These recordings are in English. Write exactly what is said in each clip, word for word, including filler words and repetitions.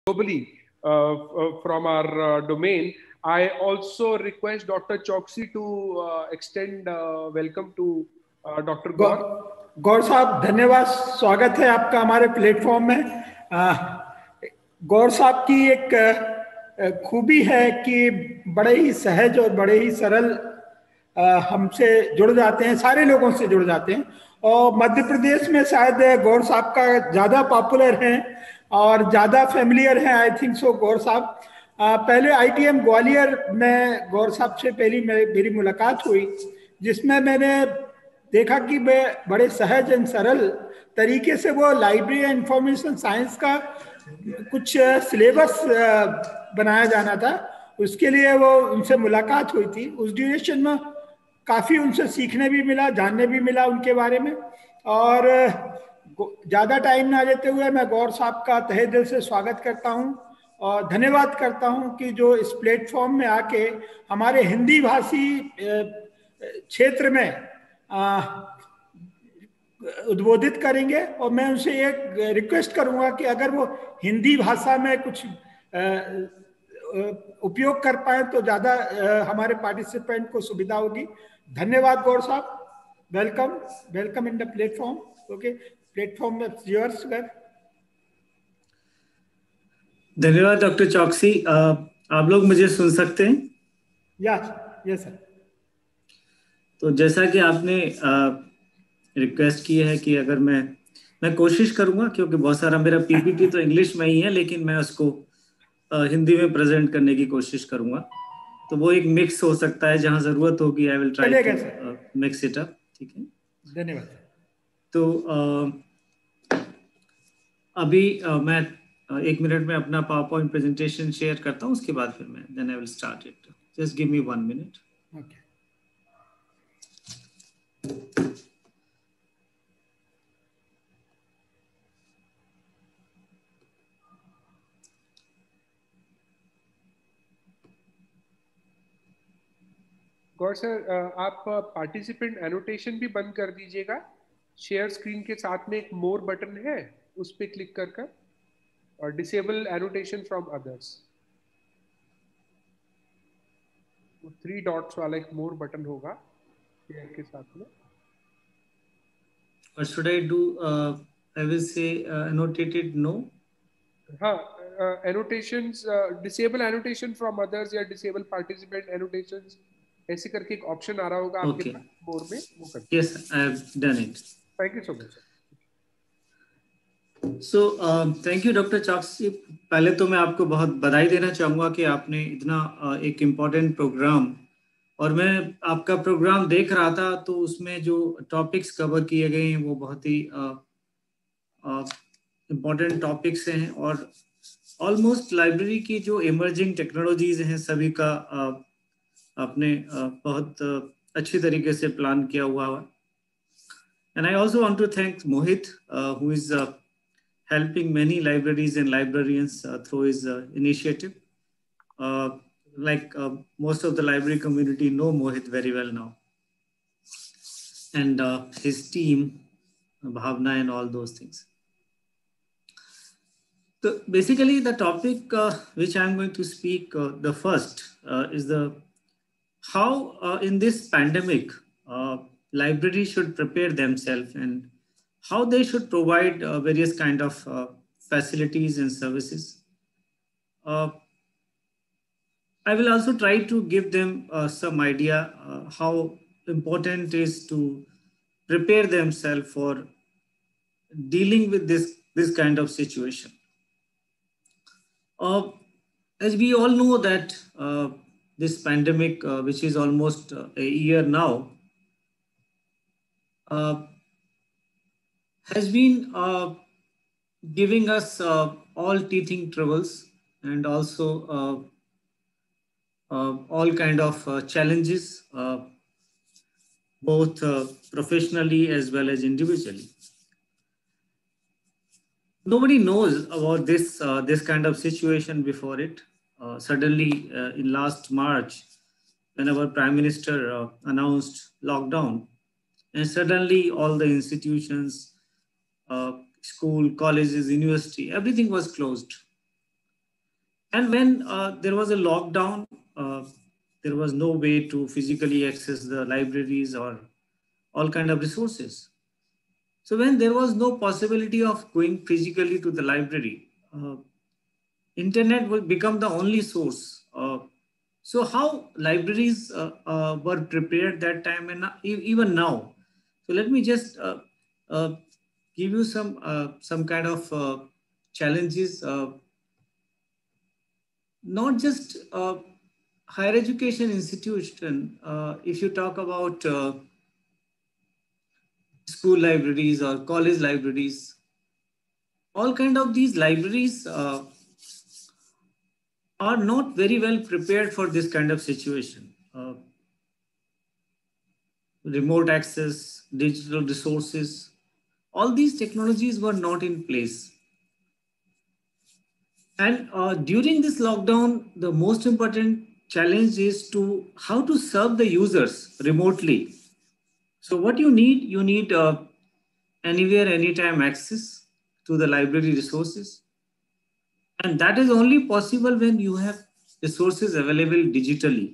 globally uh, from our uh, domain. I also request Doctor Choksi to uh, extend uh, welcome to uh, Doctor Gaur. गौर साहब धन्यवाद, स्वागत है आपका हमारे platform में। गौर साहब की एक खूबी है कि बड़े ही सहज और बड़े ही सरल हमसे जुड़ जाते हैं, सारे लोगों से जुड़ जाते हैं। और मध्य प्रदेश में शायद गौर साहब का ज़्यादा पॉपुलर हैं और ज़्यादा फेमिलियर हैं, आई थिंक सो। गौर साहब पहले आईटीएम ग्वालियर में गौर साहब से पहली मेरी मुलाकात हुई, जिसमें मैंने देखा कि मैं बड़े सहज एंड सरल तरीके से वो लाइब्रेरी एंड इंफॉर्मेशन साइंस का कुछ सिलेबस बनाया जाना था, उसके लिए वो उनसे मुलाकात हुई थी। उस ड्यूरेशन में काफ़ी उनसे सीखने भी मिला, जानने भी मिला उनके बारे में। और ज़्यादा टाइम ना लेते हुए मैं गौर साहब का तहे दिल से स्वागत करता हूँ और धन्यवाद करता हूँ कि जो इस प्लेटफॉर्म में आके हमारे हिंदी भाषी क्षेत्र में उद्बोधित करेंगे। और मैं उनसे एक रिक्वेस्ट करूंगा कि अगर वो हिंदी भाषा में कुछ उपयोग कर पाए तो ज़्यादा हमारे पार्टिसिपेंट को सुविधा होगी। धन्यवाद गौर साहब, welcome welcome in the platform. Okay, platform yours sir. धन्यवाद डॉक्टर चौकसी। आप लोग मुझे सुन सकते हैं? Yes yes sir. तो जैसा कि आपने रिक्वेस्ट की है कि अगर मैं मैं कोशिश करूंगा, क्योंकि बहुत सारा मेरा पीपीटी तो इंग्लिश में ही है, लेकिन मैं उसको आ, हिंदी में प्रेजेंट करने की कोशिश करूंगा। तो वो एक मिक्स हो सकता है, जहां जरूरत होगी I will try to mix it up. ठीक है, धन्यवाद। तो आ, अभी आ, मैं एक मिनट में अपना पावर पॉइंट प्रेजेंटेशन शेयर करता हूं, उसके बाद फिर मैं then I will start it. Just give me one minute. Okay. Gaur sir, आप पार्टिसिपेंट एनोटेशन भी बंद कर दीजिएगा। शेयर स्क्रीन के साथ में एक मोर बटन है, उस पर क्लिक कर कर और disable annotation from others. Three dots वाला एक मोर बटन होगा शेयर के साथ में। What should I do? Uh, I will say uh, annotated no. हाँ, annotations, disable annotation from others या डिसेबल पार्टिसिपेंट एनोटेशंस, ऐसे करके एक ऑप्शन आ रहा होगा आपके Okay. पास बोर्ड में, वो कर। Yes, I have done it. Thank you so much. So uh, thank you doctor Chouksey. पहले तो मैं आपको बहुत बधाई देना चाहूँगा कि आपने इतना uh, एक इम्पॉर्टेंट प्रोग्राम, और मैं आपका प्रोग्राम देख रहा था तो उसमें जो टॉपिक्स कवर किए गए हैं वो बहुत ही इम्पॉर्टेंट टॉपिक्स हैं, और ऑलमोस्ट लाइब्रेरी की जो इमर्जिंग टेक्नोलॉजीज हैं सभी का uh, आपने uh, बहुत uh, अच्छी तरीके से प्लान किया हुआ है। And I also want to thank Mohit who is helping many libraries and librarians uh, through his uh, initiative. Uh, like uh, most of the library community know Mohit very well now. And uh, his team, Bhavna and all those things. So basically the topic uh, which I'm going to speak, uh, the first uh, is the how uh, in this pandemic, uh, libraries should prepare themselves and how they should provide uh, various kind of uh, facilities and services. Uh, I will also try to give them uh, some idea uh, how important it is to prepare themselves for dealing with this, this kind of situation. Uh, as we all know that uh, this pandemic, uh, which is almost uh, a year now, uh, has been uh, giving us uh, all teething troubles and also uh, uh, all kind of uh, challenges, uh, both uh, professionally as well as individually. Nobody knows about this uh, this kind of situation before it. Uh, suddenly, uh, in last March, when our Prime Minister uh, announced lockdown, and suddenly all the institutions, Uh, school, colleges, university, everything was closed. And when uh, there was a lockdown, uh, there was no way to physically access the libraries or all kind of resources. So when there was no possibility of going physically to the library, uh, internet will become the only source. Uh, so how libraries uh, uh, were prepared that time and e- even now. So let me just uh, uh, give you some uh, some kind of uh, challenges. Uh, not just uh, higher education institution. Uh, if you talk about uh, school libraries or college libraries, all kind of these libraries uh, are not very well prepared for this kind of situation. Uh, remote access, digital resources, all these technologies were not in place. And uh, during this lockdown, the most important challenge is to how to serve the users remotely. So what you need, you need uh, anywhere, anytime access to the library resources. And that is only possible when you have resources available digitally.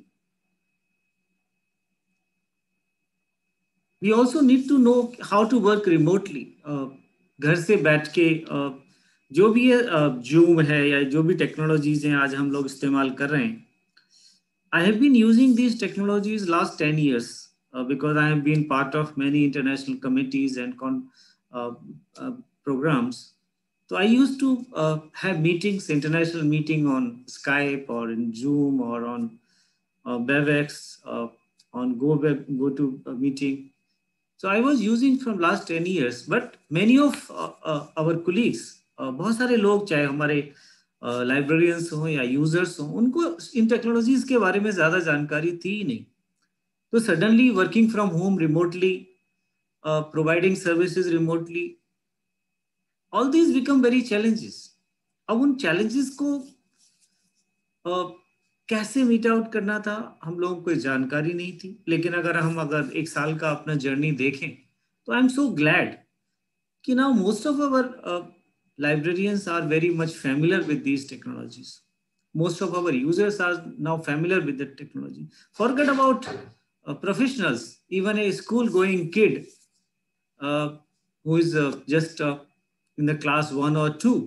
We also need to know how to work remotely. Uh, घर से बैठ के uh, जो भी है zoom uh, है या जो भी टेक्नोलॉजीज हैं आज हम लोग इस्तेमाल कर रहे हैं. I have been using these technologies last ten years uh, because I have been part of many international committees and con- uh, uh, programs. So I used to uh, have meetings, international meeting on Skype or in Zoom or on uh, Bevex, uh, on Go Go to meeting. So I was using from last ten years, but many of uh, uh, our colleagues, uh, बहुत सारे लोग चाहे हमारे librarians uh, हों या users हों, उनको इन technologies के बारे में ज़्यादा जानकारी थी ही नहीं. तो suddenly working from home remotely, providing services remotely, all these become very challenges. अब उन चैलेंजेस को uh, कैसे मीट आउट करना था हम लोगों को जानकारी नहीं थी. लेकिन अगर हम अगर एक साल का अपना जर्नी देखें तो आई एम सो ग्लैड कि now most of our librarians are very much familiar with these technologies. Most of our users are now familiar with the technology. Forget about uh, professionals, even a school going kid uh, who is uh, just uh, in the class one or two,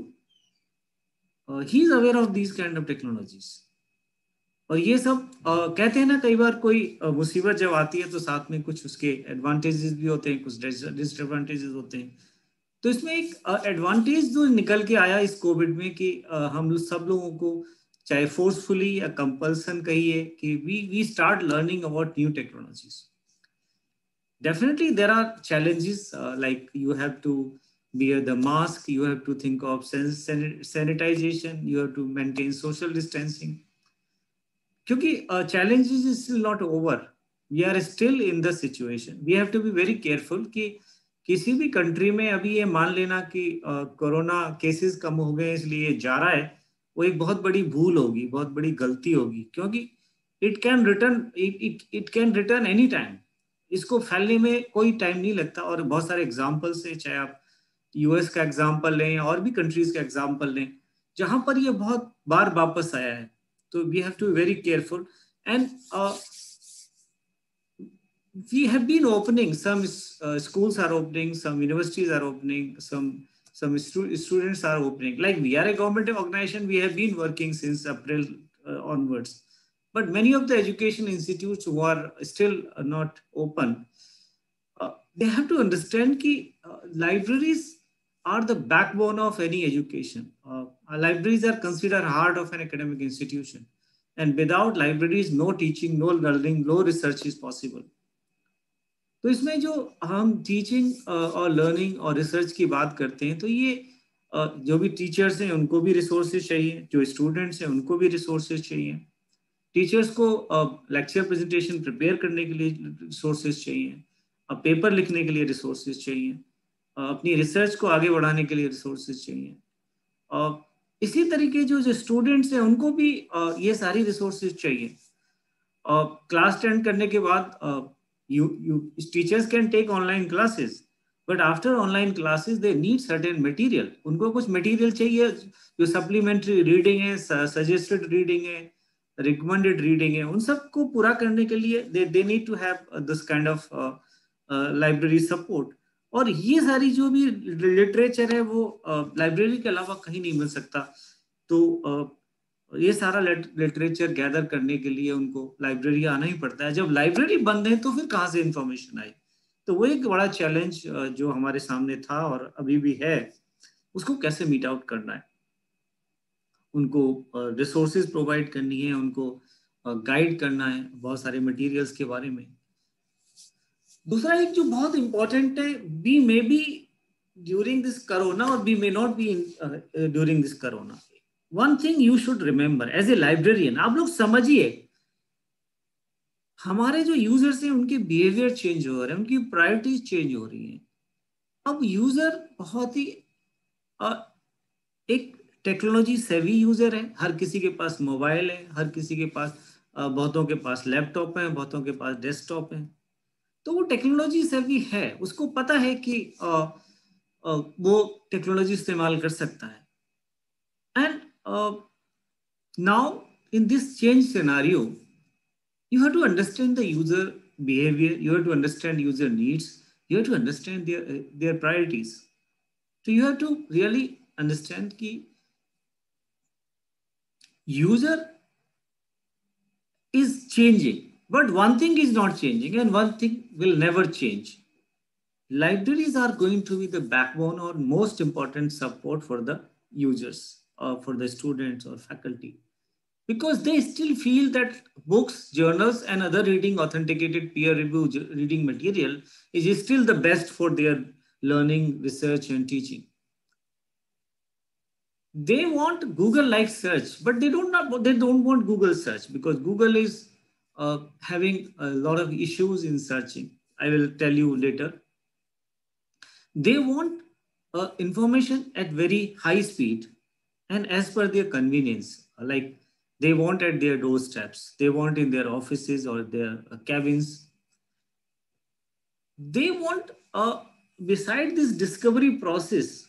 uh, he is aware of these kind of technologies. और ये सब uh, कहते हैं ना, कई बार कोई uh, मुसीबत जब आती है तो साथ में कुछ उसके एडवांटेजेस भी होते हैं, कुछ डिसएडवांटेजेस होते हैं. तो इसमें एक एडवांटेज uh, जो निकल के आया इस कोविड में कि uh, हम सब लोगों को चाहे फोर्सफुली या कंपल्सन कहिए कि we we start learning about new technologies. Definitely there are challenges like you have to wear the mask, you have to think of sanitization, you have to maintain social distancing. क्योंकि challenges is still not over. We are still in the situation. We have to be very careful कि किसी भी country में अभी ये मान लेना कि कोरोना केसेस कम हो गए इसलिए जा रहा है, वो एक बहुत बड़ी भूल होगी, बहुत बड़ी गलती होगी. क्योंकि it can return it it can return any time. इसको फैलने में कोई टाइम नहीं लगता. और बहुत सारे एग्जाम्पल्स है, चाहे आप यूएस का एग्जाम्पल लें और भी कंट्रीज का एग्जाम्पल लें जहां पर ये बहुत बार वापस आया है. तो we have to be very careful. And we have been opening, some uh, schools are opening, some universities are opening, some some stu students are opening. Like we are a government organization, we have been working since April uh, onwards. But many of the education institutes who are still uh, not open, uh, they have to understand that uh, libraries are the backbone of any education. Uh, libraries are considered heart of an academic institution. And without libraries, no teaching, no learning, no research is possible. तो इसमें जो हम teaching और learning और research की बात करते हैं तो ये जो भी टीचर्स हैं उनको भी रिसोर्सेज चाहिए, जो स्टूडेंट्स हैं उनको भी रिसोर्सेज चाहिए. टीचर्स को लेक्चर प्रेजेंटेशन प्रिपेयर करने के लिए रिसोर्सेज चाहिए, पेपर लिखने के लिए रिसोर्सेज चाहिए, अपनी रिसर्च को आगे बढ़ाने के लिए रिसोर्सेज चाहिए. इसी तरीके जो जो स्टूडेंट्स हैं उनको भी ये सारी रिसोर्सेज चाहिए. क्लास अटेंड करने के बाद You, you teachers can take online classes, But after online classes, they need certain material. उनको कुछ material चाहिए जो supplementary reading है, suggested reading है, recommended reading है, उन सब को पूरा करने के लिए they they need to have this kind of uh, uh, library support. और ये सारी जो भी literature है वो library के अलावा कहीं नहीं मिल सकता. तो uh, ये सारा literature gather करने के लिए उनको library आना ही पड़ता है. जब library बंद है तो फिर कहाँ से information आए? तो वो एक बड़ा चैलेंज जो हमारे सामने था और अभी भी है, उसको कैसे मीट आउट करना है. उनको रिसोर्सेज प्रोवाइड करनी है, उनको गाइड करना है बहुत सारे मटेरियल्स के बारे में. दूसरा एक जो बहुत इंपॉर्टेंट है, we may be during this corona और we may not be during this corona, one thing you should remember as a librarian, आप लोग समझिए हमारे जो यूजर्स हैं उनके बिहेवियर चेंज हो रहे हैं, उनकी प्रायोरिटीज चेंज हो रही हैं. अब यूजर बहुत ही आ, एक टेक्नोलॉजी सेवी यूजर है. हर किसी के पास मोबाइल है, हर किसी के पास आ, बहुतों के पास लैपटॉप है, बहुतों के पास डेस्कटॉप है. तो वो टेक्नोलॉजी सेवी है, उसको पता है कि आ, आ, वो टेक्नोलॉजी इस्तेमाल कर सकता है. And now in this change scenario, you have to understand the user behavior, you have to understand user needs, you have to understand their uh, their priorities. So you have to really understand ki user is changing, but one thing is not changing and one thing will never change. Libraries are going to be the backbone or most important support for the users or for the students or faculty, because they still feel that books, journals, and other reading authenticated peer-reviewed reading material is still the best for their learning, research, and teaching. They want Google-like search, but they don't not, they don't want Google search because Google is uh, having a lot of issues in searching. I will tell you later. They want uh, information at very high speed and as per their convenience, like they want at their doorsteps, they want in their offices or their uh, cabins. They want, uh, beside this discovery process,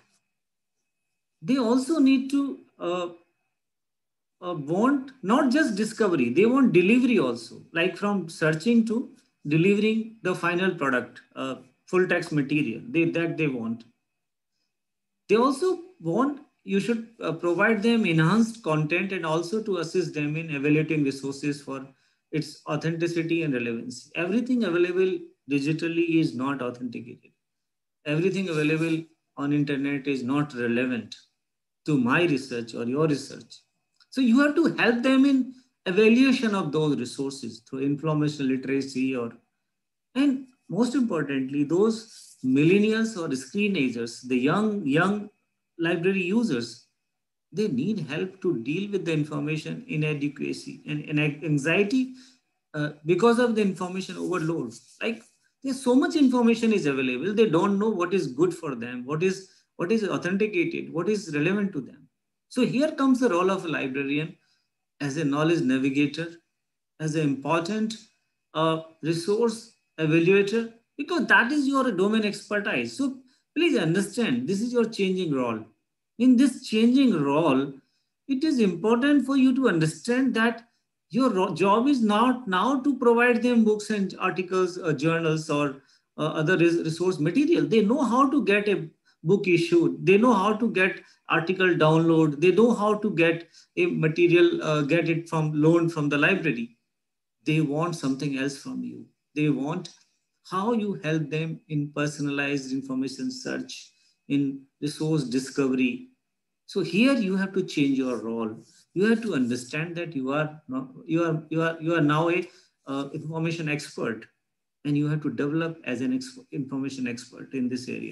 they also need to uh, uh, want not just discovery, they want delivery also, like from searching to delivering the final product, uh, full text material, they, that they want. They also want you should uh, provide them enhanced content and also to assist them in evaluating resources for its authenticity and relevancy. Everything available digitally is not authenticated. Everything available on internet is not relevant to my research or your research. So you have to help them in evaluation of those resources through information literacy or, and most importantly, those millennials or screenagers, the young, young library users, they need help to deal with the information inadequacy and, and anxiety uh, because of the information overload. Like there's so much information is available, they don't know what is good for them, what is what is authenticated, what is relevant to them. So here comes the role of a librarian as a knowledge navigator, as an important uh, resource evaluator, because that is your domain expertise. So please understand, this is your changing role. In this changing role, it is important for you to understand that your job is not now to provide them books and articles, uh, journals, or uh, other resource material. They know how to get a book issued. They know how to get article download. They know how to get a material, uh, get it from loan from the library. They want something else from you. They want how you help them in personalized information search, in resource discovery. So here you have to change your role. You have to understand that you are not, you are you are you are now a uh, information expert, and you have to develop as an ex information expert in this area.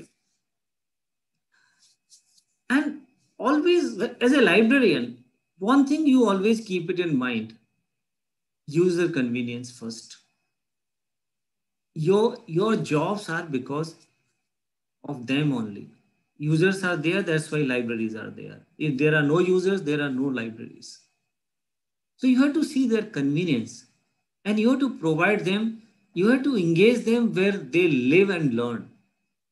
And always, as a librarian, one thing you always keep it in mind: user convenience first. Your, your jobs are because of them only. Users are there, that's why libraries are there. If there are no users, there are no libraries. So you have to see their convenience and you have to provide them, you have to engage them where they live and learn.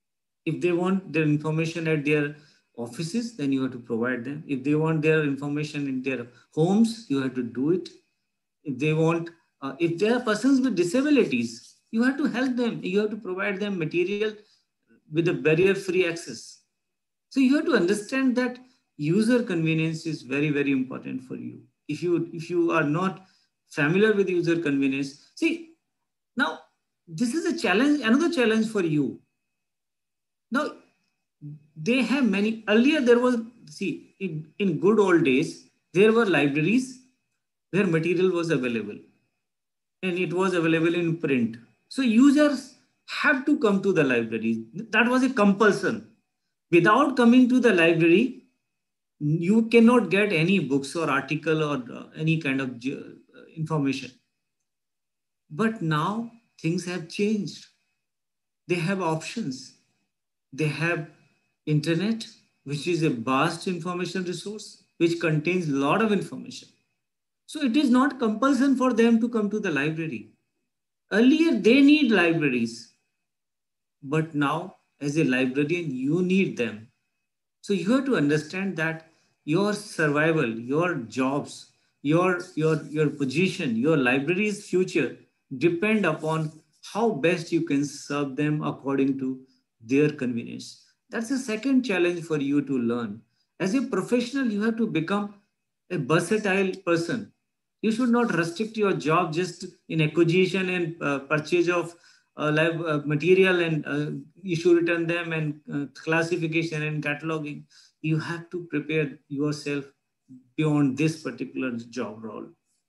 If they want their information at their offices, then you have to provide them. If they want their information in their homes, you have to do it. If they want, uh, if there are persons with disabilities, you have to help them. You have to provide them material with a barrier-free access. So you have to understand that user convenience is very, very important for you. If you, if you are not familiar with user convenience, see, now this is a challenge, another challenge for you. Now, they have many, earlier there was, see, in, in good old days, there were libraries where material was available and it was available in print. So users have to come to the library. That was a compulsion. Without coming to the library, you cannot get any books or article or uh, any kind of uh, information. But now things have changed. They have options. They have internet, which is a vast information resource, which contains a lot of information. So it is not compulsion for them to come to the library. Earlier, they need libraries. But now, as a librarian, you need them. So you have to understand that your survival, your jobs, your, your, your position, your library's future depend upon how best you can serve them according to their convenience. That's the second challenge for you to learn. As a professional, you have to become a versatile person. You should not restrict your job just in acquisition and uh, purchase of uh, live, uh, material and uh, issue return them and uh, classification and cataloging. You have to prepare yourself beyond this particular job role.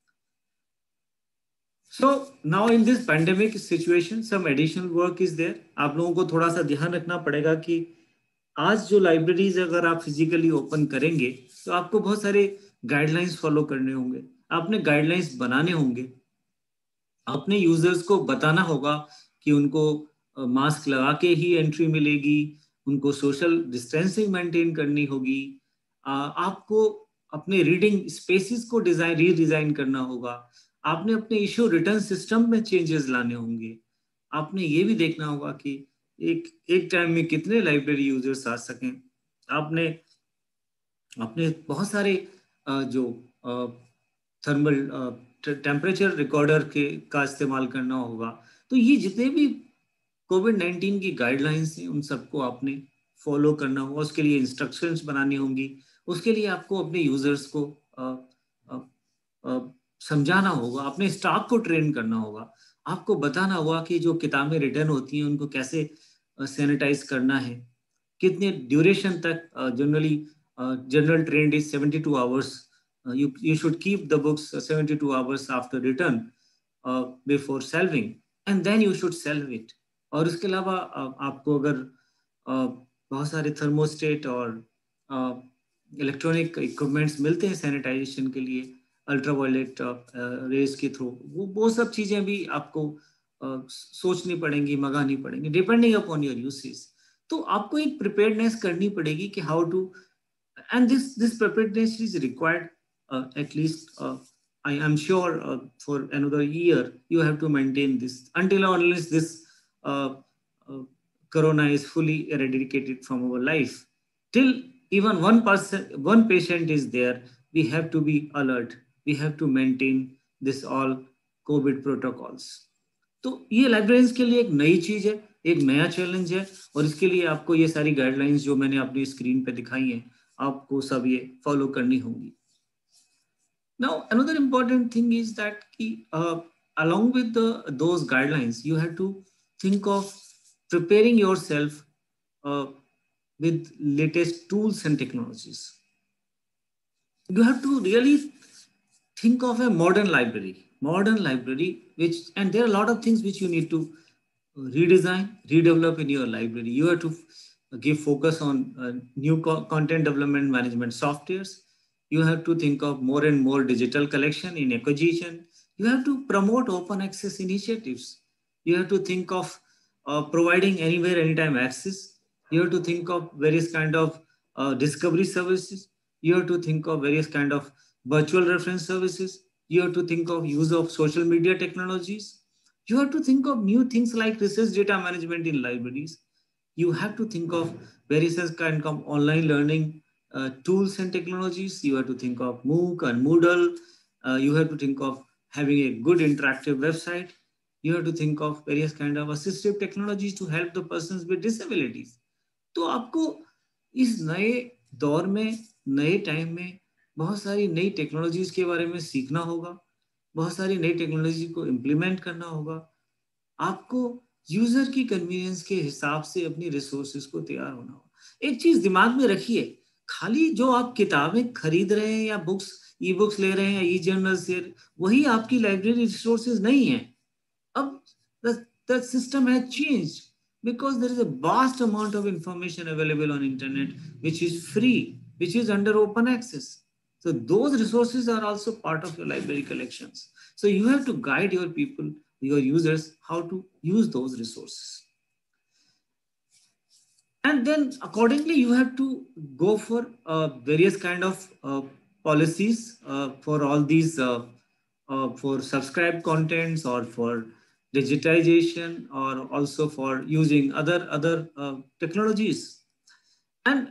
So now in this pandemic situation, some additional work is there. आप लोगों को थोड़ा सा ध्यान रखना पड़ेगा कि आज जो लाइब्रेरीज अगर आप फिजिकली ओपन करेंगे तो आपको बहुत सारे गाइडलाइंस फॉलो करने होंगे, आपने गाइडलाइंस बनाने होंगे, अपने यूजर्स को बताना होगा कि उनको मास्क लगा के ही एंट्री मिलेगी, उनको सोशल डिस्टेंसिंग मेंटेन करनी होगी, आपको अपने रीडिंग स्पेसिस को डिजाइन रीडिजाइन करना होगा, आपने अपने इश्यू रिटर्न सिस्टम में चेंजेस लाने होंगे, आपने ये भी देखना होगा कि एक एक टाइम में कितने लाइब्रेरी यूजर्स आ सकें, आपने अपने बहुत सारे जो थर्मल टेम्परेचर रिकॉर्डर के का इस्तेमाल करना होगा. तो ये जितने भी कोविड नाइन्टीन की गाइडलाइंस हैं उन सबको आपने फॉलो करना होगा, उसके लिए इंस्ट्रक्शंस बनानी होंगी, उसके लिए आपको अपने यूजर्स को आ, आ, आ, समझाना होगा, अपने स्टाफ को ट्रेन करना होगा, आपको बताना होगा कि जो किताबें रिटर्न होती हैं उनको कैसे सैनिटाइज करना है, कितने ड्यूरेशन तक. Generally general trend is seventy two hours. you you should keep the books seventy-two hours after return uh, before salving and then you should salve it. और इसके अलावा आपको अगर uh, बहुत सारे थर्मोस्टेट और इलेक्ट्रॉनिक uh, इक्विपमेंट्स मिलते हैं सैनिटाइजेशन के लिए अल्ट्रावायलेट रेज के थ्रू, वो वो सब चीजें भी आपको uh, सोचनी पड़ेंगी, मंगानी पड़ेंगी डिपेंडिंग अपॉन योर यूसेज. तो आपको एक प्रिपेयर्डनेस करनी पड़ेगी कि how to, and this this preparedness is required Uh, at least uh, I am sure uh, for another year you have to maintain this until or unless this uh, uh, corona is fully eradicated from our life. Till even one person, one patient is there, we have to be alert. We have to maintain this all COVID protocols. तो ये librarians के लिए एक नई चीज है, एक नया चैलेंज है, और इसके लिए आपको ये सारी गाइडलाइंस जो मैंने अपनी स्क्रीन पे दिखाई हैं आपको सब ये फॉलो करनी होंगी. Now, another important thing is that uh, along with the, those guidelines, you have to think of preparing yourself uh, with latest tools and technologies. You have to really think of a modern library, modern library, which, and there are a lot of things which you need to redesign, redevelop in your library. You have to give focus on uh, new co content development management softwares. You have to think of more and more digital collection in acquisition. You have to promote open access initiatives. You have to think of uh, providing anywhere, anytime access. You have to think of various kind of uh, discovery services. You have to think of various kind of virtual reference services. You have to think of use of social media technologies. You have to think of new things like research data management in libraries. You have to think of various kind of online learning uh, tools and technologies. You have to think of MOOC and Moodle. Uh, you have to think of having a good interactive website. You have to think of various kind of assistive technologies to help the persons with disabilities. तो आपको इस नए दौर में, नए time में बहुत सारी नई टेक्नोलॉजीज के बारे में सीखना होगा, बहुत सारी नई टेक्नोलॉजी को इम्प्लीमेंट करना होगा. आपको यूजर की कन्वीनियंस के हिसाब से अपनी रिसोर्सेज को तैयार होना होगा. एक चीज दिमाग में रखिए, खाली जो आप किताबें खरीद रहे हैं या बुक्स, ई बुक्स ले रहे हैं, ई जर्नल से, वही आपकी लाइब्रेरी रिसोर्सेज नहीं है. अब the system has changed because there is a vast amount of information available on internet which is free, which is under open access. So those resources are also part of your library collections. So you have to guide your people, your users, how to use those resources. And then accordingly, you have to go for uh, various kind of uh, policies uh, for all these, uh, uh, for subscribed contents or for digitization, or also for using other, other uh, technologies. And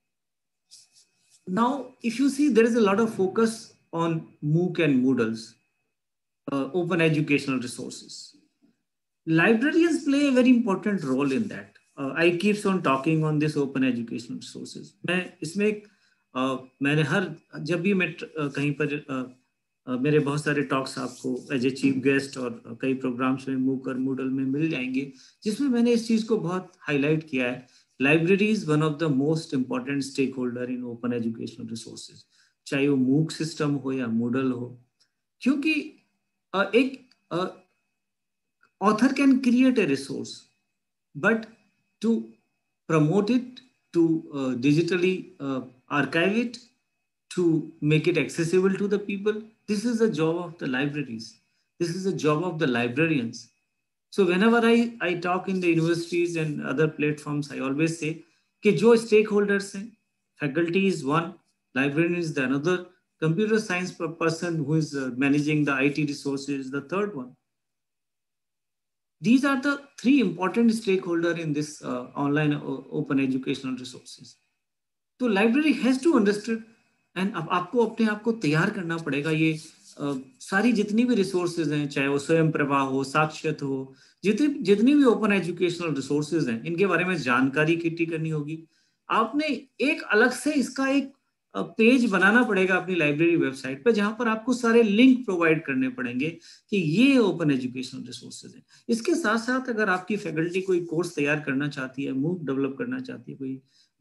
now, if you see, there is a lot of focus on MOOC and Moodles, uh, open educational resources. Librarians play a very important role in that. Uh, I keeps on talking on this open educational resources. मैं इसमें uh, मैंने हर जब भी मैं uh, कहीं पर uh, uh, मेरे बहुत सारे टॉक्स आपको एज ए चीफ गेस्ट और uh, कई प्रोग्राम्स में मूक और मूडल में मिल जाएंगे, जिसमें मैंने इस चीज़ को बहुत हाईलाइट किया है. Library is one of the most important stakeholder in open educational resources, चाहे वो मूक सिस्टम हो या मूडल हो. क्योंकि uh, एक author can create a resource, but to promote it, to uh, digitally uh, archive it, to make it accessible to the people, this is the job of the libraries. This is the job of the librarians. So whenever I, I talk in the universities and other platforms, I always say कि जो stakeholders हैं, faculty is one, librarian is the another, computer science person who is uh, managing the I T resources, the third one. These are the three important stakeholders in this uh, online uh, open educational resources. तो library has to understand, and अब आपको अपने आप को तैयार करना पड़ेगा. ये uh, सारी जितनी भी resources हैं, चाहे वो स्वयं प्रभा हो, साक्षात हो, जितनी जितनी भी open educational resources हैं, इनके बारे में जानकारी इकट्ठी करनी होगी. आपने एक अलग से इसका एक पेज बनाना पड़ेगा अपनी लाइब्रेरी वेबसाइट पे, जहां पर आपको सारे लिंक प्रोवाइड करने पड़ेंगे कि ये ओपन एजुकेशनल रिसोर्सेज हैं. इसके साथ साथ अगर आपकी फैकल्टी कोई कोर्स तैयार करना चाहती है, मूक डेवलप करना चाहती है, कोई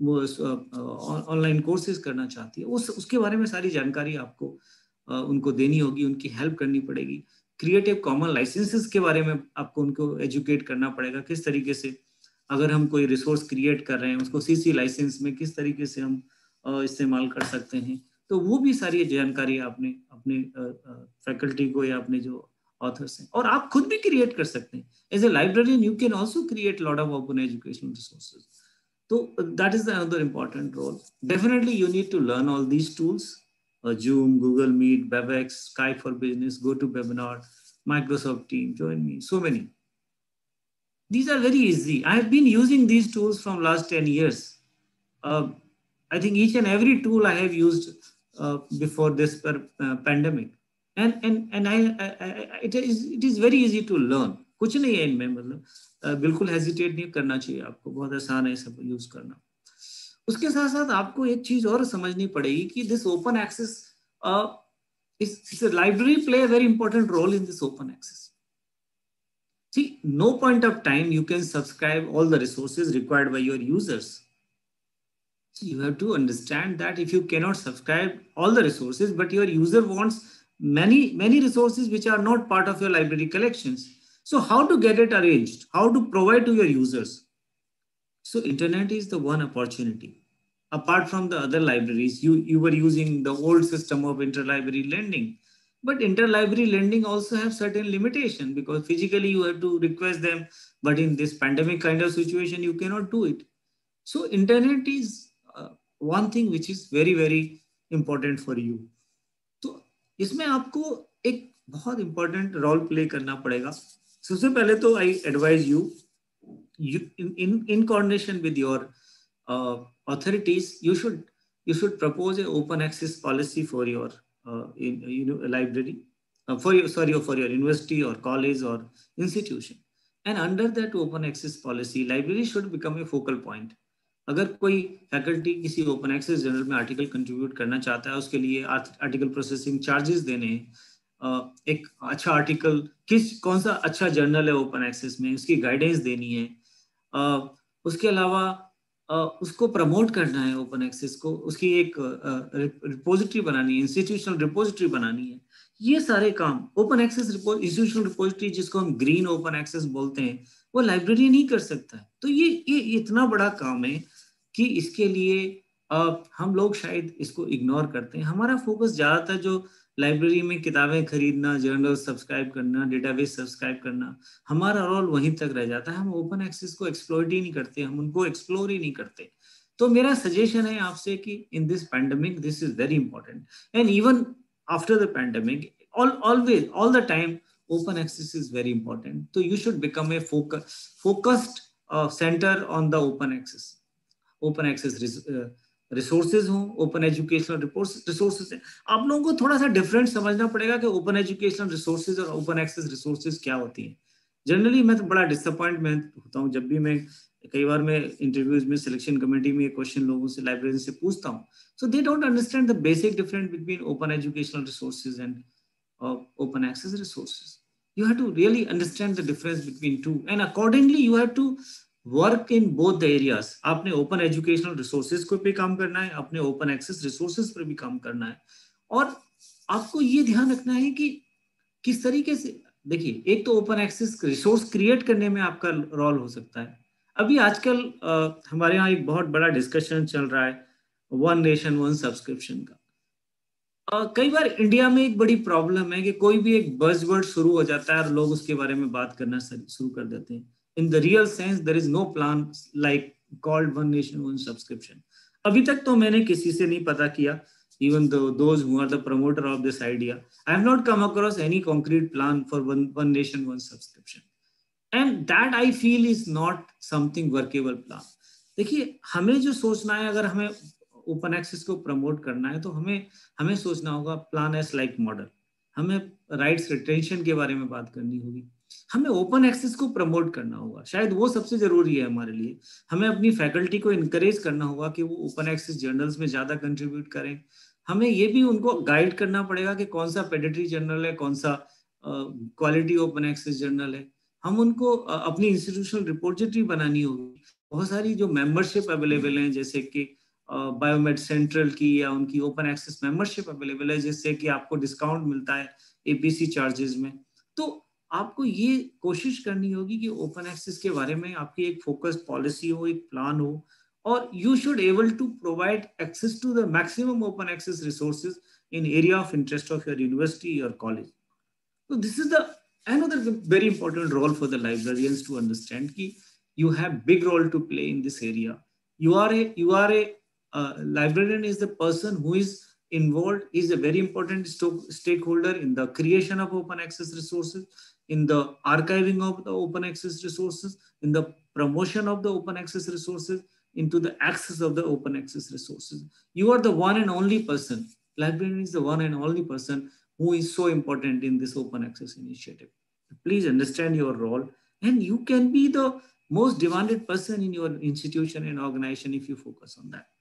ऑनलाइन कोर्सेज करना चाहती है, उस उसके बारे में सारी जानकारी आपको उनको देनी होगी, उनकी हेल्प करनी पड़ेगी. क्रिएटिव कॉमन लाइसेंसेस के बारे में आपको उनको एजुकेट करना पड़ेगा, किस तरीके से अगर हम कोई रिसोर्स क्रिएट कर रहे हैं उसको सीसी लाइसेंस में किस तरीके से हम इस्तेमाल कर सकते हैं. तो वो भी सारी जानकारी आपने अपने फैकल्टी को या अपने जो ऑथर्स हैं, और आप खुद भी क्रिएट कर सकते हैं. As a librarian you can also create lot of open educational resources. तो that is the another important role. Definitely you need to learn all these tools, Zoom, Google Meet, Webex, Skype for Business, GoToWebinar, Microsoft Teams, Join Me, so many. These are very easy. I have been using these tools from last ten years. Uh, I think each and every tool I have used uh, before this uh, pandemic, and and and I, I, I it is it is very easy to learn. कुछ नहीं है इनमें, मतलब बिल्कुल hesitate नहीं करना चाहिए आपको, बहुत आसान है सब यूज करना. उसके साथ साथ आपको एक चीज और समझनी पड़ेगी कि this open access uh, is, is a library play a very important role in this open access. See, no point of time you can subscribe all the resources required by your users. So you have to understand that if you cannot subscribe all the resources, but your user wants many, many resources which are not part of your library collections. So how to get it arranged? How to provide to your users? So internet is the one opportunity. Apart from the other libraries, you, you were using the old system of interlibrary lending. But interlibrary lending also have certain limitation because physically you have to request them. But in this pandemic kind of situation, you cannot do it. So internet is Uh, one thing which is very very important for you. तो इसमें आपको एक बहुत important role play करना पड़ेगा. सबसे पहले तो I advise you you in, in, in coordination with your uh, authorities, you should you should propose an open access policy for your uh, in, you know, library, uh, for your sorry for your university or college or institution. And under that open access policy, library should become a focal point. अगर कोई faculty किसी open access journal में article contribute करना चाहता है, उसके लिए article processing charges देने हैं, एक अच्छा आर्टिकल किस कौन सा अच्छा जर्नल है ओपन एक्सेस में, उसकी गाइडेंस देनी है, उसके अलावा उसको प्रमोट करना है ओपन एक्सेस को, उसकी एक रिपोजिटरी बनानी है, इंस्टीट्यूशनल रिपोजिटरी बनानी है, ये सारे काम ओपन एक्सेस इंस्टीट्यूशनल रिपोजिटरी जिसको हम ग्रीन ओपन एक्सेस बोलते हैं, वो लाइब्रेरी नहीं कर सकता है। तो ये ये इतना बड़ा काम है कि इसके लिए आ, हम लोग शायद इसको इग्नोर करते हैं। हमारा फोकस ज्यादातर जो लाइब्रेरी में किताबें खरीदना, जर्नल सब्सक्राइब करना, डेटाबेस सब्सक्राइब करना, हमारा रोल वहीं तक रह जाता है। हम ओपन एक्सेस को एक्सप्लोर ही नहीं करते, हम उनको एक्सप्लोर ही नहीं करते। तो मेरा सजेशन है आपसे कि in this pandemic this is very important, and even after the pandemic always all the time open access is very important. So you should become a focus, focused uh, center on the open access. Open access res, uh, resources हो, open educational resources है। आप लोगों को थोड़ा सा different समझना पड़ेगा कि ओपन एजुकेशनल रिसोर्सेज और ओपन एक्सेस रिसोर्सेज क्या होती हैं। जनरली मैं तो बड़ा डिसअपॉइंटमेंट होता हूँ जब भी मैं कई बार मैं इंटरव्यूज में सिलेक्शन कमेटी में क्वेश्चन लोगों से लाइब्रेरी से पूछता हूँ, so they don't understand the basic difference between open educational resources and open access resources. You have to really understand the difference between two, and accordingly you have to work in both the areas. आपने open educational resources को भी काम करना है, अपने open access resources पर भी काम करना है, और आपको ये ध्यान रखना है कि किस तरीके से, देखिए एक तो open access resource create करने में आपका रोल हो सकता है। अभी आजकल हमारे यहाँ एक बहुत बड़ा डिस्कशन चल रहा है वन नेशन वन सब्सक्रिप्शन का। Uh, कई बार इंडिया में एक बड़ी प्रॉब्लम है कि कोई भी एक बज़वर्ड शुरू हो जाता है और लोग उसके बारे में बात करना शुरू कर देते हैं। In the real sense there is no plan like called one nation one subscription. अभी तक तो मैंने किसी से नहीं पता किया, even those who are the promoter of this idea, I have not come across any concrete plan for one one nation one subscription, and that I feel is not something workable plan. देखिए हमें जो सोचना है, अगर हमें open access को promote करना है तो हमें हमें सोचना होगा प्लान एस लाइक मॉडल। हमें राइट्स रिटेंशन के बारे में बात करनी होगी, हमें ओपन एक्सेस को प्रमोट करना होगा, शायद वो सबसे जरूरी है हमारे लिए। हमें अपनी फैकल्टी को इनकरेज करना होगा कि वो ओपन एक्सेस जर्नल्स में ज्यादा कंट्रीब्यूट करें। हमें ये भी उनको गाइड करना पड़ेगा कि कौन सा पेडिट्री जर्नल है, कौन सा क्वालिटी ओपन एक्सेस जर्नल है। हम उनको uh, अपनी इंस्टीट्यूशनल रिपोजिटरी बनानी होगी। बहुत सारी जो मेंबरशिप अवेलेबल हैं, जैसे कि बायोमेड uh, सेंट्रल की या उनकी ओपन एक्सेस मेंबरशिप अवेलेबल है, जिससे कि आपको डिस्काउंट मिलता है एपीसी चार्जेस में। तो आपको ये कोशिश करनी होगी कि ओपन एक्सेस के बारे में आपकी एक फोकस्ड पॉलिसी हो, एक प्लान हो, और you should able to provide access to the maximum open access resources in area of interest of your university और कॉलेज। तो this is the another very important role for the librarians to understand कि you have big role to play in this area. You are a you are a uh, librarian is the person who is involved, is a very important stakeholder in the creation of open access resources, in the archiving of the open access resources, in the promotion of the open access resources, into the access of the open access resources. You are the one and only person. Librarian is the one and only person who is so important in this open access initiative. Please understand your role, and you can be the most demanded person in your institution and organization if you focus on that.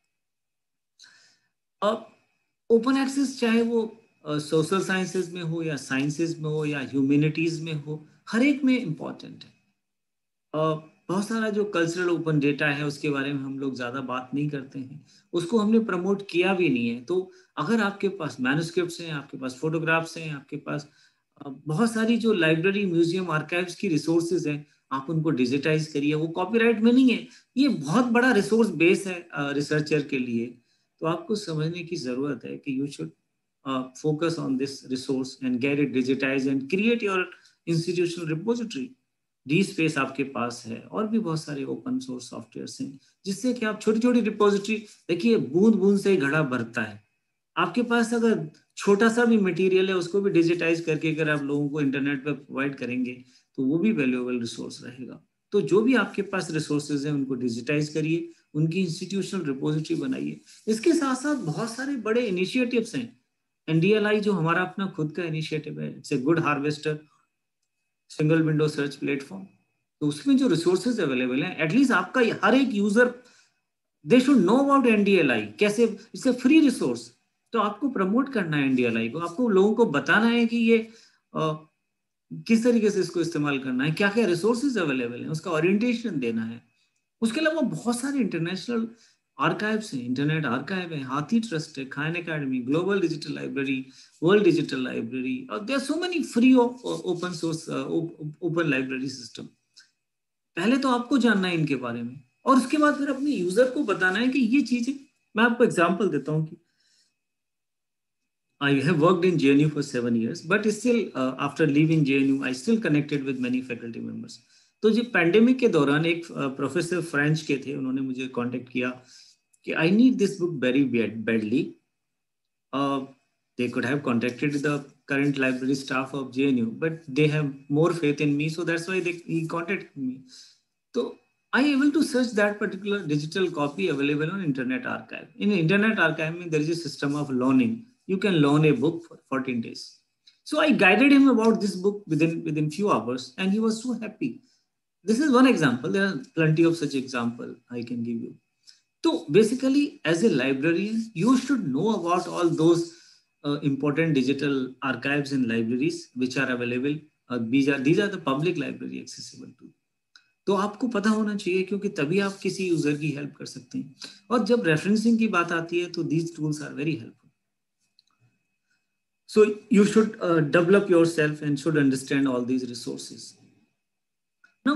अब open access चाहे वो social sciences में हो या sciences में हो या humanities में हो, हर एक में इम्पॉर्टेंट है। uh, बहुत सारा जो कल्चरल ओपन डेटा है उसके बारे में हम लोग ज़्यादा बात नहीं करते हैं, उसको हमने प्रमोट किया भी नहीं है। तो अगर आपके पास मैन्युस्क्रिप्ट्स हैं, आपके पास फोटोग्राफ्स हैं, आपके पास बहुत सारी जो लाइब्रेरी, म्यूजियम, आर्काइव्स की रिसोर्सेज हैं, आप उनको डिजिटाइज करिए। वो कॉपीराइट में नहीं है, ये बहुत बड़ा रिसोर्स बेस है रिसर्चर के लिए। तो आपको समझने की ज़रूरत है कि you should focus on this resource and get it digitize and create your institutional repository. DSpace आपके पास है, और भी बहुत सारे ओपन सोर्स सॉफ्टवेयर हैं जिससे कि आप छोटी छोटी रिपोजिटरी, देखिए बूंद बूंद से ही घड़ा भरता है। आपके पास अगर छोटा सा भी मटेरियल है उसको भी डिजिटाइज करके अगर आप लोगों को इंटरनेट पर प्रोवाइड करेंगे तो वो भी वैल्यूएबल रिसोर्स रहेगा। तो जो भी आपके पास रिसोर्सेज हैं उनको डिजिटाइज करिए, उनकी इंस्टीट्यूशनल रिपोजिटरी बनाइए। इसके साथ साथ बहुत सारे बड़े इनिशिएटिव्स हैं। एनडीएलआई जो हमारा अपना खुद का इनिशिएटिव है, it's a good harvester single window search platform. तो उसमें जो रिसोर्सेज अवेलेबल हैं, एटलीस्ट आपका हर एक user they should know about NDLI, कैसे, इट्स ए फ्री रिसोर्स। तो आपको प्रमोट करना है एनडीएलआई को, आपको लोगों को बताना है कि ये आ, किस तरीके से इसको इस्तेमाल करना है, क्या क्या रिसोर्सेज अवेलेबल हैं, उसका ओरिएंटेशन देना है। उसके अलावा बहुत सारे इंटरनेशनल आर्काइव्स हैं, इंटरनेट आर्काइव है, हाथी ट्रस्ट है, Khan academy, global digital library, world digital library, और there are so many free open source open library system. पहले तो आपको जानना है इनके बारे में, और उसके बाद फिर अपने यूजर को बताना है कि ये चीजें। मैं आपको एग्जांपल देता हूँ कि I have worked in J N U for seven years, but still uh, after leaving J N U, I still connected with many faculty members. तो जब पैंडेमिक के दौरान एक प्रोफेसर फ्रेंच के थे, उन्होंने मुझे कांटेक्ट किया कि I need this book very badly. Uh, they could have contacted the current library staff of J N U, but they have more faith in me, so that's why they he contacted me. So I able to search that particular digital copy available on Internet Archive. In Internet Archive, there is a system of loaning. You can loan a book for fourteen days. So I guided him about this book within within few hours, and he was so happy. This is one example. There are plenty of such example I can give you. So basically, as a librarian, you should know about all those uh, important digital archives and libraries which are available. Uh, these are these are the public library accessible to. तो आपको पता होना चाहिए, क्योंकि तभी आप किसी user की हेल्प कर सकते हैं। और जब रेफरेंसिंग की बात आती है तो these tools are very helpful. So you should uh, develop yourself and should understand all these resources. Now,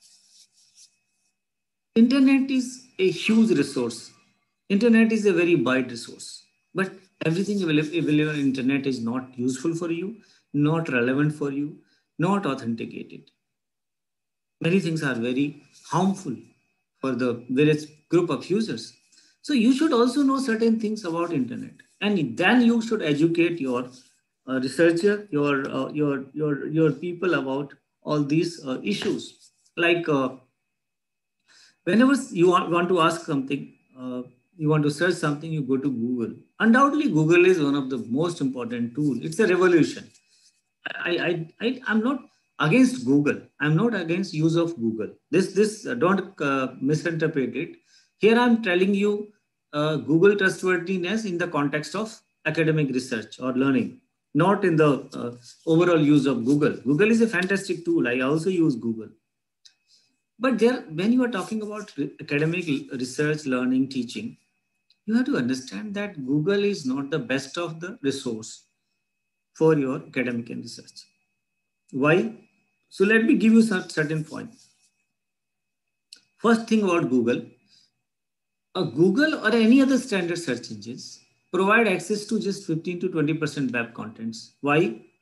internet is a huge resource. Internet is a very wide resource, but everything available on internet is not useful for you, not relevant for you, not authenticated. Many things are very harmful for the various group of users. So you should also know certain things about internet, and then you should educate your uh, researcher, your uh, your your your people about all these uh, issues. Like uh, whenever you want, want to ask something, uh, you want to search something, you go to Google. Undoubtedly, Google is one of the most important tools. It's a revolution. I I I I'm not against Google. I'm not against use of Google. This this uh, don't uh, misinterpret it. Here I'm telling you uh, Google trustworthiness in the context of academic research or learning, not in the uh, overall use of Google. Google is a fantastic tool. I also use Google. But there, when you are talking about academic research, learning, teaching, you have to understand that Google is not the best of the resource for your academic and research. Why? So let me give you some certain points. First thing about Google, a Google or any other standard search engines provide access to just fifteen to twenty percent web contents. Why?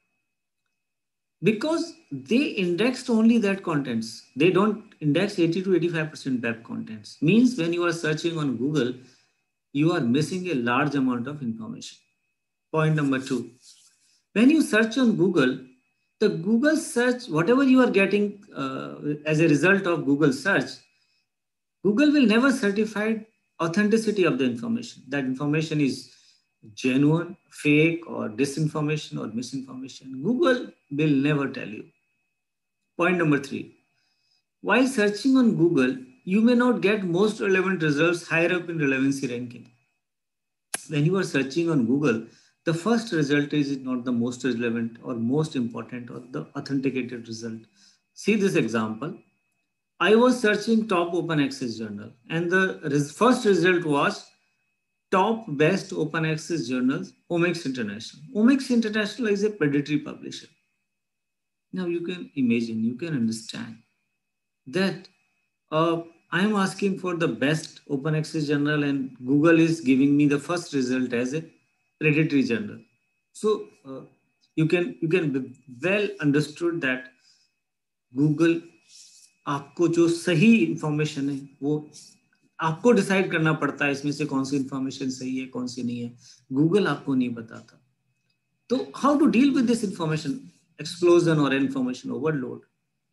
Because they indexed only that contents. They don't index eighty to eighty-five percent web contents. Means when you are searching on Google, you are missing a large amount of information. Point number two, when you search on Google, the Google search, whatever you are getting uh, as a result of Google search, Google will never certify authenticity of the information. That information is genuine, fake, or disinformation or misinformation. Google will never tell you. Point number three, while searching on Google, you may not get most relevant results higher up in relevancy ranking. When you are searching on Google, the first result is not the most relevant or most important or the authenticated result. See this example. I was searching top open access journal, and the res- first result was top best open access journals, Omics International. Omics International is a predatory publisher. Now you can imagine, you can understand that uh, I am asking for the best open access journal and Google is giving me the first result as a predatory journal. So uh, you can you can well understood that Google आपको जो सही information है वो आपको decide करना पड़ता है, इसमें से कौन सी इंफॉर्मेशन सही है कौन सी नहीं है, गूगल आपको नहीं बताता. तो how to deal with this information explosion और इंफॉर्मेशन ओवरलोड?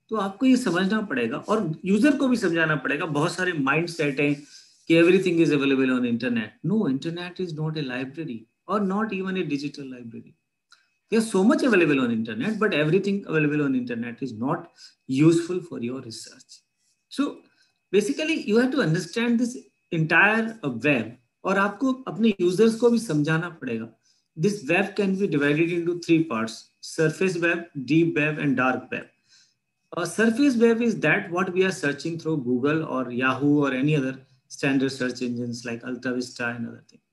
तो आपको ये समझना पड़ेगा और यूजर को भी समझाना पड़ेगा। बहुत सारे माइंड सेट हैं कि everything is available on internet. No, internet is not a library और not even a digital library. There's so much available on internet, but everything available on internet is not useful for your research. So basically you have to understand this entire uh, web, और आपको अपने users को भी समझाना पड़ेगा। This web can be divided into three parts: surface web, deep web, and dark web. A surface web is that what we are searching through Google or Yahoo or any other standard search engines like AltaVista and other things.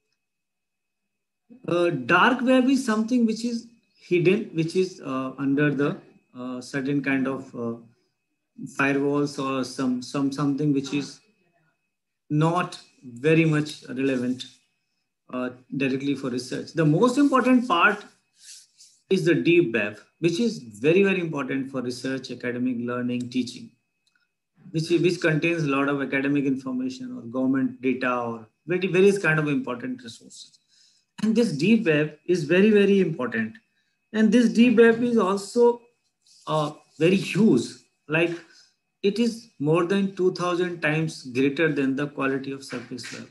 Uh, dark web is something which is hidden, which is uh, under the uh, certain kind of uh, firewalls or some some something which is not very much relevant uh, directly for research. The most important part is the deep web, which is very very important for research, academic learning, teaching, which which contains a lot of academic information or government data or very various kind of important resources. And this deep web is very, very important. And this deep web is also uh, very huge. Like it is more than two thousand times greater than the quality of surface web.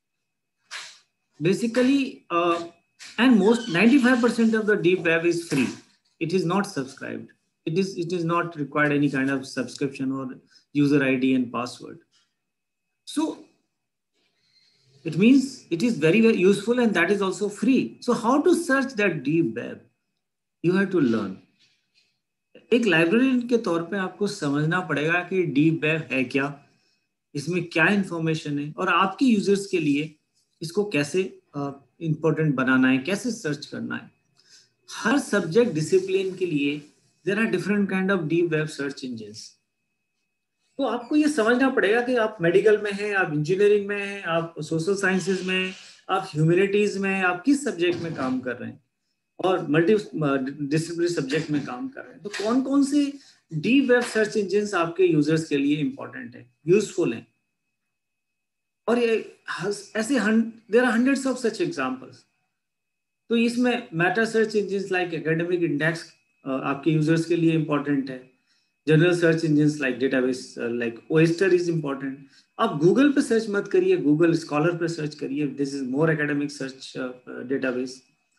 Basically, uh, and most ninety-five percent of the deep web is free. It is not subscribed. It is, it is not required any kind of subscription or user I D and password. So it means it is very, very useful, and that is also free. So how to search that deep web? You have to learn. एक librarian के तौर पे आपको समझना पड़ेगा कि deep web है क्या, इसमें क्या इंफॉर्मेशन है, और आपके यूजर्स के लिए इसको कैसे इंपॉर्टेंट uh, बनाना है, कैसे सर्च करना है। हर सब्जेक्ट डिसिप्लिन के लिए there are different kind of deep web search engines. तो आपको ये समझना पड़ेगा कि आप मेडिकल में हैं, आप इंजीनियरिंग में हैं, आप सोशल साइंसेज में हैं, आप ह्यूमैनिटीज में हैं, आप किस सब्जेक्ट में काम कर रहे हैं और मल्टी डिसिप्लिनरी सब्जेक्ट में काम कर रहे हैं। तो कौन कौन से डीप वेब सर्च इंजिन्स आपके यूजर्स के लिए इंपॉर्टेंट है, यूजफुल हैं। और ये ऐसे there are hundreds of such examples. तो इसमें meta search engines like academic index आपके यूजर्स के लिए इंपॉर्टेंट है। General search engines like database like OAIster is important. आप गूगल पे सर्च मत करिए, गूगल स्कॉलर पे सर्च करिए, this is more academic search database.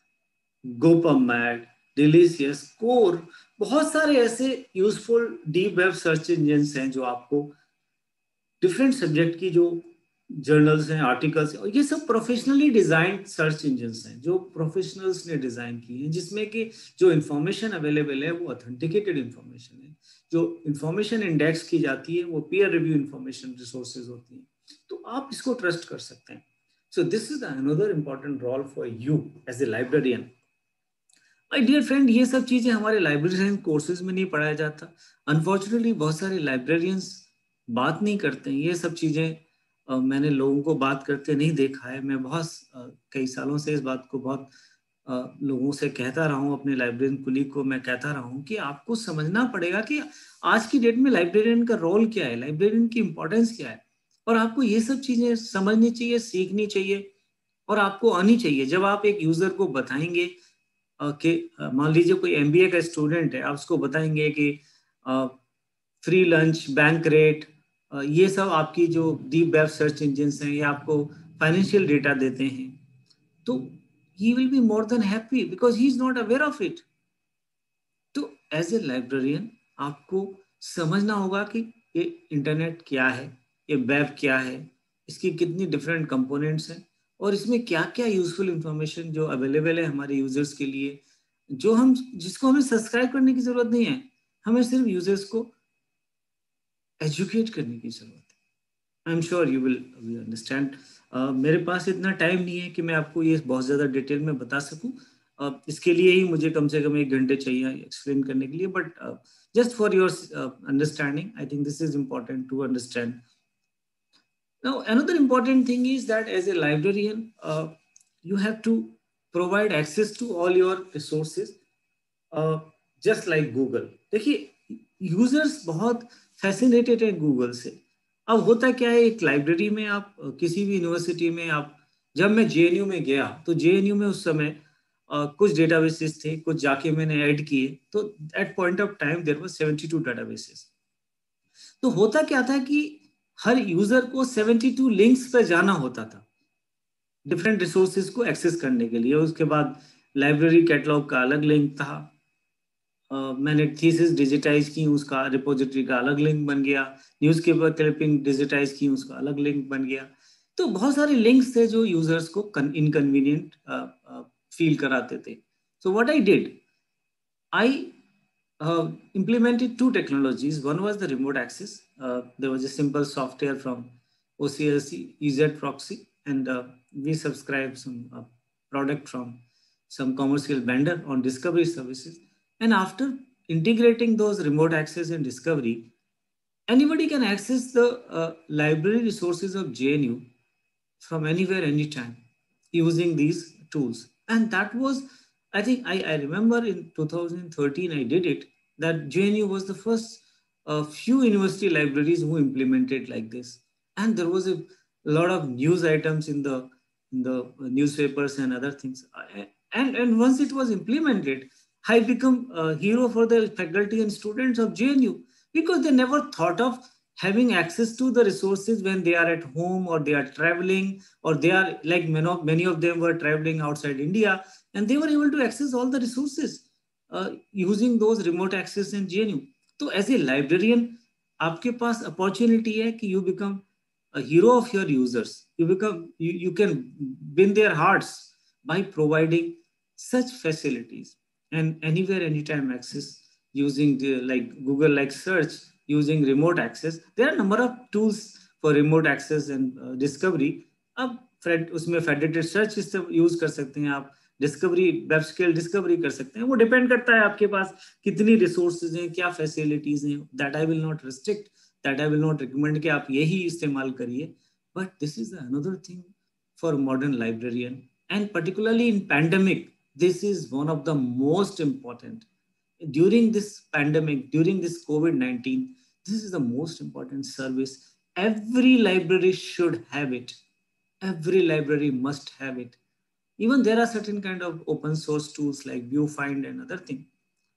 गोपमैट, डिलीशियस, कोर, बहुत सारे ऐसे useful deep web search engines हैं जो आपको डिफरेंट सब्जेक्ट की जो जर्नल्स हैं, आर्टिकल्स हैं, और ये सब प्रोफेशनली डिजाइन सर्च इंजिन्स हैं जो प्रोफेशनल्स ने डिजाइन की हैं, जिसमें कि जो इंफॉर्मेशन अवेलेबल है वो ऑथेंटिकेटेड इंफॉर्मेशन है। जो इंफॉर्मेशन इंडेक्स की जाती है वो पीयर रिव्यू इंफॉर्मेशन रिसोर्सेज होती हैं, तो आप इसको ट्रस्ट कर सकते हैं। So this is another important role for you as a librarian. My dear friend, ये सब चीजें हमारे लाइब्रेरियन कोर्सेज में नहीं पढ़ाया जाता। अनफॉर्चुनेटली बहुत सारे लाइब्रेरियंस बात नहीं करते हैं ये सब चीजें। Uh, मैंने लोगों को बात करते नहीं देखा है। मैं बहुत uh, कई सालों से इस बात को बहुत uh, लोगों से कहता रहा हूँ, अपने लाइब्रेरियन कुलीग को मैं कहता रहा हूँ कि आपको समझना पड़ेगा कि आज की डेट में लाइब्रेरियन का रोल क्या है, लाइब्रेरियन की इंपॉर्टेंस क्या है, और आपको ये सब चीजें समझनी चाहिए, सीखनी चाहिए और आपको आनी चाहिए। जब आप एक यूजर को बताएंगे कि मान लीजिए कोई एमबीए का स्टूडेंट है, आप उसको बताएंगे कि फ्री लंच, बैंक रेट, ये सब आपकी जो डीप वेब सर्च इंजिन्स हैं, ये आपको फाइनेंशियल डेटा देते हैं, तो he will be more than happy because he is not aware of it. तो एज ए लाइब्रेरियन आपको समझना होगा कि ये इंटरनेट क्या है, ये वेब क्या है, इसकी कितनी डिफरेंट कंपोनेंट्स हैं और इसमें क्या क्या यूजफुल इंफॉर्मेशन जो अवेलेबल है हमारे यूजर्स के लिए, जो हम जिसको हमें सब्सक्राइब करने की जरूरत नहीं है, हमें सिर्फ यूजर्स को एजुकेट करने की जरूरत है। I am sure you will understand. मेरे पास इतना टाइम नहीं है कि मैं आपको ये बहुत ज़्यादा डिटेल में बता सकूं। uh, इसके लिए ही मुझे कम से कम एक घंटे चाहिए एक्सप्लेन करने के लिए, but just for your understanding I think this is important to understand. Now another important thing is that as a librarian you have to provide access to all your resources just like Google. देखिए users बहुत fascinated है Google से। अब होता क्या है, एक library में आप किसी भी यूनिवर्सिटी में, आप जब मैं जेएनयू में गया तो जेएनयू में उस समय uh, कुछ डेटाबेसेस थे, कुछ जाके मैंने ऐड किए, तो at point of time there was seventy two databases. तो होता क्या था कि हर यूजर को सेवेंटी टू लिंक्स पे जाना होता था डिफरेंट रिसोर्सेज को एक्सेस करने के लिए। उसके बाद लाइब्रेरी कैटलॉग का अलग लिंक था, uh, मैंने थीसिस डिजिटाइज की, उसका रिपोजिटरी का अलग लिंक बन गया, न्यूज़पेपर क्लिपिंग डिजिटाइज की, उसका अलग लिंक बन गया। तो बहुत सारे लिंक्स थे जो यूजर्स को इनकन्वीनियंट फील कराते थे। So what I did, I implemented two technologies. One was the remote access. Uh, there was a simple software from O C L C, E Z Proxy, and uh, we subscribed some uh, product from some commercial vendor on discovery services. And after integrating those remote access and discovery, anybody can access the uh, library resources of J N U from anywhere, anytime, using these tools. And that was, I think, I, I remember in two thousand thirteen, I did it, that J N U was the first uh, few university libraries who implemented like this. And there was a lot of news items in the, in the newspapers and other things. And, and once it was implemented, I become a hero for the faculty and students of J N U, because they never thought of having access to the resources when they are at home or they are traveling, or they are like many of, many of them were traveling outside India, and they were able to access all the resources uh, using those remote access in J N U. So as a librarian, आपके पास opportunity है कि you become a hero of your users. You become, you, you can win their hearts by providing such facilities and anywhere, anytime access using the, like Google like search, using remote access. There are a number of tools for remote access and uh, discovery. अब Fred उसमें federated search use कर सकते हैं आप, discovery web scale discovery कर सकते हैं। वो डिपेंड करता है आपके पास कितनी रिसोर्सेज हैं, क्या फैसिलिटीज हैं। That I will not restrict, that I will not recommend कि आप यही इस्तेमाल करिए, but this is another thing for modern librarian, and particularly in pandemic this is one of the most important. During this pandemic, during this COVID nineteen, this is the most important service. Every library should have it. Every library must have it. Even there are certain kind of open source tools like Viewfind and other thing.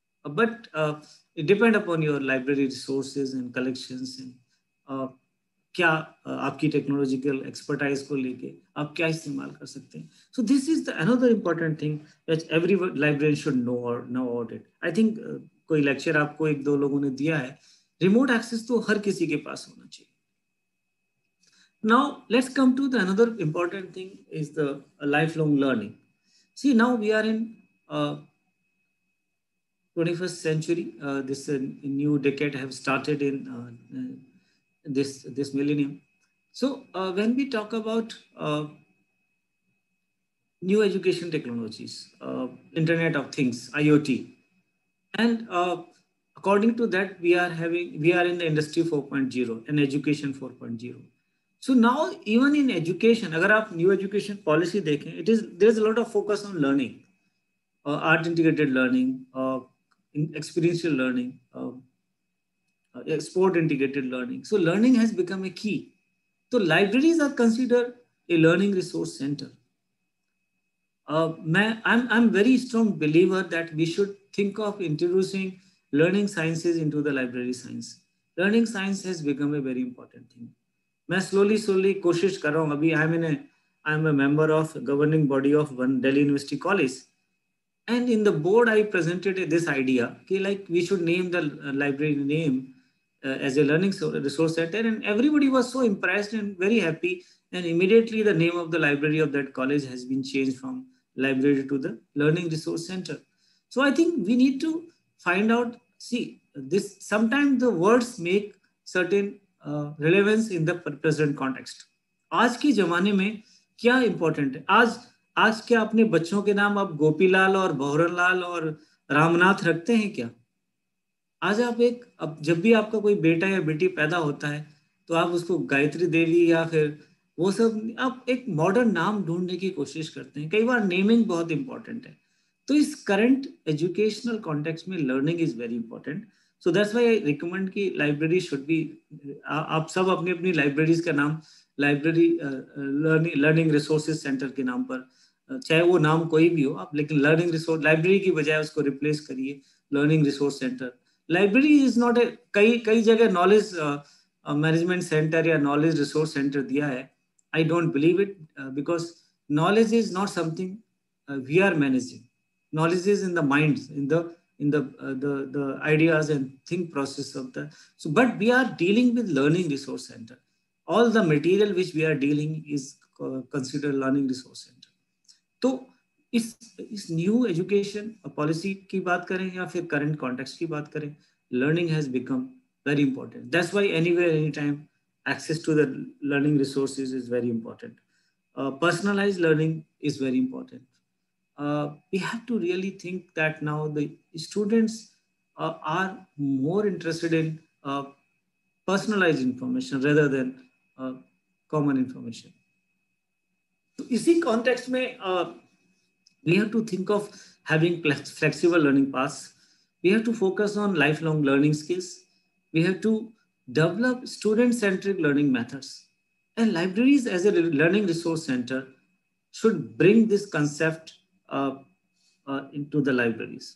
But uh, it depends upon your library resources and collections and uh, क्या आपकी technological expertise को लेके आप क्या इस्तेमाल कर सकते हैं. So this is the another important thing that every librarian should know और know about it. I think कोई लेक्चर आपको एक दो लोगों ने दिया है, रिमोट एक्सेस तो हर किसी के पास होना चाहिए. Now let's come to the another important thing is the uh, lifelong learning. See, now we are in uh, twenty-first century. Uh, this uh, new decade have started in uh, uh, this this millennium. So uh, when we talk about uh, new education technologies, uh, Internet of Things, I O T, and uh, according to that, we are having we are in the industry four point oh and education four point oh. So now even in education, अगर आप new education policy देखें, it is there is a lot of focus on learning, uh, art integrated learning, uh, experiential learning, uh, uh, sport integrated learning. So learning has become a key. So libraries are considered a learning resource center. Uh, I'm I'm very strong believer that we should think of introducing learning sciences into the library science. Learning science has become a very important thing. मैं slowly slowly कोशिश कर रहा हूँ. अभी I'm in a I'm a member of governing body of one Delhi University College, and in the board I presented this idea कि like we should name the library name uh, as a learning resource center, and everybody was so impressed and very happy, and immediately the name of the library of that college has been changed from library to the learning resource center. So I think we need to find out, see this, sometimes the words make certain uh, relevance in the present context. आज की जमाने में क्या important है? आज आज क्या अपने बच्चों के नाम आप गोपीलाल और भौरनलाल और रामनाथ रखते हैं क्या? आज आप एक, अब जब भी आपका कोई बेटा या बेटी पैदा होता है तो आप उसको गायत्री देवी या फिर वो सब, आप एक मॉडर्न नाम ढूंढने की कोशिश करते हैं. कई बार नेमिंग बहुत इंपॉर्टेंट है. तो इस करंट एजुकेशनल कॉन्टेक्स्ट में learning is very important. So that's why I recommend कि लाइब्रेरी शुड बी, आप सब अपनी अपनी लाइब्रेरीज का नाम library learning learning resources centre के नाम पर चाहे वो नाम कोई भी हो आप, लेकिन लर्निंग रिसोर्स लाइब्रेरी की बजाय उसको रिप्लेस करिए learning resource centre. Library is not a, कई कई जगह नॉलेज मैनेजमेंट सेंटर या नॉलेज रिसोर्स सेंटर दिया है. I don't believe it, because knowledge is not something uh, we are managing. Knowledge is in the minds, in the in the uh, the the ideas and think process of the. So, but we are dealing with learning resource center. All the material which we are dealing is uh, considered learning resource center. तो इस इस new education policy की बात करें या फिर current context की बात करें, learning has become very important. That's why anywhere, anytime, access to the learning resources is very important. Uh, personalized learning is very important. Uh, we have to really think that now the students uh, are more interested in uh, personalized information rather than uh, common information. So, इसी context में uh, we have to think of having flexible learning paths. We have to focus on lifelong learning skills. We have to develop student-centric learning methods. And libraries as a learning resource center should bring this concept uh, uh, into the libraries.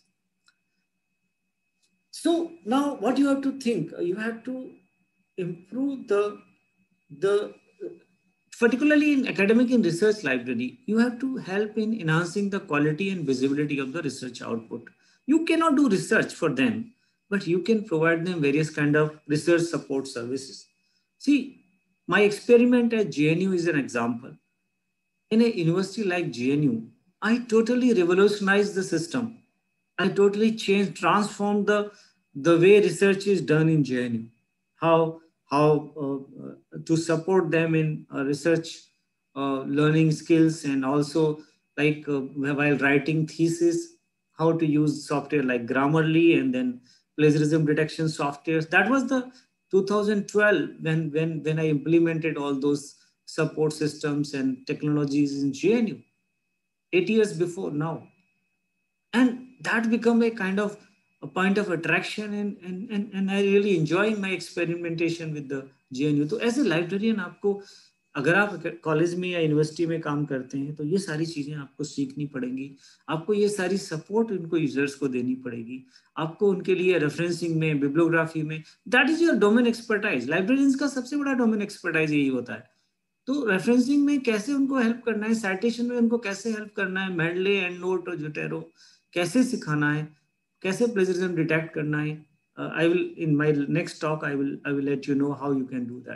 So now what you have to think, you have to improve the, the particularly in academic and research library, you have to help in enhancing the quality and visibility of the research output. You cannot do research for them, but you can provide them various kind of research support services. See, my experiment at J N U is an example. In a university like J N U, I totally revolutionized the system. I totally changed, transformed the, the way research is done in J N U. How, how uh, to support them in uh, research uh, learning skills, and also like uh, while writing thesis, how to use software like Grammarly and then plagiarism detection softwares. That was the two thousand twelve when, when, when I implemented all those support systems and technologies in J N U, eight years before now. And that become a kind of a point of attraction, and, and, and, and I really enjoying my experimentation with the J N U. So as a librarian, आपको अगर आप college में या university में काम करते हैं तो ये सारी चीजें आपको सीखनी पड़ेंगी, आपको ये सारी सपोर्ट उनको यूजर्स को देनी पड़ेगी, आपको उनके लिए रेफरेंसिंग में, बिब्लियोग्राफी में, that is your domain expertise. Librarians का सबसे बड़ा डोमेन एक्सपर्टाइज यही होता है. तो रेफरेंसिंग में कैसे उनको हेल्प करना है, साइटेशन में उनको कैसे हेल्प करना है, मेडले, एंड नोट और जोटेरो कैसे सिखाना है, कैसे प्लेजरिज्म डिटेक्ट करना है. I will in my next talk I will I will let you know how you can do that.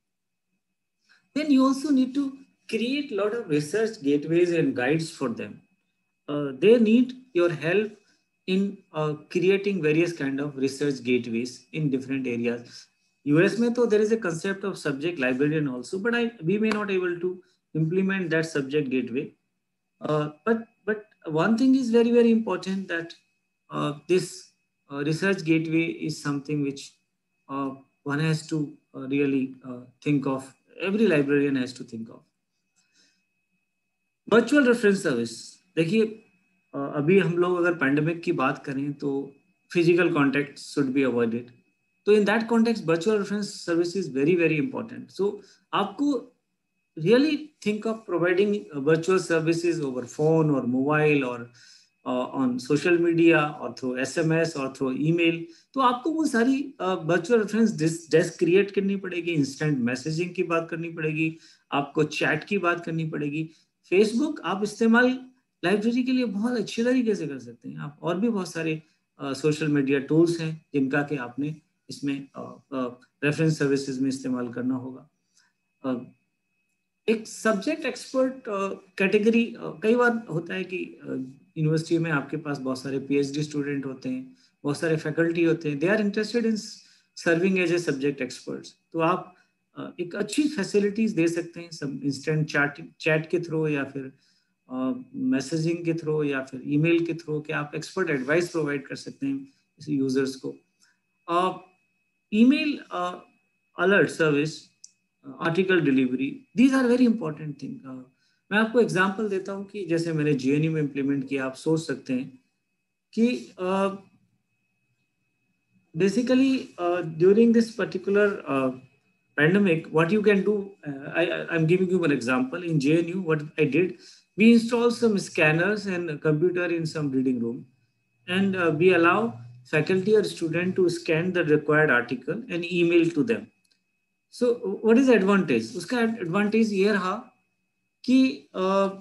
Then you also need to create a lot of research gateways and guides for them. Uh, they need your help in uh, creating various kind of research gateways in different areas. U S mein, there is a concept of subject librarian also, but I, we may not able to implement that subject gateway. Uh, but, but one thing is very, very important, that uh, this uh, research gateway is something which uh, one has to uh, really uh, think of. Every librarian has to think of. Virtual reference service. देखिए, अभी हम लोग अगर pandemic की बात करें तो physical contact should be avoided. So in that context, virtual reference service is very, very important. So आपको really think of providing virtual services over phone or mobile or uh, on social media or through S M S or through email. तो आपको वो सारी virtual reference desk create करनी पड़ेगी, instant messaging की बात करनी पड़ेगी, आपको चैट की बात करनी पड़ेगी. फेसबुक आप इस्तेमाल लाइब्रेरी के लिए बहुत अच्छी तरीके से कर सकते हैं. आप और भी बहुत सारे सोशल मीडिया टूल्स हैं जिनका कि आपने इसमें रेफरेंस सर्विसेज में इस्तेमाल करना होगा. uh, एक सब्जेक्ट एक्सपर्ट कैटेगरी कई बार होता है कि यूनिवर्सिटी uh, में आपके पास बहुत सारे पीएचडी स्टूडेंट होते हैं, बहुत सारे फैकल्टी होते हैं, they are interested in serving as a subject experts. तो आप uh, एक अच्छी फैसिलिटीज दे सकते हैं, सब इंस्टेंट चैट चैट के थ्रू या फिर मैसेजिंग uh, के थ्रू या फिर ईमेल के थ्रू कि आप एक्सपर्ट एडवाइस प्रोवाइड कर सकते हैं यूजर्स को. Email alert service, article delivery, these are very important thing. मैं आपको एग्जांपल देता हूँ कि जैसे मैंने जेएनयू में इम्प्लीमेंट किया. आप सोच सकते हैं कि basically during this particular pandemic, what you can do, uh, I, I'm giving you one example. In J N U, what I did, We install some scanners and a computer in some reading room, and uh, we allow faculty or student to scan the required article and email to them. So what is the advantage? उसका advantage ये रहा कि uh,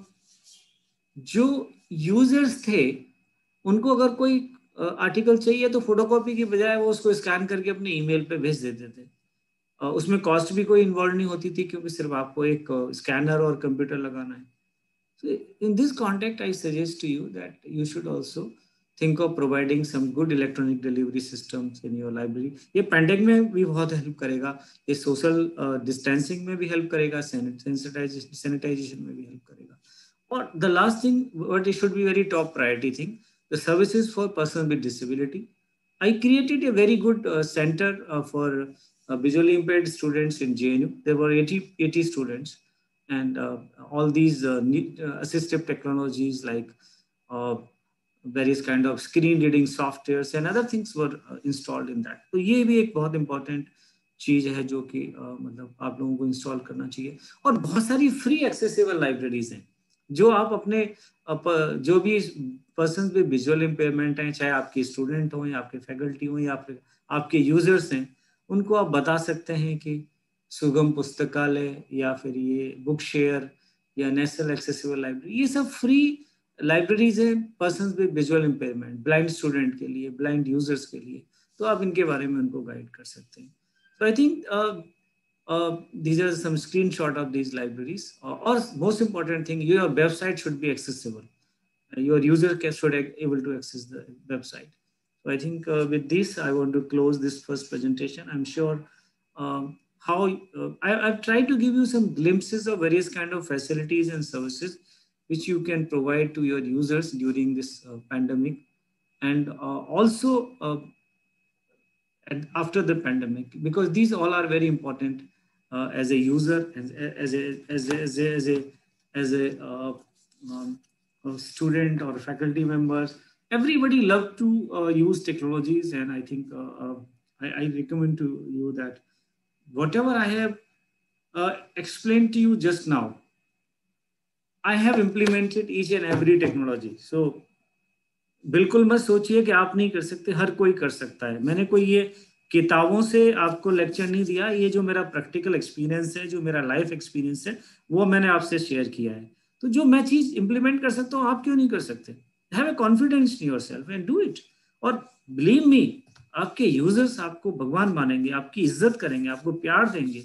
जो users थे उनको अगर कोई article uh, चाहिए तो फोटोकॉपी की बजाय वो उसको स्कैन करके अपने ईमेल पे भेज देते थे. uh, उसमें कॉस्ट भी कोई इन्वॉल्व नहीं होती थी क्योंकि सिर्फ आपको एक स्कैनर और कंप्यूटर लगाना है. So in this context, I suggest to you that you should also think of providing some good electronic delivery systems in your library. ये pandemic में भी बहुत help करेगा, ये social uh, distancing में भी help करेगा, sanitization sanitization में भी help करेगा. और the last thing, what it should be very top priority thing, the services for persons with disability. I created a very good uh, center uh, for uh, visually impaired students in J N U. There were eighty, eighty students. And uh, all these uh, need, uh, assistive technologies like uh, various kind of screen reading softwares and other things were uh, installed in that. तो ये भी एक बहुत important चीज है जो कि uh, मतलब आप लोगों को इंस्टॉल करना चाहिए. और बहुत सारी फ्री एक्सेसिबल लाइब्रेरीज हैं जो आप अपने अप, जो भी पर्सन विद विजुअल इम्पेयरमेंट हैं, चाहे आपके स्टूडेंट हो या आपके फैकल्टी हो या आपके आपके यूजर्स हैं, उनको आप बता सकते हैं कि सुगम पुस्तकालय या फिर ये बुक शेयर या नेशनल एक्सेसिबल लाइब्रेरी, ये सब फ्री लाइब्रेरीज हैं persons with visual impairment, blind student के लिए, ब्लाइंड यूजर्स के लिए. तो आप इनके बारे में उनको गाइड कर सकते हैं. So I think these are some screenshot of these libraries. Uh, or most important thing, your website should be accessible. Uh, your user can, should be able to access the website. So I think uh, with this, I want to close this first presentation. I'm sure um, how uh, I, I've tried to give you some glimpses of various kind of facilities and services which you can provide to your users during this uh, pandemic, and uh, also uh, and after the pandemic, because these all are very important uh, as a user, as, as, a, as, a, as a as a as a uh, um, a student or faculty members. Everybody love to uh, use technologies, and I think uh, uh, I, I recommend to you that whatever I have uh, explained to you just now, I have implemented each and every technology. So बिल्कुल मत सोचिए कि आप नहीं कर सकते, हर कोई कर सकता है. मैंने कोई ये किताबों से आपको लेक्चर नहीं दिया, ये जो मेरा प्रैक्टिकल एक्सपीरियंस है, जो मेरा लाइफ एक्सपीरियंस है, वो मैंने आपसे शेयर किया है. तो जो मैं चीज इंप्लीमेंट कर सकता हूँ, आप क्यों नहीं कर सकते? Have a confidence in yourself and do it. और बिलीव मी, आपके यूजर्स आपको भगवान मानेंगे, आपकी इज्जत करेंगे, आपको प्यार देंगे.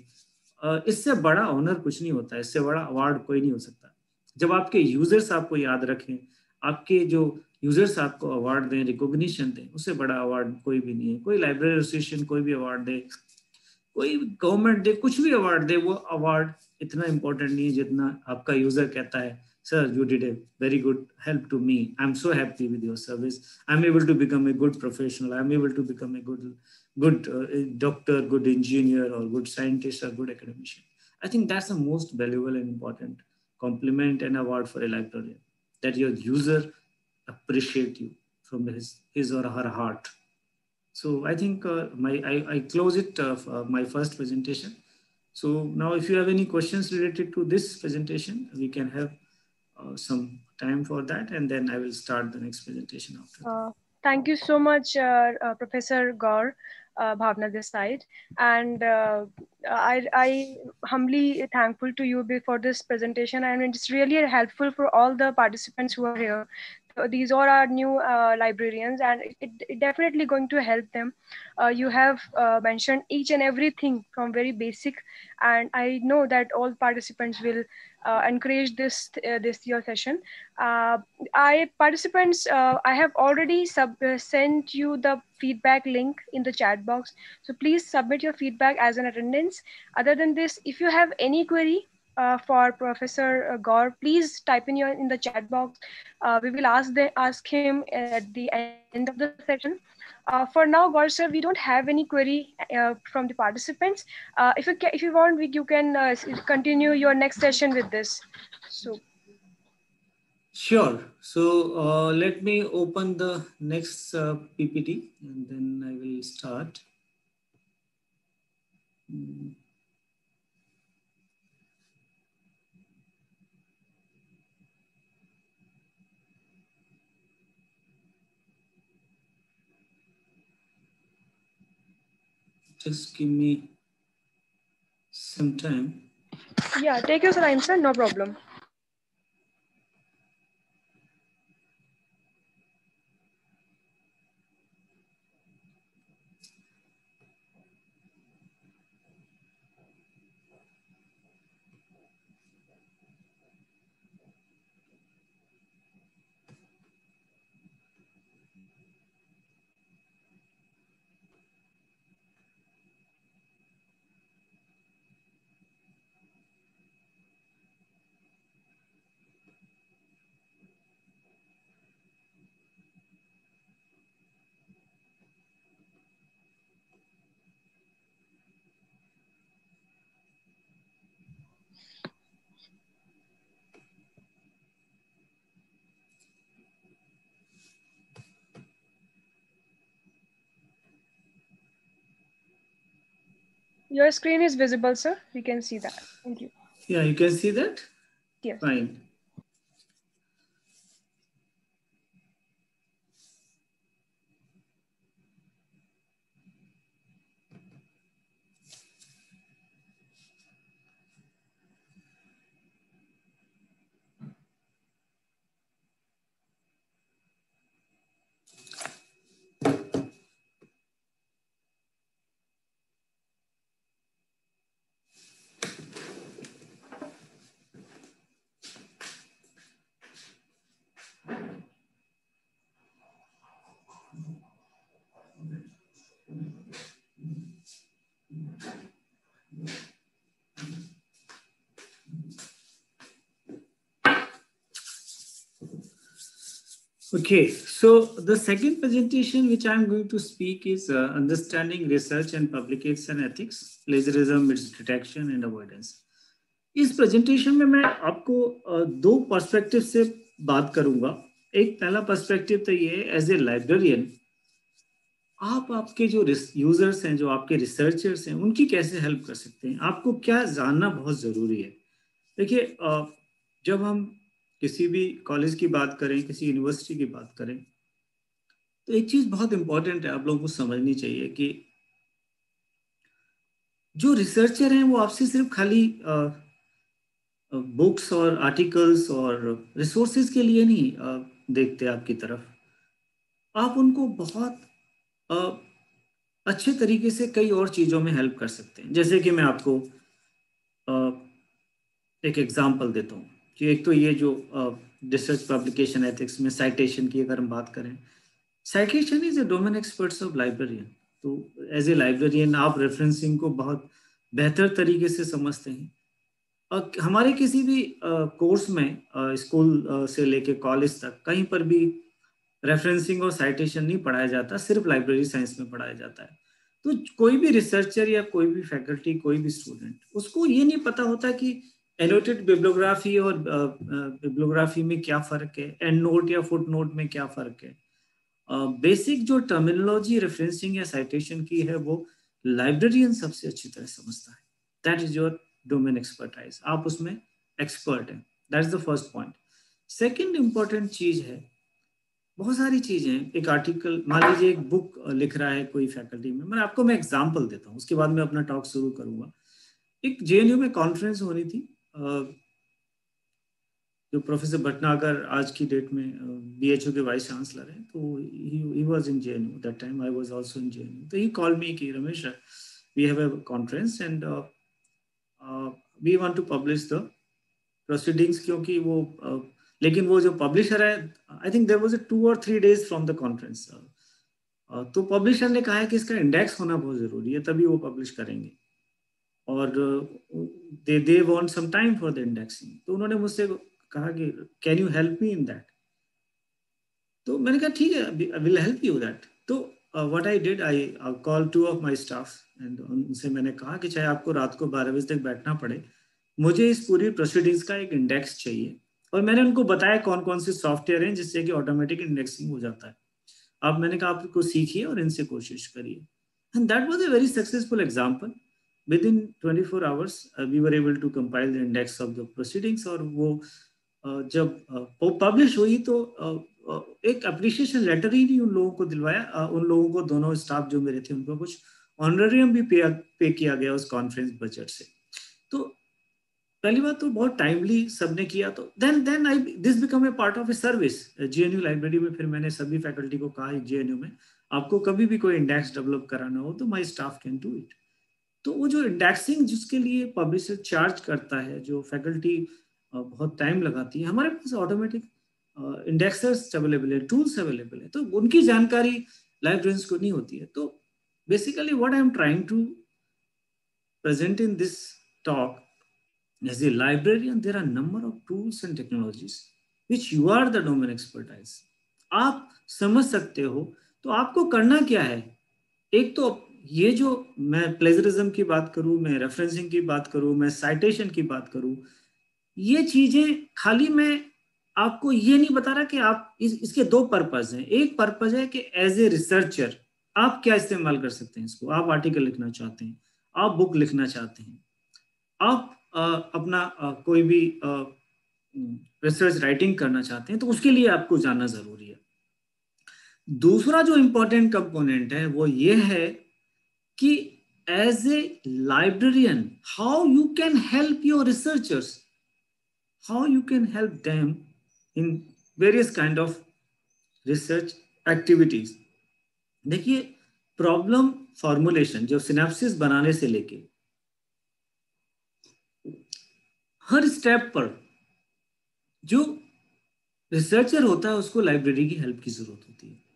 इससे बड़ा ऑनर कुछ नहीं होता है, इससे बड़ा अवार्ड कोई नहीं हो सकता. जब आपके यूजर्स आपको याद रखें, आपके जो यूजर्स आपको अवार्ड दें, रिकॉग्निशन दें, उससे बड़ा अवार्ड कोई भी नहीं है. कोई लाइब्रेरी एसोसिएशन कोई भी अवार्ड दे, कोई गवर्नमेंट दे, कुछ भी अवार्ड दे, वो अवार्ड इतना इंपॉर्टेंट नहीं है जितना आपका यूजर कहता है, sir you did a very good help to me, I am so happy with your service, I am able to become a good professional, I am able to become a good good doctor, good engineer और good scientist और good academician. I think that's the most valuable and important compliment and award for a librarian, that your user appreciate you from his his or her heart. So I think uh, my I, I close it uh, uh, my first presentation. So now if you have any questions related to this presentation, we can have uh, some time for that, and then I will start the next presentation after. Uh, thank you so much, uh, uh, Professor Gaur, uh, Bhavna this side, and uh, I, I humbly thankful to you for this presentation, and it's really helpful for all the participants who are here. So these are our new uh, librarians, and it, it definitely going to help them. Uh, you have uh, mentioned each and everything from very basic, and I know that all participants will uh, encourage this uh, this year session. Uh, I participants, uh, I have already sub uh, sent you the feedback link in the chat box. So please submit your feedback as an attendance. Other than this, if you have any query uh, for Professor Gaur, please type in your in the chat box. Uh, we will ask the ask him at the end of the session. Uh, for now, Gaur sir, we don't have any query uh, from the participants. Uh, if you if you want, we, you can uh, continue your next session with this. So. Sure. So uh, let me open the next uh, P P T and then I will start. Mm. Just give me some time. Yeah, take your time, sir. No problem. Your screen is visible, sir. We can see that. Thank you. Yeah, you can see that? Yes. Fine. Okay, so the second presentation which I'm going to speak is uh, Understanding Research and Publication Ethics, Plagiarism, Its Detection and Avoidance. इस presentation में मैं आपको uh, दो perspective से बात करूंगा. एक पहला पर्सपेक्टिव तो ये एज ए लाइब्रेरियन आप आपके जो यूजर्स हैं, जो आपके रिसर्चर्स हैं, उनकी कैसे हेल्प कर सकते हैं, आपको क्या जानना बहुत ज़रूरी है. देखिए, uh, जब हम किसी भी कॉलेज की बात करें, किसी यूनिवर्सिटी की बात करें, तो एक चीज़ बहुत इंपॉर्टेंट है, आप लोगों को समझनी चाहिए कि जो रिसर्चर हैं वो आपसे सिर्फ खाली बुक्स और आर्टिकल्स और रिसोर्सेज के लिए नहीं आ, देखते आपकी तरफ. आप उनको बहुत आ, अच्छे तरीके से कई और चीज़ों में हेल्प कर सकते हैं. जैसे कि मैं आपको आ, एक एग्जांपल देता हूँ कि एक तो ये जो रिसर्च पब्लिकेशन एथिक्स में साइटेशन की अगर हम बात करें, citation is a domain experts of librarian. तो एज ए लाइब्रेरियन आप रेफरेंसिंग को बहुत बेहतर तरीके से समझते हैं. और हमारे किसी भी कोर्स में स्कूल से लेके कॉलेज तक कहीं पर भी रेफरेंसिंग और साइटेशन नहीं पढ़ाया जाता, सिर्फ लाइब्रेरी साइंस में पढ़ाया जाता है. तो कोई भी रिसर्चर या कोई भी फैकल्टी, कोई भी स्टूडेंट, उसको ये नहीं पता होता कि एनोटेड बिब्लियोग्राफी और बिब्लियोग्राफी में क्या फ़र्क है, एंड नोट या फुट नोट में क्या फ़र्क है. बेसिक uh, जो टर्मिनोलॉजी रेफरेंसिंग या साइटेशन की है वो लाइब्रेरियन सबसे अच्छी तरह समझता है. That is your domain expertise, आप उसमें एक्सपर्ट हैं. That is the first point. Second important चीज़ है, बहुत सारी चीज़ें, एक आर्टिकल, मान लीजिए एक बुक लिख रहा है कोई फैकल्टी में, मैं आपको मैं एग्जाम्पल देता हूँ, उसके बाद मैं अपना टॉक शुरू करूँगा. एक जे एन यू में कॉन्फ्रेंस हो रही थी, जो प्रोफेसर भटनागर आज की डेट में बी एच यू के वाइस चांसलर हैं, तो he was in J N U that time, I was also in J N U. तो ही कॉल मी कि Ramesh, we have a conference and we want to publish the proceedings, क्योंकि वो uh, लेकिन वो जो publisher है, I think there was a two और three days from the conference, तो पब्लिशर ने कहा है कि इसका इंडेक्स होना बहुत ज़रूरी है, तभी वो पब्लिश करेंगे, और they they want some time for the indexing. तो उन्होंने मुझसे कहा कि can you help me in that. तो मैंने कहा ठीक है, I will help you that. तो what I did, I call two of my staff and उनसे मैंने कहा कि चाहे आपको रात को बारह बजे तक बैठना पड़े, मुझे इस पूरी प्रोसीडिंग्स का एक इंडेक्स चाहिए. और मैंने उनको बताया कौन कौन से सॉफ्टवेयर हैं जिससे कि ऑटोमेटिक इंडेक्सिंग हो जाता है. अब मैंने कहा आपको सीखिए और इनसे कोशिश करिए. And that was a very successful example. Within twenty-four hours uh, we were able to compile the index of the proceedings. और वो uh, जब पब्लिश uh, हुई तो uh, uh, एक अप्रिशिएशन लेटर ही नहीं उन लोगों को दिलवाया, uh, उन लोगों को, दोनों स्टाफ जो मेरे थे, उनको कुछ ऑनरेरियम भी पे, पे किया गया उस कॉन्फ्रेंस बजट से। तो पहली बात तो बहुत टाइमली सबने किया, तो then then I this become a part of a service. JNU library में फिर मैंने सभी फैकल्टी को कहा जेएनयू में आपको कभी भी कोई इंडेक्स डेवलप कराना हो तो my staff can do it. तो वो जो इंडेक्सिंग जिसके लिए पब्लिशर चार्ज करता है, जो फैकल्टी बहुत टाइम लगाती है, हमारे पास ऑटोमेटिक इंडेक्सर्स अवेलेबल है, टूल्स अवेलेबल है, तो उनकी जानकारी लाइब्रेरियंस को नहीं होती है। तो basically what I am trying to present in this talk, as a librarian there are number of tools and technologies which you are the domain expertise। आप समझ सकते हो तो आपको करना क्या है। एक तो ये जो मैं प्लेजरिज्म की बात करूं, मैं रेफरेंसिंग की बात करूं, मैं साइटेशन की बात करूं, ये चीजें खाली मैं आपको ये नहीं बता रहा कि आप इस, इसके दो पर्पज हैं। एक पर्पज है कि एज ए रिसर्चर आप क्या इस्तेमाल कर सकते हैं इसको। आप आर्टिकल लिखना चाहते हैं, आप बुक लिखना चाहते हैं, आप Uh, अपना uh, कोई भी रिसर्च uh, राइटिंग करना चाहते हैं, तो उसके लिए आपको जानना जरूरी है। दूसरा जो इंपॉर्टेंट कंपोनेंट है वो ये है कि as a librarian how you can help your researchers, how you can help them in various kind of research activities. देखिए, प्रॉब्लम फॉर्मुलेशन जो सिनेप्सिस बनाने से लेके हर स्टेप पर जो रिसर्चर होता है उसको लाइब्रेरी की हेल्प की जरूरत होती है।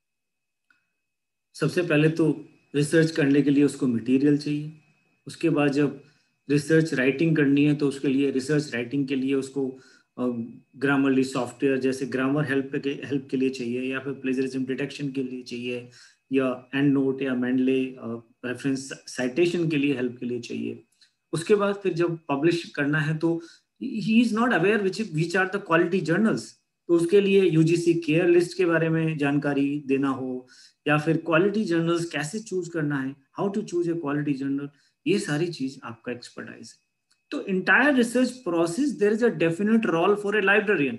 सबसे पहले तो रिसर्च करने के लिए उसको मटेरियल चाहिए, उसके बाद जब रिसर्च राइटिंग करनी है तो उसके लिए रिसर्च राइटिंग के लिए उसको ग्रामरली सॉफ्टवेयर जैसे ग्रामर हेल्प के हेल्प के लिए चाहिए, या फिर प्लेजरिज्म डिटेक्शन के लिए चाहिए, या एंड नोट या मेंडले रेफरेंस साइटेशन के लिए हेल्प के लिए चाहिए। उसके बाद फिर जब पब्लिश करना है तो he is not aware which which are the quality journals, तो उसके लिए यूजीसी केयर लिस्ट के बारे में जानकारी देना हो, या फिर क्वालिटी जर्नल्स कैसे चूज करना है, how to choose a quality journal, ये सारी चीज आपका एक्सपर्टाइज है। तो entire research process there is a definite role for a librarian.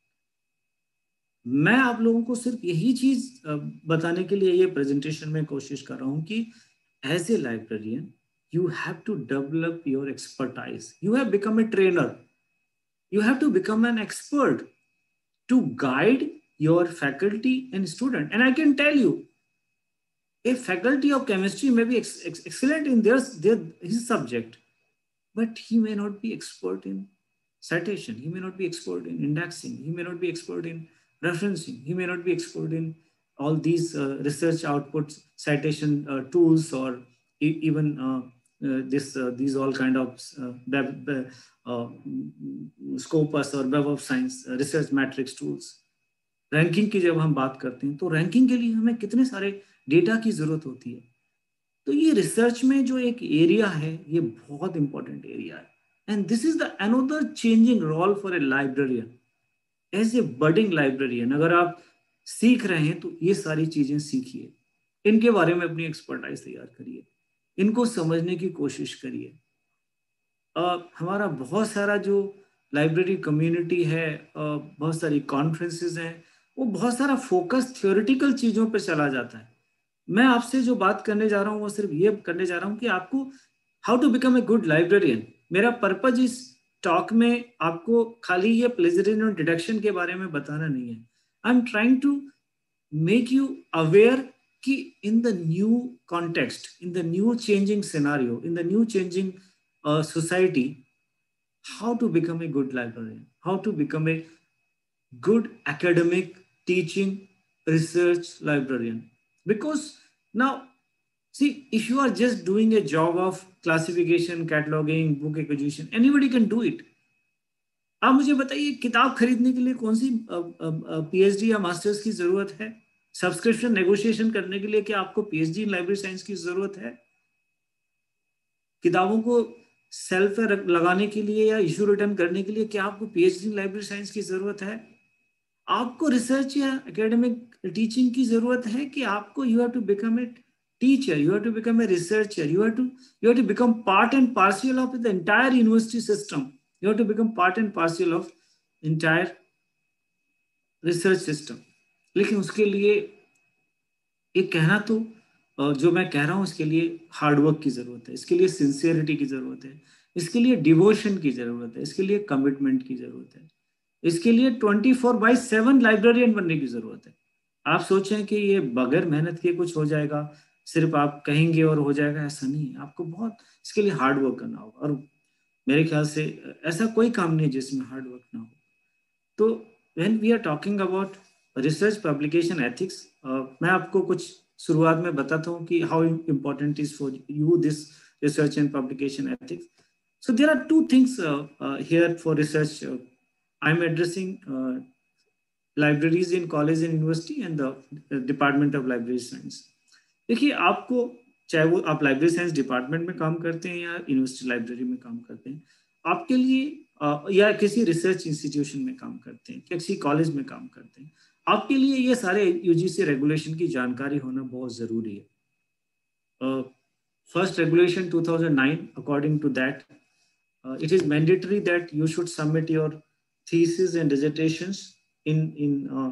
मैं आप लोगों को सिर्फ यही चीज बताने के लिए ये प्रेजेंटेशन में कोशिश कर रहा हूं कि as a librarian you have to develop your expertise. You have become a trainer. You have to become an expert to guide your faculty and student. And I can tell you, a faculty of chemistry may be ex ex excellent in their, their his subject, but he may not be expert in citation. He may not be expert in indexing. He may not be expert in referencing. He may not be expert in all these uh, research outputs, citation uh, tools, or e even uh, Uh, this uh, these all kind of uh, web, uh, Scopus or Web of Science uh, research matrix tools। Ranking की जब हम बात करते हैं तो ranking के लिए हमें कितने सारे डेटा की जरूरत होती है। तो ये रिसर्च में जो एक एरिया है ये बहुत इंपॉर्टेंट एरिया है, and this is the another changing role for a librarian as a budding librarian. अगर आप सीख रहे हैं तो ये सारी चीजें सीखिए, इनके बारे में अपनी एक्सपर्टाइज तैयार करिए, इनको समझने की कोशिश करिए। हमारा बहुत सारा जो लाइब्रेरी कम्युनिटी है, आ, बहुत सारी कॉन्फ्रेंसेस हैं, वो बहुत सारा फोकस थ्योरेटिकल चीज़ों पर चला जाता है। मैं आपसे जो बात करने जा रहा हूँ वो सिर्फ ये करने जा रहा हूँ कि आपको how to become a good librarian. मेरा पर्पज इस टॉक में आपको खाली ये प्लेजरिज्म और डिडक्शन के बारे में बताना नहीं है। I am trying to make you aware कि in the new context, in the new changing scenario, in the new changing uh, society, how to become a good librarian, how to become a good academic teaching research librarian. Because now, see, if you are just doing a job of classification, cataloging, book acquisition, anybody can do it. आप मुझे बताइए, किताब खरीदने के लिए कौन सी PhD या masters की जरूरत है? सब्सक्रिप्शन नेगोशिएशन करने के लिए क्या आपको पीएचडी इन लाइब्रेरी साइंस की जरूरत है? किताबों को सेल्फ लगाने के लिए या इशू रिटर्न करने के लिए क्या आपको पीएचडी इन लाइब्रेरी साइंस की जरूरत है? आपको रिसर्च या एकेडमिक टीचिंग की जरूरत है कि आपको you have to become a teacher, you have to become a researcher, you have to you have to become part and partial of the entire university system, you have to become part and partial of entire research system. लेकिन उसके लिए एक कहना तो जो मैं कह रहा हूँ इसके लिए हार्डवर्क की ज़रूरत है, इसके लिए सिंसियरिटी की ज़रूरत है, इसके लिए डिवोशन की ज़रूरत है, इसके लिए कमिटमेंट की ज़रूरत है, इसके लिए twenty four by seven librarian बनने की ज़रूरत है। आप सोचें कि ये बगैर मेहनत के कुछ हो जाएगा, सिर्फ आप कहेंगे और हो जाएगा, ऐसा नहीं। आपको बहुत इसके लिए हार्ड वर्क करना होगा, और मेरे ख्याल से ऐसा कोई काम नहीं है जिसमें हार्ड वर्क ना हो। तो when we are talking about research publication ethics, मैं आपको कुछ शुरुआत में बताता हूँ कि how important is for you this research and publication ethics. So there are two things uh, uh, here for research. Uh, I'm addressing uh, libraries in college and university and the uh, Department of Library Science. देखिए, आपको चाहे वो आप library science department में काम करते हैं या यूनिवर्सिटी लाइब्रेरी में काम करते हैं, आपके लिए uh, या किसी रिसर्च इंस्टीट्यूशन में काम करते हैं, किसी कॉलेज में काम करते हैं, आपके लिए ये सारे यूजीसी रेगुलेशन की जानकारी होना बहुत ज़रूरी है. First regulation two thousand nine, according to that, Uh, it is mandatory that you should submit your thesis and dissertations in in uh,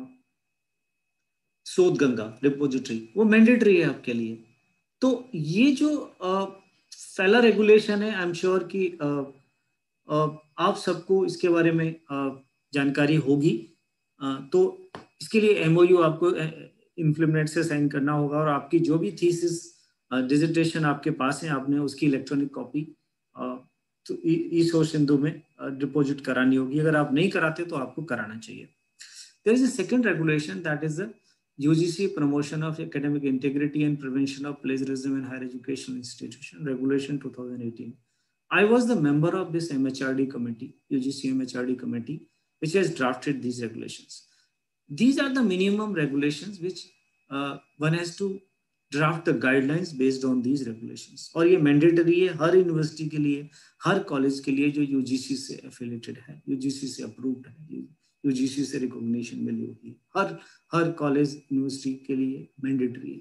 Shodhganga repository. वो मैंडेटरी है आपके लिए. तो ये जो पहला uh, रेगुलेशन है, आई एम श्योर कि uh, uh, आप सबको इसके बारे में uh, जानकारी होगी. uh, तो इसके लिए एमओयू आपको इम्प्लीमेंट से साइन करना होगा, और आपकी जो भी थीसिस डिसर्टेशन uh, आपके पास है, आपने उसकी इलेक्ट्रॉनिक कॉपी uh, तो ई सोर्स सिंधु में डिपॉजिट करानी होगी. अगर आप नहीं कराते तो आपको कराना चाहिए. There is a second regulation, that is the UGC promotion of academic integrity and prevention of plagiarism in higher educational institution, regulation two thousand eighteen. I was the member of this M H R D committee, U G C M H R D committee, which has drafted these regulations. These are the minimum regulations which uh, one has to draft the guidelines based on these regulations. और ये mandatory है हर university के लिए, हर college के लिए जो UGC से affiliated है, यूजीसी से अप्रूव्ड है, यूजीसी से रिकॉग्निशन मिली होगी. हर हर कॉलेज यूनिवर्सिटी के लिए मैंडेटरी है.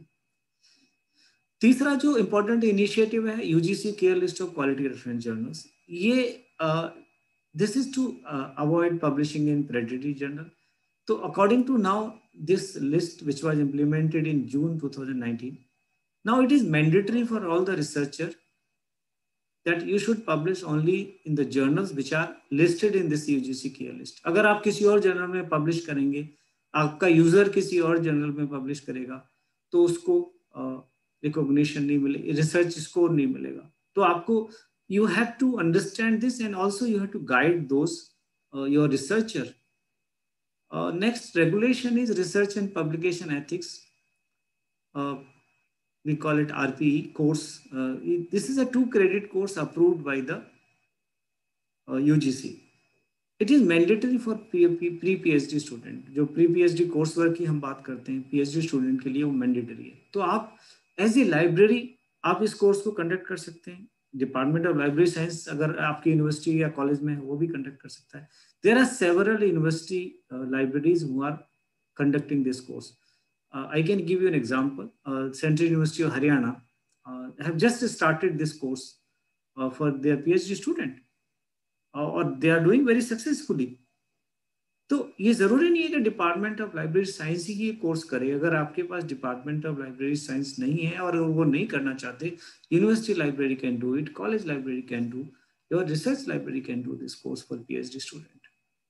तीसरा जो इम्पोर्टेंट इनिशिएटिव है, UGC care list of quality reference journals. ये this is to avoid publishing in predatory journal. तो according to now this list, which was implemented in June two thousand nineteen, now it is mandatory for all the researcher that you should publish only in the journals which are listed in this U G C care list. अगर आप किसी और journal में publish करेंगे, आपका user किसी और journal में पब्लिश करेगा, तो उसको रिकॉग्निशन uh, नहीं मिलेगी, रिसर्च स्कोर नहीं मिलेगा. तो आपको you have to understand this, and also you have to guide those uh, your researcher. Uh, next regulation is research and publication ethics. Uh, we call it R P E course. Uh, this is a two credit course approved by the uh, U G C. It is mandatory for pre-PhD student. जो pre-PhD course work की हम बात करते हैं, PhD student के लिए वो mandatory है. तो आप as a library आप इस course को conduct कर सकते हैं. डिपार्टमेंट ऑफ लाइब्रेरी साइंस अगर आपकी यूनिवर्सिटी या कॉलेज में है, वो भी कंडक्ट कर सकता है. There are several university libraries who are conducting this course. I can give you an example. Central university of Haryana have just started this course for their PhD student, और they are doing very successfully. तो ये जरूरी नहीं है कि department of library science ही ये course करे. अगर आपके पास डिपार्टमेंट ऑफ लाइब्रेरी साइंस नहीं है और वो नहीं करना चाहते, university library can do it, college library can do, your research library can do this course for PhD student.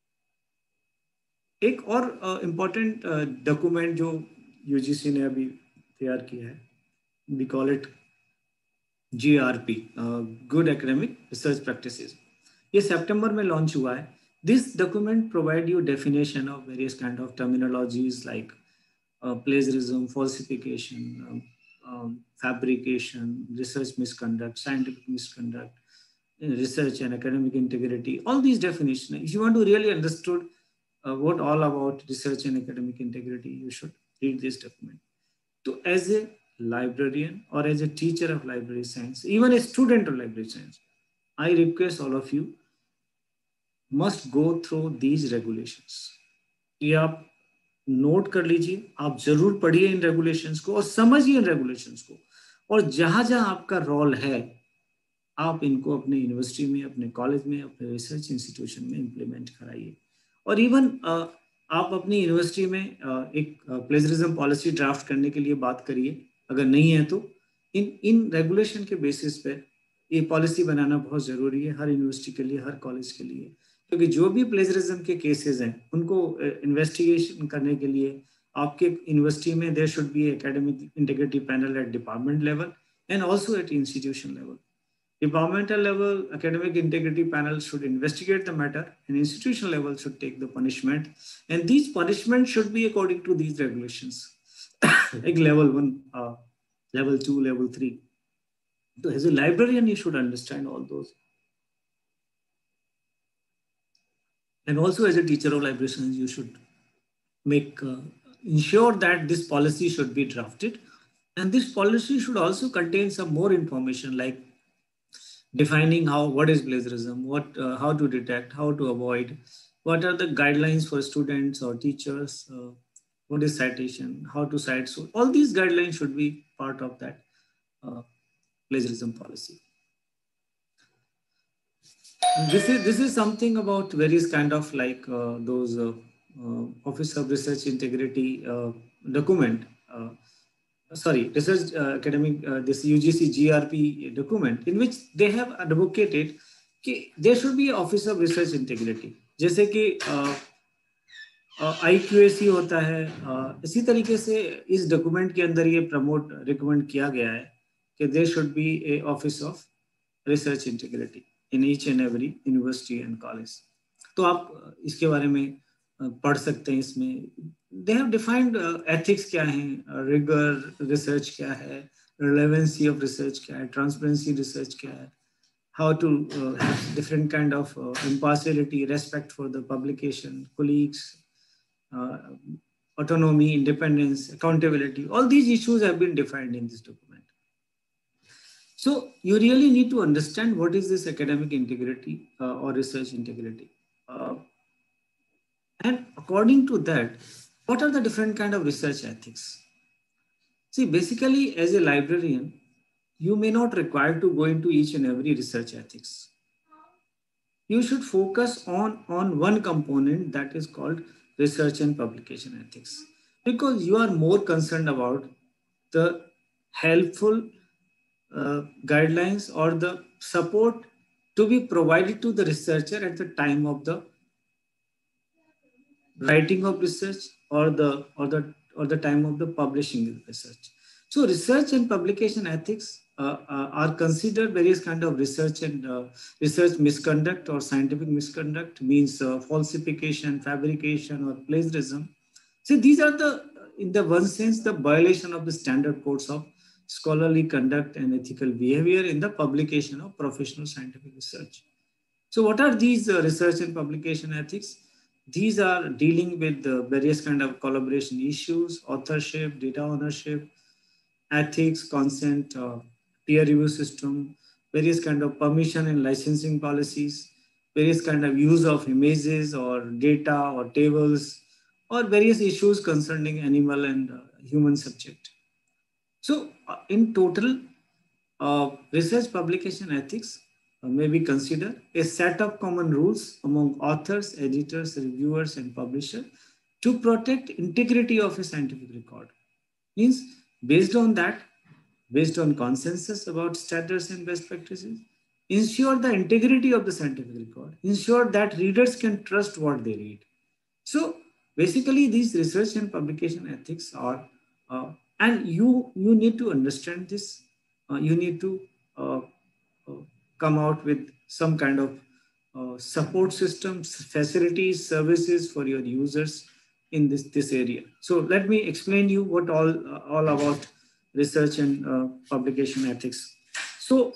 एक और इम्पोर्टेंट डॉक्यूमेंट जो यूजीसी ने अभी तैयार किया है, we call it G R P, good academic research practices. ये सितंबर में लॉन्च हुआ है. This document provide you definition of various kind of terminologies like uh, plagiarism, falsification, um, um, fabrication, research misconduct, scientific misconduct, research and academic integrity. All these definitions. If you want to really understood uh, what all about research and academic integrity, you should read this document. So, as a librarian or as a teacher of library science, even a student of library science, I request all of you must go through these regulations. ये आप note कर लीजिए, आप जरूर पढ़िए इन regulations को और समझिए इन रेगुलेशंस को, और जहां जहां आपका रोल है आप इनको अपने यूनिवर्सिटी में, अपने कॉलेज में, अपने रिसर्च इंस्टीट्यूशन में इम्प्लीमेंट कराइए. और इवन आप अपनी यूनिवर्सिटी में एक प्लेजरिज्म पॉलिसी ड्राफ्ट करने के लिए बात करिए अगर नहीं है तो इन इन रेगुलेशन के बेसिस पे ये पॉलिसी बनाना बहुत ज़रूरी है हर यूनिवर्सिटी के लिए, हर कॉलेज के लिए, क्योंकि जो भी प्लेजरिज्म के केसेस हैं उनको इन्वेस्टिगेशन करने के लिए आपके यूनिवर्सिटी में there should be academic integrity panel at department level and also at institution level. Departmental level, academic integrity panel should investigate the matter, and institutional level should take the punishment. And these punishments should be according to these regulations, like level one, uh, level two, level three. So as a librarian, you should understand all those. And also as a teacher of library science, you should make, uh, ensure that this policy should be drafted. And this policy should also contain some more information like defining how, what is plagiarism, what, uh, how to detect, how to avoid, what are the guidelines for students or teachers, uh, what is citation, how to cite. So all these guidelines should be part of that uh, plagiarism policy. This is, this is something about various kind of like uh, those uh, uh, Office of Research Integrity uh, document. Uh, sorry, research uh, academic, uh, this U G C G R P document in which they have advocated कि there should be Office of Research Integrity. जैसे कि I Q A C होता है, uh, इसी तरीके से इस document के अंदर ये प्रमोट रिकमेंड किया गया है कि there should be a Office of Research Integrity in each and every university and college. तो आप इसके बारे में पढ़ सकते हैं. इसमें they have defined uh, ethics क्या है, uh, rigor research क्या है, relevancy of research क्या है, transparency research क्या है, how to uh, have different kind of uh, impartiality, respect for the publication, colleagues, uh, autonomy, independence, accountability. All these issues have been defined in this document. So you really need to understand what is this academic integrity uh, or research integrity. Uh, and according to that, what are the different kind of research ethics? See, basically as a librarian, you may not require to go into each and every research ethics. You should focus on, on one component that is called research and publication ethics, because you are more concerned about the helpful uh, guidelines or the support to be provided to the researcher at the time of the writing of research or the or the or the time of the publishing of research. So research and publication ethics uh, uh, are considered various kind of research and uh, research misconduct or scientific misconduct, means uh, falsification, fabrication, or plagiarism. So these are the, in the one sense, the violation of the standard codes of scholarly conduct and ethical behavior in the publication of professional scientific research. So what are these uh, research and publication ethics? These are dealing with the various kind of collaboration issues, authorship, data ownership, ethics, consent, uh, peer review system, various kind of permission and licensing policies, various kind of use of images or data or tables, or various issues concerning animal and uh, human subject. So uh, in total, uh, research publication ethics uh, may be considered a set of common rules among authors, editors, reviewers, and publishers to protect integrity of a scientific record. Means based on that, based on consensus about standards and best practices, ensure the integrity of the scientific record, ensure that readers can trust what they read. So basically these research and publication ethics are, uh, and you, you need to understand this, uh, you need to uh, uh, come out with some kind of uh, support systems, facilities, services for your users in this, this area. So let me explain you what all, uh, all about research and uh, publication ethics. So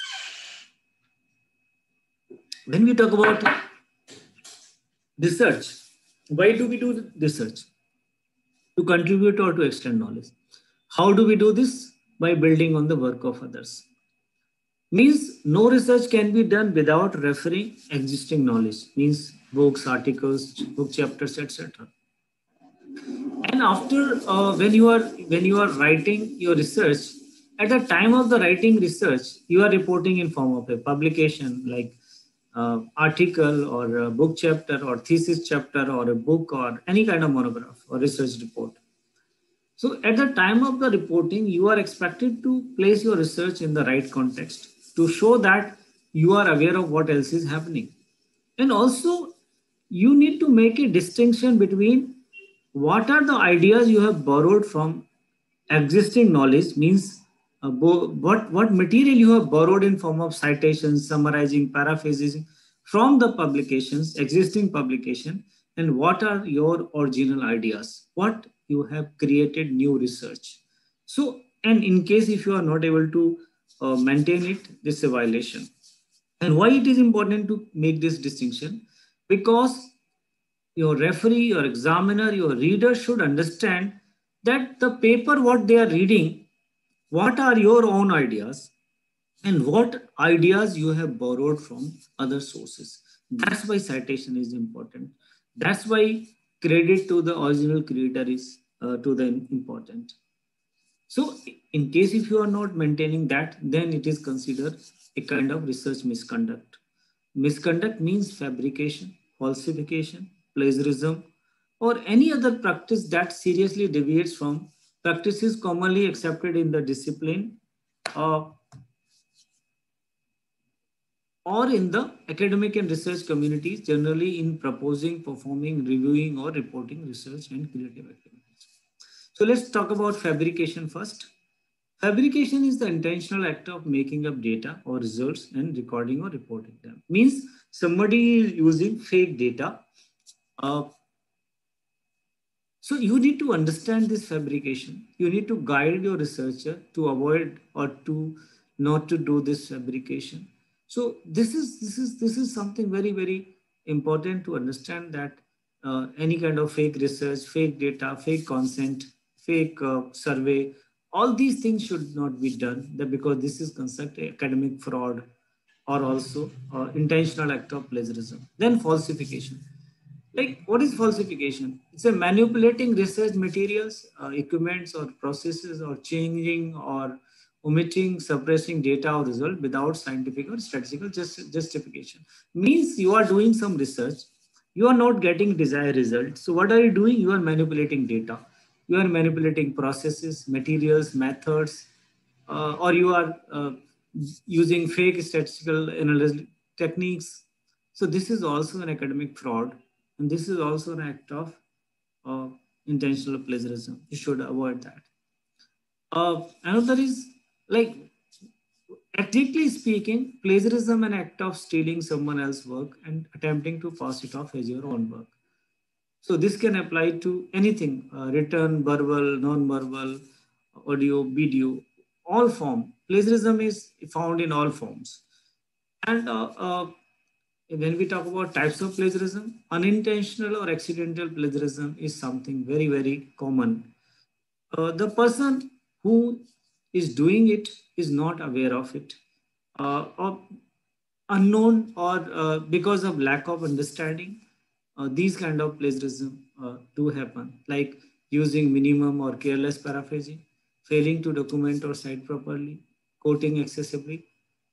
when we talk about research, why do we do research? To contribute or to extend knowledge. How do we do this? By building on the work of others. Means no research can be done without referring existing knowledge. Means books, articles, book chapters, et cetera. And after uh, when you are when you are writing your research, at the time of the writing research, you are reporting in form of a publication like uh, article or a book chapter or thesis chapter or a book or any kind of monograph or research report. So at the time of the reporting, you are expected to place your research in the right context to show that you are aware of what else is happening. And also, you need to make a distinction between what are the ideas you have borrowed from existing knowledge, means uh, what, what material you have borrowed in form of citations, summarizing, paraphrasing from the publications, existing publication, and what are your original ideas, what you have created new research. So, and in case if you are not able to uh, maintain it, this is a violation. And why it is important to make this distinction? Because your referee, your examiner, your reader should understand that the paper, what they are reading, what are your own ideas and what ideas you have borrowed from other sources. That's why citation is important. That's why credit to the original creator is uh, to the important. So in case if you are not maintaining that, then it is considered a kind of research misconduct. Misconduct means fabrication, falsification, plagiarism, or any other practice that seriously deviates from practices commonly accepted in the discipline uh, or in the academic and research communities, generally in proposing, performing, reviewing, or reporting research and creative activities. So let's talk about fabrication first. Fabrication is the intentional act of making up data or results and recording or reporting them. Means somebody is using fake data. Uh, so you need to understand this fabrication. You need to guide your researcher to avoid or to not to do this fabrication. So this is this is this is something very very important to understand, that uh, any kind of fake research, fake data, fake consent, fake uh, survey, all these things should not be done, that because this is considered academic fraud or also uh, intentional act of plagiarism. Then falsification. Like, what is falsification? It's a manipulating research materials, uh, equipments or processes, or changing or omitting, suppressing data or result without scientific or statistical just, justification. Means you are doing some research, you are not getting desired results. So what are you doing? You are manipulating data. You are manipulating processes, materials, methods, uh, or you are uh, using fake statistical analysis techniques. So this is also an academic fraud. And this is also an act of uh, intentional plagiarism. You should avoid that. Uh, another is, like, ethically speaking, plagiarism an act of stealing someone else's work and attempting to pass it off as your own work. So this can apply to anything, uh, written, verbal, non-verbal, audio, video, all form. Plagiarism is found in all forms. And uh, uh, when we talk about types of plagiarism, unintentional or accidental plagiarism is something very, very common. Uh, the person who is doing it is not aware of it, uh, or unknown, or uh, because of lack of understanding, uh, these kind of plagiarism uh, do happen, like using minimum or careless paraphrasing, failing to document or cite properly, quoting excessively.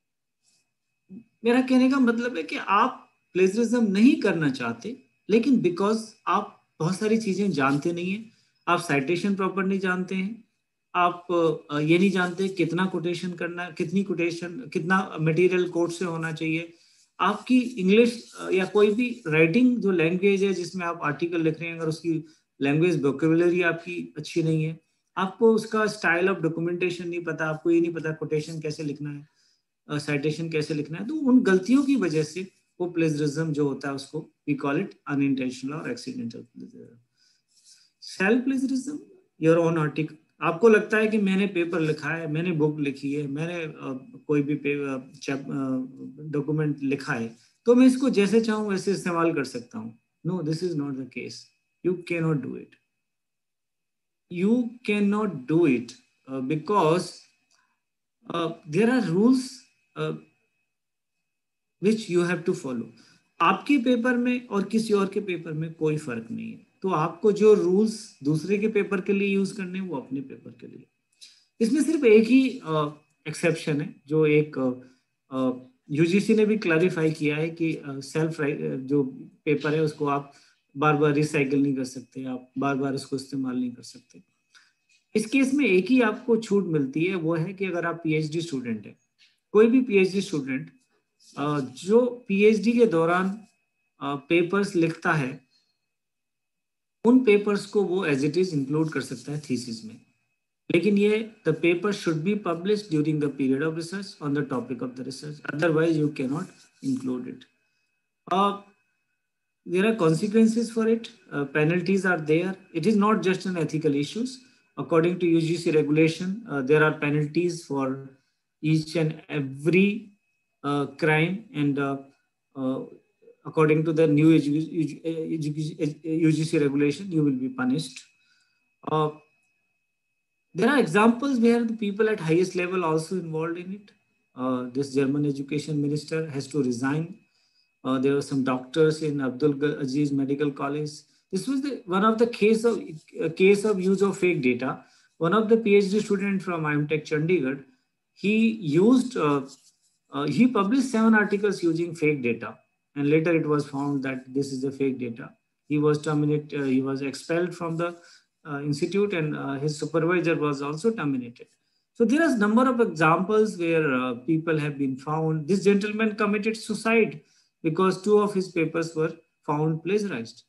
मेरा कहने का मतलब है कि आप plagiarism नहीं करना चाहते, लेकिन बिकॉज आप बहुत सारी चीजें जानते नहीं हैं, आप साइटेशन प्रॉपर नहीं जानते हैं, आप ये नहीं जानते कितना कोटेशन करना, कितनी कोटेशन, कितना मटेरियल कोर्ट से होना चाहिए, आपकी इंग्लिश या कोई भी राइटिंग जो लैंग्वेज है जिसमें आप आर्टिकल लिख रहे हैं, अगर उसकी लैंग्वेज वोकेबुलरी आपकी अच्छी नहीं है, आपको उसका स्टाइल ऑफ डॉक्यूमेंटेशन नहीं पता, आपको ये नहीं पता कोटेशन कैसे लिखना है, साइटेशन uh, कैसे लिखना है, तो उन गलतियों की वजह से वो प्लेजरिज्म जो होता है उसको वी कॉल इट अनइंटेंशनल और accidental plagiarism. Self plagiarism, your own article. आपको लगता है कि मैंने पेपर लिखा है, मैंने बुक लिखी है, मैंने uh, कोई भी डॉक्यूमेंट uh, लिखा है, तो मैं इसको जैसे चाहूँ वैसे इस्तेमाल कर सकता हूँ. No, this is not the case. You can not do it. You can not do it because there are rules Uh, which you have to follow. आपके पेपर में और किसी और के पेपर में कोई फर्क नहीं है, तो आपको जो रूल्स दूसरे के पेपर के लिए यूज करने हैं वो अपने पेपर के लिए. इसमें सिर्फ एक ही एक्सेप्शन uh, है, जो एक यूजीसी uh, uh, ने भी क्लैरिफाई किया है कि सेल्फ uh, जो पेपर है उसको आप बार बार रिसाइकिल नहीं कर सकते, आप बार बार उसको इस्तेमाल नहीं कर सकते. इस केस में एक ही आपको छूट मिलती है, वो है कि अगर आप पीएचडी स्टूडेंट है, कोई भी पीएचडी स्टूडेंट जो पीएचडी के दौरान पेपर्स लिखता है, उन पेपर्स को वो एज इट इज इंक्लूड कर सकता है थीसिस में, लेकिन ये the paper should be published during the period of research on the topic of the research, otherwise you can not include it. There are consequences for it. Uh, penalties are there. It is not just an ethical issues. According to U G C regulation, uh, there are penalties for each and every uh, crime, and uh, uh, according to the new U G C regulation, you will be punished. Uh, there are examples where the people at highest level also involved in it. Uh, this German education minister has to resign. Uh, there were some doctors in Abdul Aziz Medical College. This was the, one of the case of uh, case of use of fake data. One of the PhD student from I M Tech Chandigarh, he used uh, uh, he published seven articles using fake data, and later it was found that this is the fake data. He was terminated. Uh, he was expelled from the uh, institute, and uh, his supervisor was also terminated. So there are a number of examples where uh, people have been found. This gentleman committed suicide because two of his papers were found plagiarized.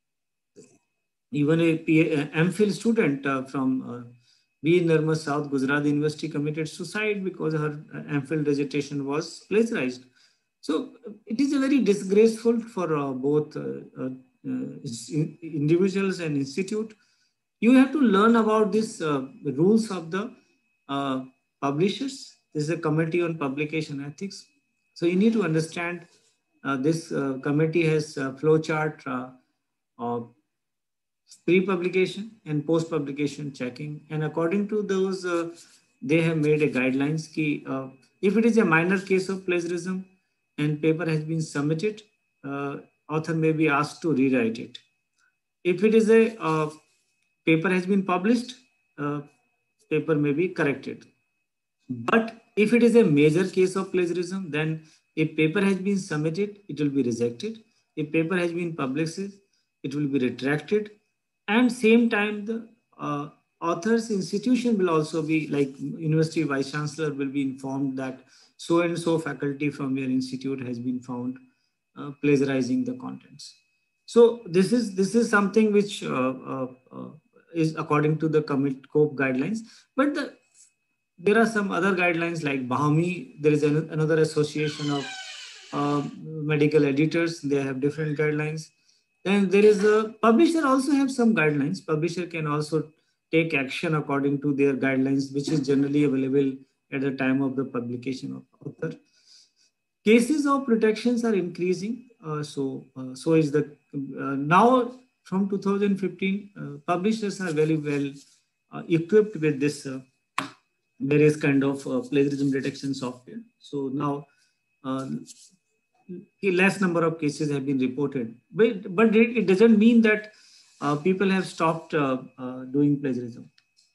Even a MPhil student uh, from uh, B. Nirmal South Gujarat University committed suicide because her MPhil dissertation was plagiarized. So it is a very disgraceful for uh, both uh, uh, individuals and institute. You have to learn about these uh, rules of the uh, publishers. This is a committee on publication ethics. So you need to understand Uh, this uh, committee has a flow chart uh, of pre-publication and post-publication checking. And according to those, uh, they have made a guidelines ki, uh, if it is a minor case of plagiarism and paper has been submitted, uh, author may be asked to rewrite it. If it is a uh, paper has been published, uh, paper may be corrected. But if it is a major case of plagiarism, then if paper has been submitted, it will be rejected. If paper has been published, it will be retracted. And same time, the uh, author's institution will also be, like university vice chancellor will be informed that so and so faculty from your institute has been found uh, plagiarizing the contents. So this is this is something which uh, uh, uh, is according to the commit COPE guidelines. But the there are some other guidelines like Bahami. There is an, another association of uh, medical editors. They have different guidelines. Then there is a publisher also have some guidelines. Publisher can also take action according to their guidelines, which is generally available at the time of the publication of author. Cases of protections are increasing. Uh, so, uh, so is the uh, now from two thousand fifteen, uh, publishers are very well uh, equipped with this uh, various kind of uh, plagiarism detection software. So now uh, less number of cases have been reported, but, but it, it doesn't mean that uh, people have stopped uh, uh, doing plagiarism.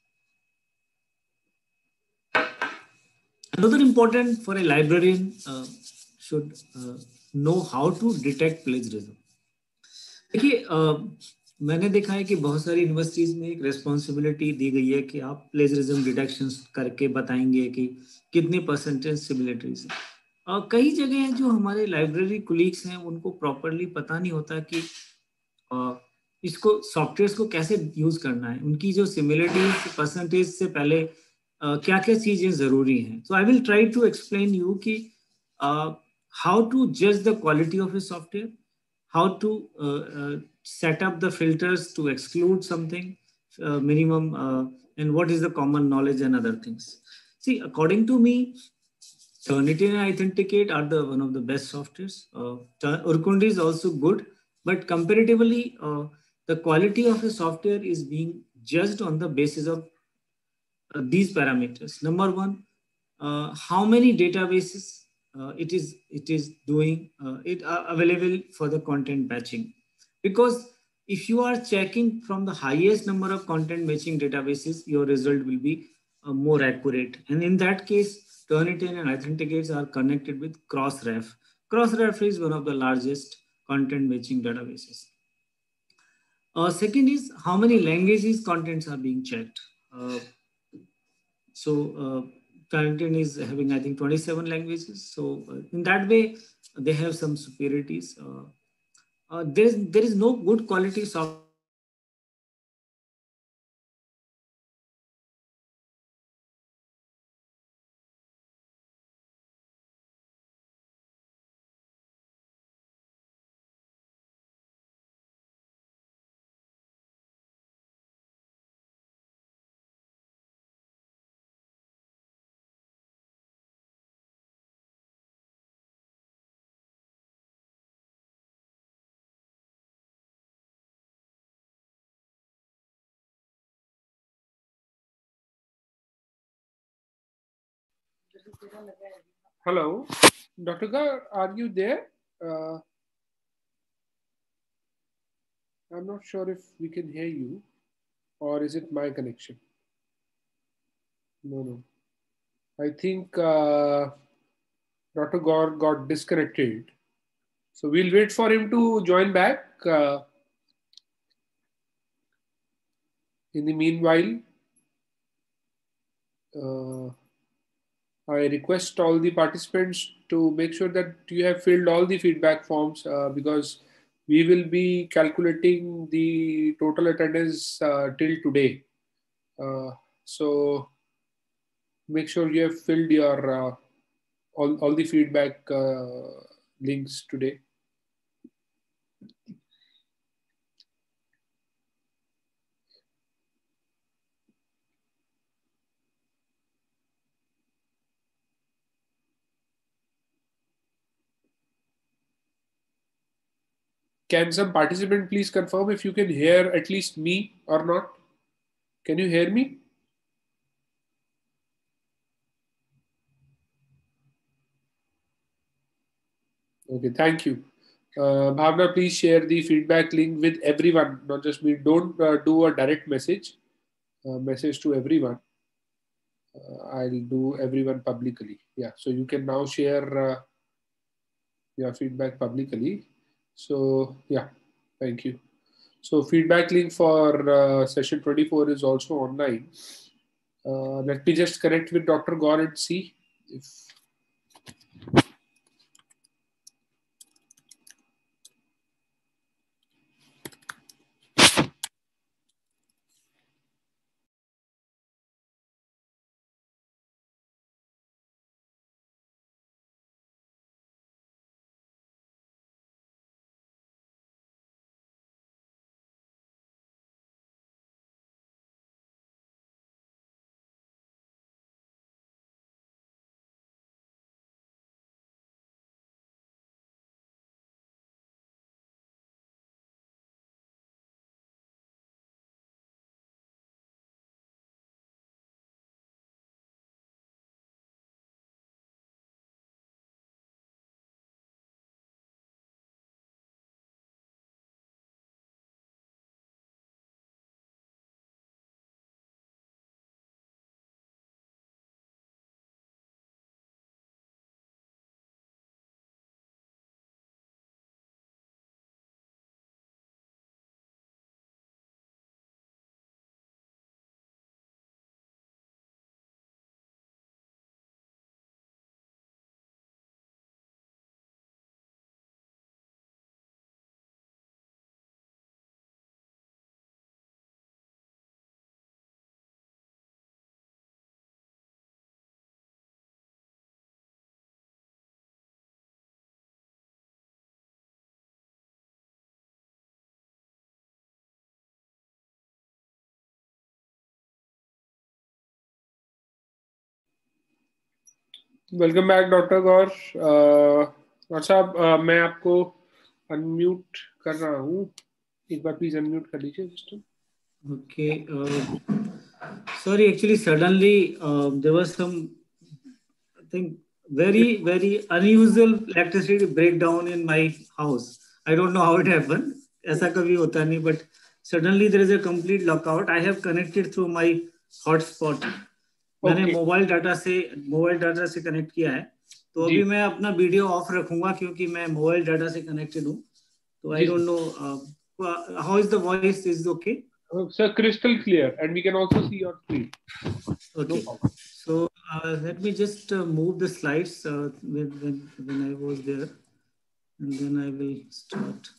Another important for a librarian uh, should uh, know how to detect plagiarism. देखिए मैंने देखा है कि बहुत सारी universities में एक responsibility दी गई है कि आप प्लेजरिज्म डिटेक्शन करके बताएंगे कि कितने परसेंटेज सिमिलरिटीज हैं. और कई जगह हैं जो हमारे लाइब्रेरी कुलीग्स हैं उनको प्रॉपरली पता नहीं होता कि आ, इसको सॉफ्टवेयर को कैसे यूज करना है. उनकी जो सिमिलरिटीज परसेंटेज से पहले क्या क्या चीजें जरूरी हैं. So I will try to explain you कि हाउ टू जज the quality of a software, how to uh, uh, set up the filters to exclude something uh, minimum uh, and what is the common knowledge and other things. See, according to me, Turnitin and Authenticate are the one of the best softwares. Uh, Urkundi is also good, but comparatively, uh, the quality of a software is being judged on the basis of uh, these parameters. Number one, uh, how many databases Uh, it is it is doing uh, it uh, available for the content batching, because if you are checking from the highest number of content matching databases, your result will be uh, more accurate. And in that case, Turnitin and Authenticates are connected with Crossref. Crossref is one of the largest content matching databases. Uh, second is how many languages contents are being checked. Uh, so uh, Canadian is having, I think, twenty-seven languages. So uh, in that way, they have some superiorities. Uh, uh, there is there is no good quality software. Hello, Doctor Gar, are you there? Uh, I'm not sure if we can hear you, or is it my connection? No, no. I think uh, Doctor Gaur got disconnected. So we'll wait for him to join back. Uh, in the meanwhile, uh, I request all the participants to make sure that you have filled all the feedback forms uh, because we will be calculating the total attendance uh, till today. Uh, so make sure you have filled your uh, all, all the feedback uh, links today. Can some participant please confirm if you can hear at least me or not? Can you hear me? Okay, thank you. Uh, Bhavna, please share the feedback link with everyone, not just me. Don't uh, do a direct message, uh, message to everyone. Uh, I'll do everyone publicly. Yeah, so you can now share uh, your feedback publicly. So yeah, thank you. So feedback link for uh, session twenty-four is also online. Uh, let me just connect with Doctor Gaur and see if. Welcome back doctor Gaur doctor साहब uh, मैं आपको unmute कर रहा हूँ एक बार please unmute कर लीजिए system Okay. Uh, sorry, actually, suddenly uh, there was some, I think, very, very unusual electricity breakdown in my house. I don't know how it happened. ऐसा कभी होता नहीं, but suddenly there is a complete lockout. I have connected through my hotspot. मैंने mobile data से mobile data से connect किया है, तो अभी मैं अपना वीडियो ऑफ रखूंगा क्योंकि मैं मोबाइल डाटा से कनेक्टेड हूँ. तो I don't know how is the voice, is okay? Uh, sir, crystal clear, and we can also see your screen. Okay. No, so uh, let me just uh, move the slides uh, when, when, when I was there, and then I will start.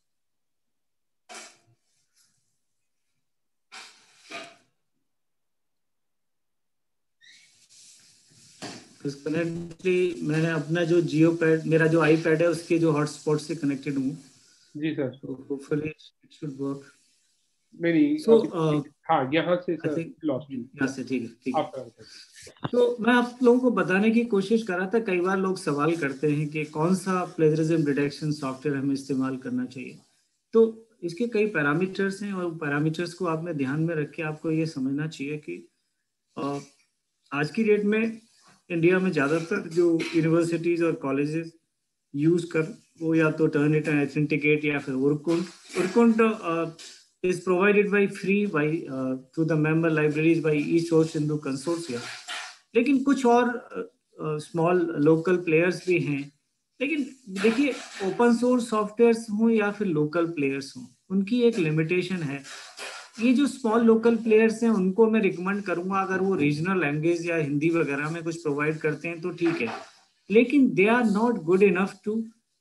कनेक्टली मैंने अपना जो जियो pad, मेरा जो eye pad है उसके जो hotspot से कनेक्टेड हूँ. जी sir. So hopefully it should work. नहीं नहीं. So uh, हाँ यहाँ से सर. यहाँ से ठीक है ठीक है. तो मैं आप लोगों को बताने की कोशिश कर रहा था, कई बार लोग सवाल करते हैं कि कौन सा प्लेजरिज्म डिटेक्शन सॉफ्टवेयर हमें इस्तेमाल करना चाहिए. तो इसके कई पैरामीटर्स हैं और पैरामीटर्स को आपने ध्यान में रख के आपको ये समझना चाहिए कि आ, आज की डेट में इंडिया में ज़्यादातर जो यूनिवर्सिटीज़ और कॉलेजेस यूज़ कर वो या तो टर्निट एंड ऑथेंटिकेट या फिर उरकुंट. उरकुंट is provided by free by uh, through the member libraries by eSource Sindhu Consortia. लेकिन कुछ और स्मॉल लोकल प्लेयर्स भी हैं. लेकिन देखिए ओपन सोर्स सॉफ्टवेयर्स हों या फिर लोकल प्लेयर्स हों, उनकी एक लिमिटेशन है. ये जो स्मॉल लोकल प्लेयर्स हैं उनको मैं रिकमेंड करूंगा, अगर वो रीजनल लैंग्वेज या हिंदी वगैरह में कुछ प्रोवाइड करते हैं तो ठीक है, लेकिन they are not good enough to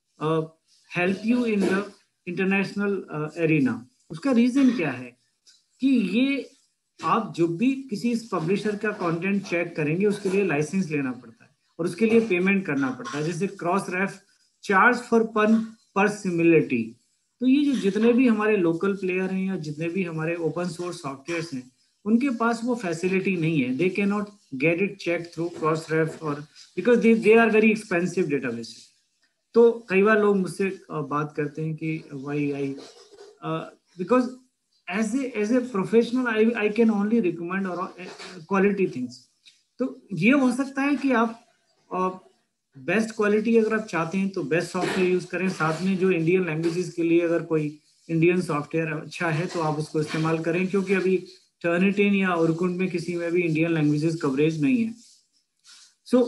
help you in the international arena. उसका रीजन क्या है कि ये आप जब भी किसी पब्लिशर का कंटेंट चेक करेंगे उसके लिए लाइसेंस लेना पड़ता है और उसके लिए पेमेंट करना पड़ता है. जैसे क्रॉस रेफ चार्ज फॉर पर पर सिमिलरिटी. तो ये जो जितने भी हमारे लोकल प्लेयर हैं या जितने भी हमारे ओपन सोर्स सॉफ्टवेयर्स हैं उनके पास वो फैसिलिटी नहीं है. They can not get it check through cross ref और because they they are very expensive database. तो कई बार लोग मुझसे बात करते हैं कि why I because as a as a professional I I can only recommend or uh, quality things. तो ये हो सकता है कि आप बेस्ट uh, क्वालिटी अगर आप चाहते हैं तो बेस्ट सॉफ्टवेयर यूज करें. साथ में जो इंडियन लैंग्वेजेस के लिए अगर कोई इंडियन सॉफ्टवेयर अच्छा है तो आप उसको इस्तेमाल करें, क्योंकि अभी टर्निटिन या उरकुंट में किसी में भी इंडियन लैंग्वेजेस कवरेज नहीं है. So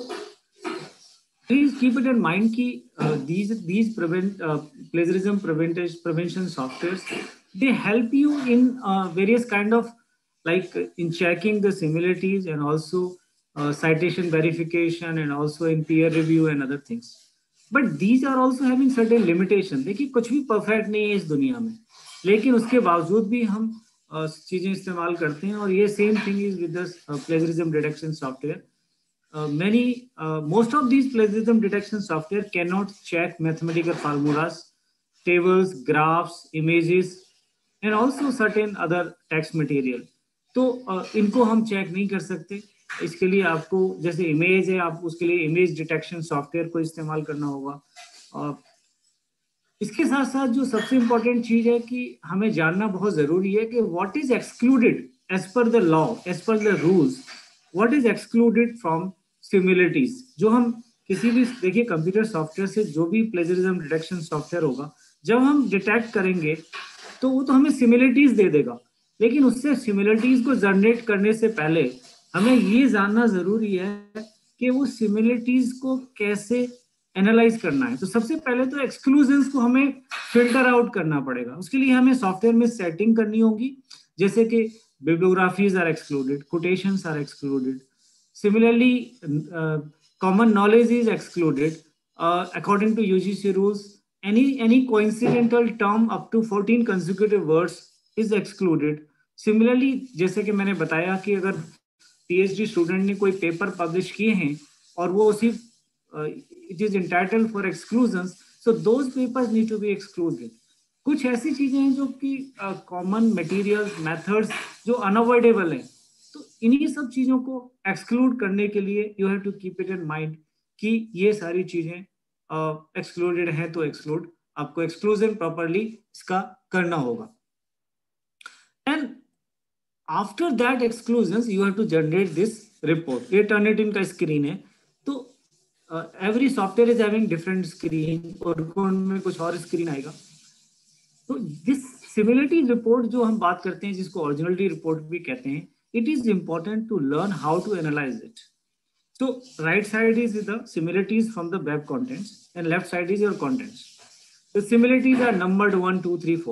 please keep it in mind कि these these prevent plagiarism prevention softwares, they help you in uh, various kind of like in checking the similarities and also uh, citation verification and also in peer review and other things. But these are also having certain limitation. देखिए कुछ भी perfect नहीं है इस दुनिया में, लेकिन उसके बावजूद भी हम uh, चीजें इस्तेमाल करते हैं. और ये same thing is with the uh, plagiarism detection software. Uh, many uh, most of these plagiarism detection software cannot check mathematical formulas, tables, graphs, images and also certain other text material. तो uh, इनको हम check नहीं कर सकते. इसके लिए आपको जैसे इमेज है, आप उसके लिए इमेज डिटेक्शन सॉफ्टवेयर को इस्तेमाल करना होगा. uh, इसके साथ साथ जो सबसे इम्पोर्टेंट चीज है कि हमें जानना बहुत जरूरी है कि what is excluded as per the law, as per the rules, what is excluded from similarities. जो हम किसी भी देखिए कंप्यूटर सॉफ्टवेयर से जो भी प्लेजरिज्म डिटेक्शन सॉफ्टवेयर होगा, जब हम डिटेक्ट करेंगे तो वो तो हमें सिमिलरिटीज दे देगा, लेकिन उससे सिमिलरिटीज को जनरेट करने से पहले हमें ये जानना जरूरी है कि वो सिमिलरिटीज को कैसे एनालाइज करना है. तो सबसे पहले तो एक्सक्लूजन्स को हमें फिल्टर आउट करना पड़ेगा. उसके लिए हमें सॉफ्टवेयर में सेटिंग करनी होगी, जैसे कि bibliographies are excluded, quotations are excluded. Similarly common knowledge is excluded according to UGC rules. Any any coincidental term up to fourteen consecutive words is excluded. Similarly, जैसे कि मैंने बताया कि अगर पीएचडी स्टूडेंट ने कोई पेपर पब्लिश किए हैं और वो उसी it is entitled for exclusions, so those papers need to be excluded. कुछ ऐसी चीजें हैं जो कि कॉमन मटेरियल्स, मेथड्स जो अनअवॉइडेबल हैं, तो इन्हीं सब चीजों को एक्सक्लूड करने के लिए you have to keep it in mind कि ये सारी चीजें एक्सक्लूडेड uh, है तो एक्सक्लूड, आपको एक्सक्लूजन प्रॉपरली इसका करना होगा. And after that exclusion you have to generate this report. ये टर्निटिन का स्क्रीन है. तो every software is having different screen, और में कुछ और स्क्रीन आएगा. तो दिस सिमिलरिटी रिपोर्ट जो हम बात करते हैं, जिसको ओरिजिनलिटी रिपोर्ट भी कहते हैं, it is important to learn how to analyse it. So right side is the similarities from the web contents and left side is your contents. The similarities are numbered one, two, three, four.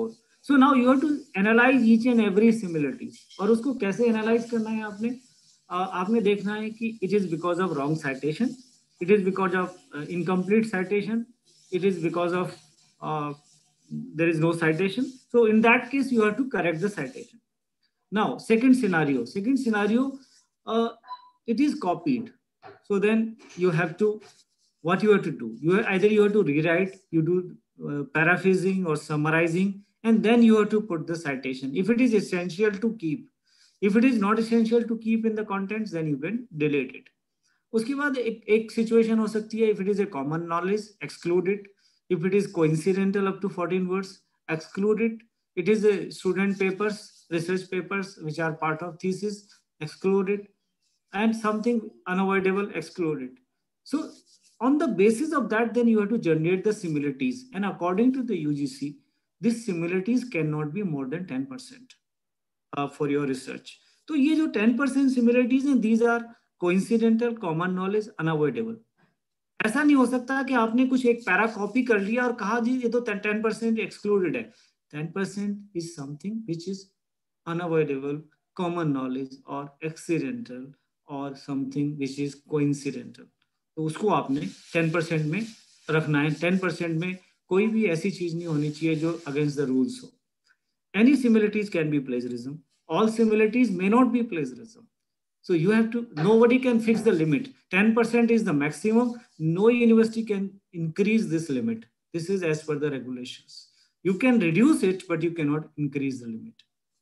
So now you have to analyze each and every similarity. और उसको कैसे analyze करना है आपने? uh, आपने देखना है कि it is because of wrong citation, it is because of uh, incomplete citation, it is because of uh, there is no citation. So in that case, you have to correct the citation. Now, second scenario, second scenario, uh, it is copied. So then you have to, what you have to do? You have, either you have to rewrite, you do uh, paraphrasing or summarizing, and then you have to put the citation. If it is essential to keep, if it is not essential to keep in the contents, then you can delete it. उसके बाद एक एक situation हो सकती है, if it is a common knowledge, exclude it. If it is coincidental up to fourteen words, exclude it. It is a student papers, research papers, which are part of thesis, exclude it. And something unavoidable, exclude it. So on the basis of that, then you have to generate the similarities. And according to the U G C, these similarities cannot be more than ten percent uh, for your research. So ये जो ten percent similarities हैं, these are coincidental, common knowledge, unavoidable. ऐसा नहीं हो सकता कि आपने कुछ एक पैरा कॉपी कर लिया और कहा जी ये तो ten percent excluded है. ten percent is something which is unavoidable, common knowledge or accidental or something which is coincidental. तो उसको आपने ten percent में रखना है. ten percent में कोई भी ऐसी चीज नहीं होनी चाहिए जो against the rules हो. Any similarities can be plagiarism. All similarities may not be plagiarism. So you have to, nobody can fix the limit. ten percent is the maximum. No university can increase this limit. This is as per the regulations. You can reduce it, but you cannot increase the limit.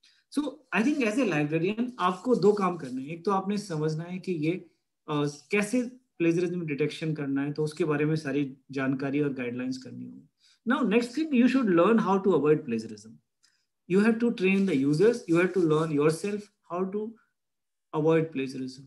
So I think as a librarian, आपको दो काम करने हैं. एक तो आपने समझना है कि ये uh, कैसे plagiarism detection करना है, तो उसके बारे में सारी जानकारी और guidelines करनी होगी. Now next thing, you should learn how to avoid plagiarism. You have to train the users. You have to learn yourself how to avoid plagiarism.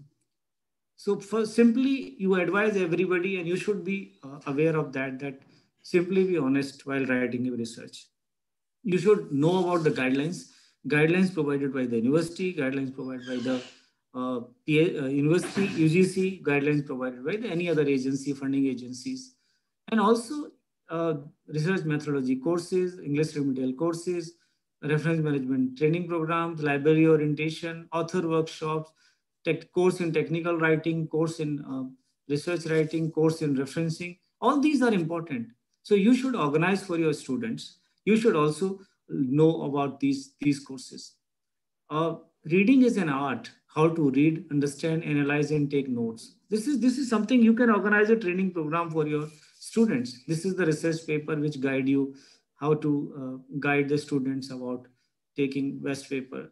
So for simply you advise everybody, and you should be uh, aware of that, that simply be honest while writing your research. You should know about the guidelines, guidelines provided by the university, guidelines provided by the uh, P A, uh, university, U G C, guidelines provided by the, any other agency, funding agencies, and also uh, research methodology courses, English remedial courses, reference management training programs, library orientation, author workshops, tech, course in technical writing, course in uh, research writing, course in referencing. All these are important. So you should organize for your students. You should also know about these, these courses. Uh, reading is an art. How to read, understand, analyze, and take notes. This is, this is something you can organize a training program for your students. This is the research paper which guide you how to uh, guide the students about taking best paper.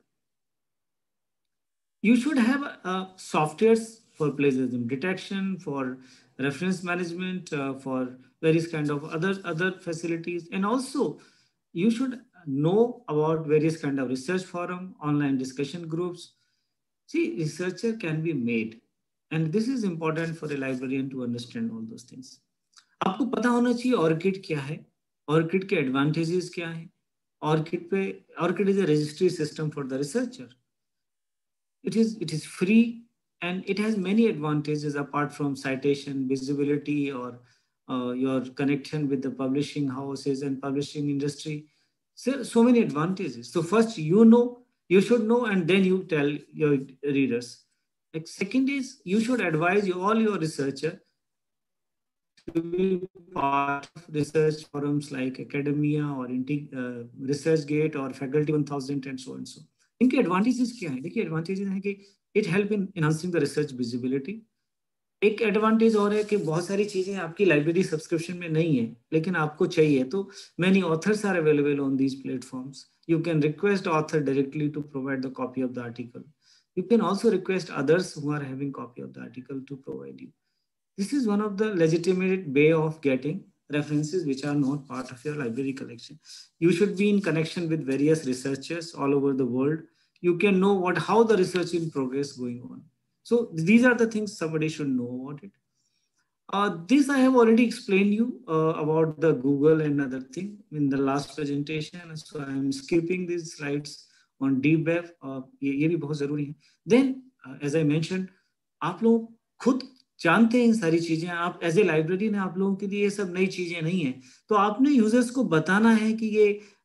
You should have uh, softwares for plagiarism detection, for reference management, uh, for various kind of other, other facilities. And also you should know about various kind of research forum, online discussion groups. See, researcher can be made. And this is important for a librarian to understand all those things. आपको पता होना चाहिए ORCID क्या है, ORCID के advantages क्या हैं. ORCID पे, ORCID is a registry system for the researcher. It is, it is free and it has many advantages apart from citation, visibility, or uh, your connection with the publishing houses and publishing industry. So, so many advantages. So first, you know, you should know, and then you tell your readers. Like second is, you should advise you, all your researcher to be part of research forums like academia or uh, ResearchGate or Faculty one thousand and so and so. इनके advantages क्या हैं? देखिए advantages हैं कि it help in enhancing the research visibility. एक advantage और है कि बहुत सारी चीजें आपकी library subscription में नहीं है, लेकिन आपको चाहिए, तो many authors are available on these platforms. You can request author directly to provide the copy of the article. You can also request others who are having copy of the article to provide you. This is one of the legitimate way of getting references which are not part of your library collection. You should be in connection with various researchers all over the world. You can know what how the research in progress going on. So these are the things somebody should know about it. Uh, this I have already explained you uh, about the Google and other thing in the last presentation. So I am skipping these slides on deep web. Uh, ये, ये भी बहुत जरूरी है. Then uh, as I mentioned, आप लोग खुद जानते हैं इन सारी चीजें. आप एज ए लाइब्रेरी ने आप लोगों के लिए ये सब नई चीजें नहीं है, तो आपने यूजर्स को बताना है कि ये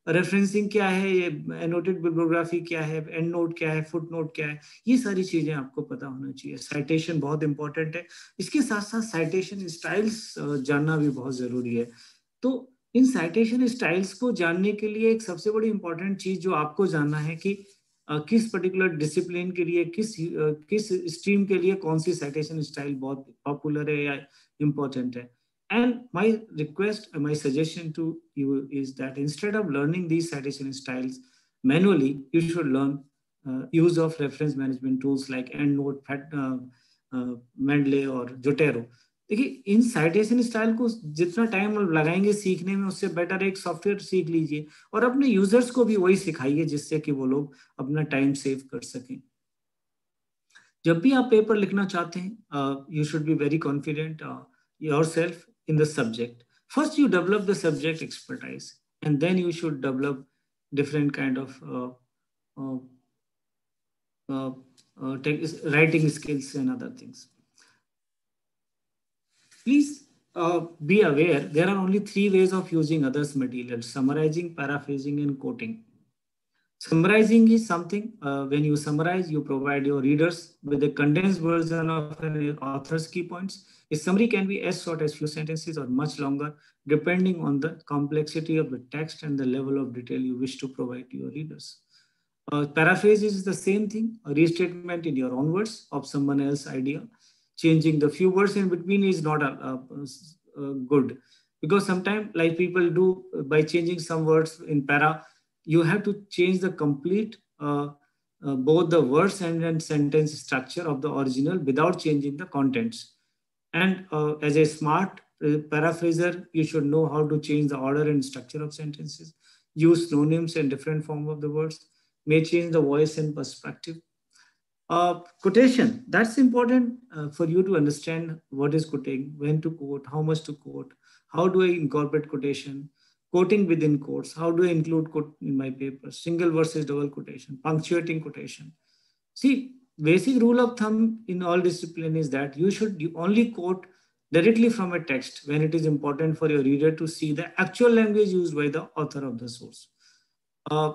रेफरेंसिंग क्या है, ये एनोटेड बिब्लियोग्राफी क्या है, एंड नोट क्या है, फुट नोट क्या है, ये सारी चीजें आपको पता होना चाहिए। साइटेशन बहुत इंपॉर्टेंट है। इसके साथ साथ साइटेशन स्टाइल्स जानना भी बहुत जरूरी है। तो इन साइटेशन स्टाइल्स को जानने के लिए एक सबसे बड़ी इंपॉर्टेंट चीज जो आपको जानना है कि uh, किस पर्टिकुलर डिसिप्लिन के लिए, किस uh, किस स्ट्रीम के लिए कौन सी साइटेशन स्टाइल बहुत पॉपुलर है या इम्पोर्टेंट है। And my request, my suggestion to you is that instead of learning these citation styles manually, you should learn uh, use of reference management tools like EndNote, uh, uh, Mendeley और Zotero। देखिए, इन citation style को जितना time लगाएंगे सीखने में, उससे better एक software सीख लीजिए और अपने यूजर्स को भी वही सिखाइए, जिससे कि वो लोग अपना टाइम सेव कर सकें। जब भी आप पेपर लिखना चाहते हैं, you should be very confident yourself in the subject. First, you develop the subject expertise, and then you should develop different kind of uh, uh, uh, uh, take, writing skills and other things. Please uh, be aware, there are only three ways of using others' materials: summarizing, paraphrasing, and quoting. Summarizing is something, uh, when you summarize, you provide your readers with a condensed version of an author's key points. A summary can be as short as few sentences or much longer, depending on the complexity of the text and the level of detail you wish to provide to your readers. Uh, paraphrase is the same thing, a restatement in your own words of someone else's idea. Changing the few words in between is not a, a, a good, because sometimes, like people do, by changing some words in para, you have to change the complete uh, uh, both the words and, and sentence structure of the original without changing the contents. And uh, as a smart uh, paraphraser, you should know how to change the order and structure of sentences, use synonyms and different form of the words, may change the voice and perspective. Uh, quotation, that's important uh, for you to understand what is quoting, when to quote, how much to quote, how do I incorporate quotation, quoting within quotes, how do I include quote in my paper, single versus double quotation, punctuating quotation. See, basic rule of thumb in all discipline is that you should you only quote directly from a text when it is important for your reader to see the actual language used by the author of the source. Uh,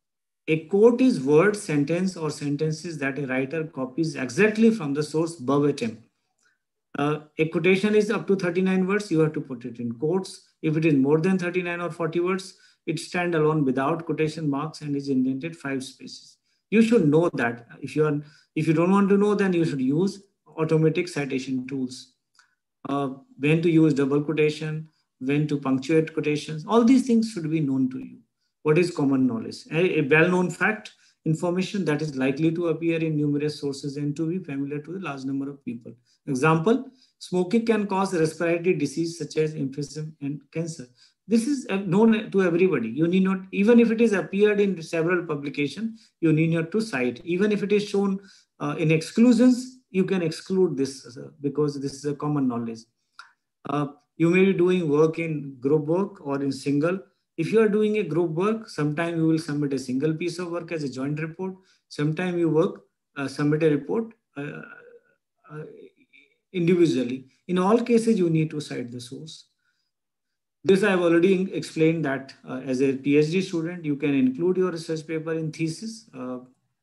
a quote is word, sentence, or sentences that a writer copies exactly from the source verbatim. Uh, a quotation is up to thirty-nine words, you have to put it in quotes. If it is more than thirty-nine or forty words, it stands alone without quotation marks and is indented five spaces. You should know that. If you are, if you don't want to know, then you should use automatic citation tools. Uh, when to use double quotation, when to punctuate quotations, all these things should be known to you. What is common knowledge? A, a well-known fact, information that is likely to appear in numerous sources and to be familiar to a large number of people. Example, smoking can cause respiratory disease such as emphysema and cancer. This is known to everybody. You need not, even if it is appeared in several publications, you need not to cite. Even if it is shown uh, in exclusions, you can exclude this uh, because this is a common knowledge. Uh, you may be doing work in group work or in single. If you are doing a group work, sometime you will submit a single piece of work as a joint report. Sometime you work, uh, submit a report uh, uh, individually. In all cases, you need to cite the source. This I have already explained that uh, as a PhD student, you can include your research paper in thesis. Uh,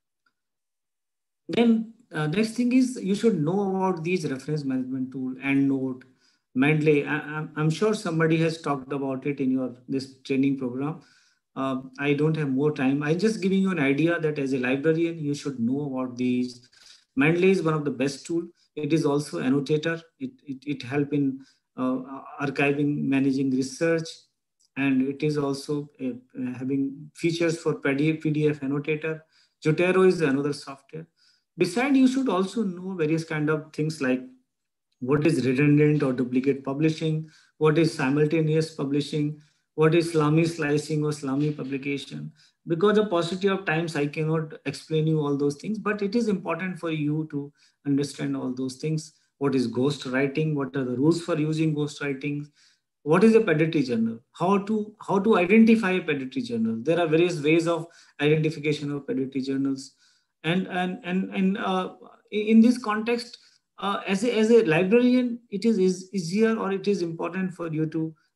then uh, next thing is you should know about these reference management tool, EndNote, Mendeley. I, I'm sure somebody has talked about it in your this training program. Uh, I don't have more time. I'm just giving you an idea that as a librarian, you should know about these. Mendeley is one of the best tools. It is also an annotator. It, it, it helps in uh, archiving, managing research, and it is also a, uh, having features for P D F, P D F annotator. Zotero is another software. Besides, you should also know various kind of things like what is redundant or duplicate publishing, what is simultaneous publishing, what is Islami slicing or Islami publication. Because of paucity of times, I cannot explain you all those things, but it is important for you to understand all those things. What is ghost writing? What are the rules for using ghost writing? What is a pedantry journal? How to, how to identify a pedantry journal? There are various ways of identification of pedantry journals. And, and, and, and uh, in this context, uh, as, a, as a librarian, it is, is easier or it is important for you to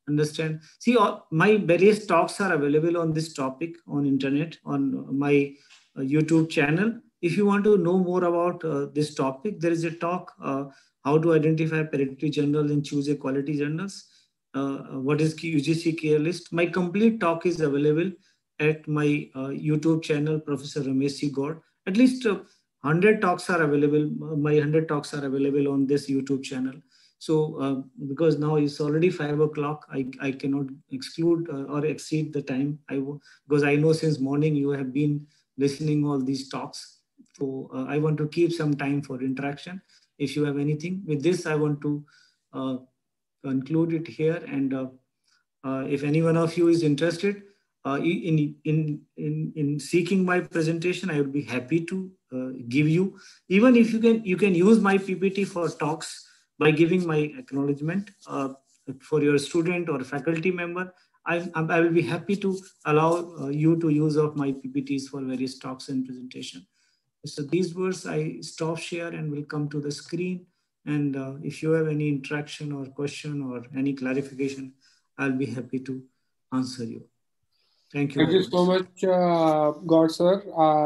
understand. See, all, my various talks are available on this topic on internet, on my uh, YouTube channel. If you want to know more about uh, this topic, there is a talk, uh, how to identify predatory journals and choose a quality journals. Uh, what is U G C care list? My complete talk is available at my uh, YouTube channel, Professor Ramesh C. Gaur. At least uh, one hundred talks are available. My one hundred talks are available on this YouTube channel. So uh, because now it's already five o'clock, I, I cannot exclude uh, or exceed the time. I because I know since morning you have been listening all these talks. So uh, I want to keep some time for interaction. If you have anything with this, I want to uh, conclude it here. And uh, uh, if any one of you is interested uh, in, in, in, in seeking my presentation, I would be happy to uh, give you. Even if you can, you can use my P P T for talks by giving my acknowledgement uh, for your student or faculty member. I, I will be happy to allow uh, you to use of my P P Ts for various talks and presentation. So these words I stop share and will come to the screen. And uh, if you have any interaction or question or any clarification, I'll be happy to answer you. Thank you. Thank you so much, uh, Gaur sir.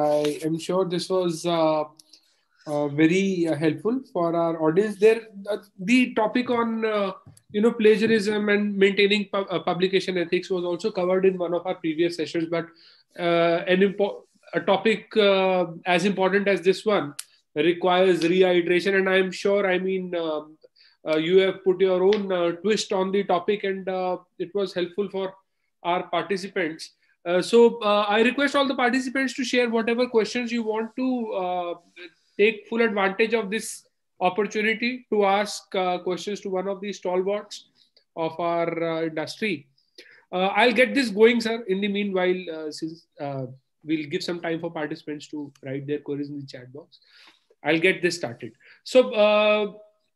I am sure this was uh, uh, very uh, helpful for our audience. There, uh, the topic on uh, you know plagiarism and maintaining pu uh, publication ethics was also covered in one of our previous sessions. But uh, an impo a topic uh, as important as this one requires reiteration, and I'm sure, I mean, um, uh, you have put your own uh, twist on the topic, and uh, it was helpful for our participants. Uh, so uh, I request all the participants to share whatever questions you want to uh, take full advantage of this opportunity to ask uh, questions to one of the stalwarts of our uh, industry. Uh, I'll get this going, sir. In the meanwhile, uh, since uh, we'll give some time for participants to write their queries in the chat box, I'll get this started. So uh,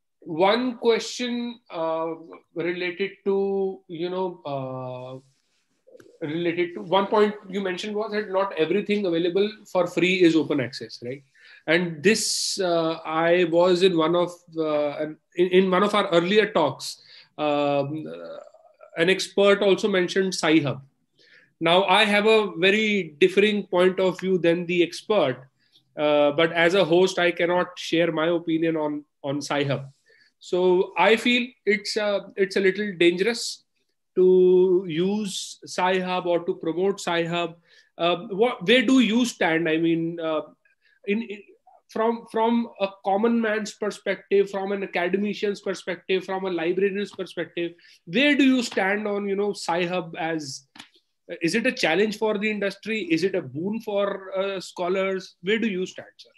one question uh, related to, you know, uh, related to one point you mentioned was that not everything available for free is open access, right? And this, uh, I was in one of, uh, in, in one of our earlier talks, um, an expert also mentioned Sci-Hub. Now, I have a very differing point of view than the expert, uh, but as a host, I cannot share my opinion on, on Sci-Hub. So I feel it's a, it's a little dangerous to use Sci-Hub or to promote Sci-Hub. Uh, what, where do you stand? I mean, uh, in, in from, from a common man's perspective, from an academician's perspective, from a librarian's perspective, where do you stand on, you know, Sci-Hub as, is it a challenge for the industry? Is it a boon for uh, scholars? Where do you stand, sir?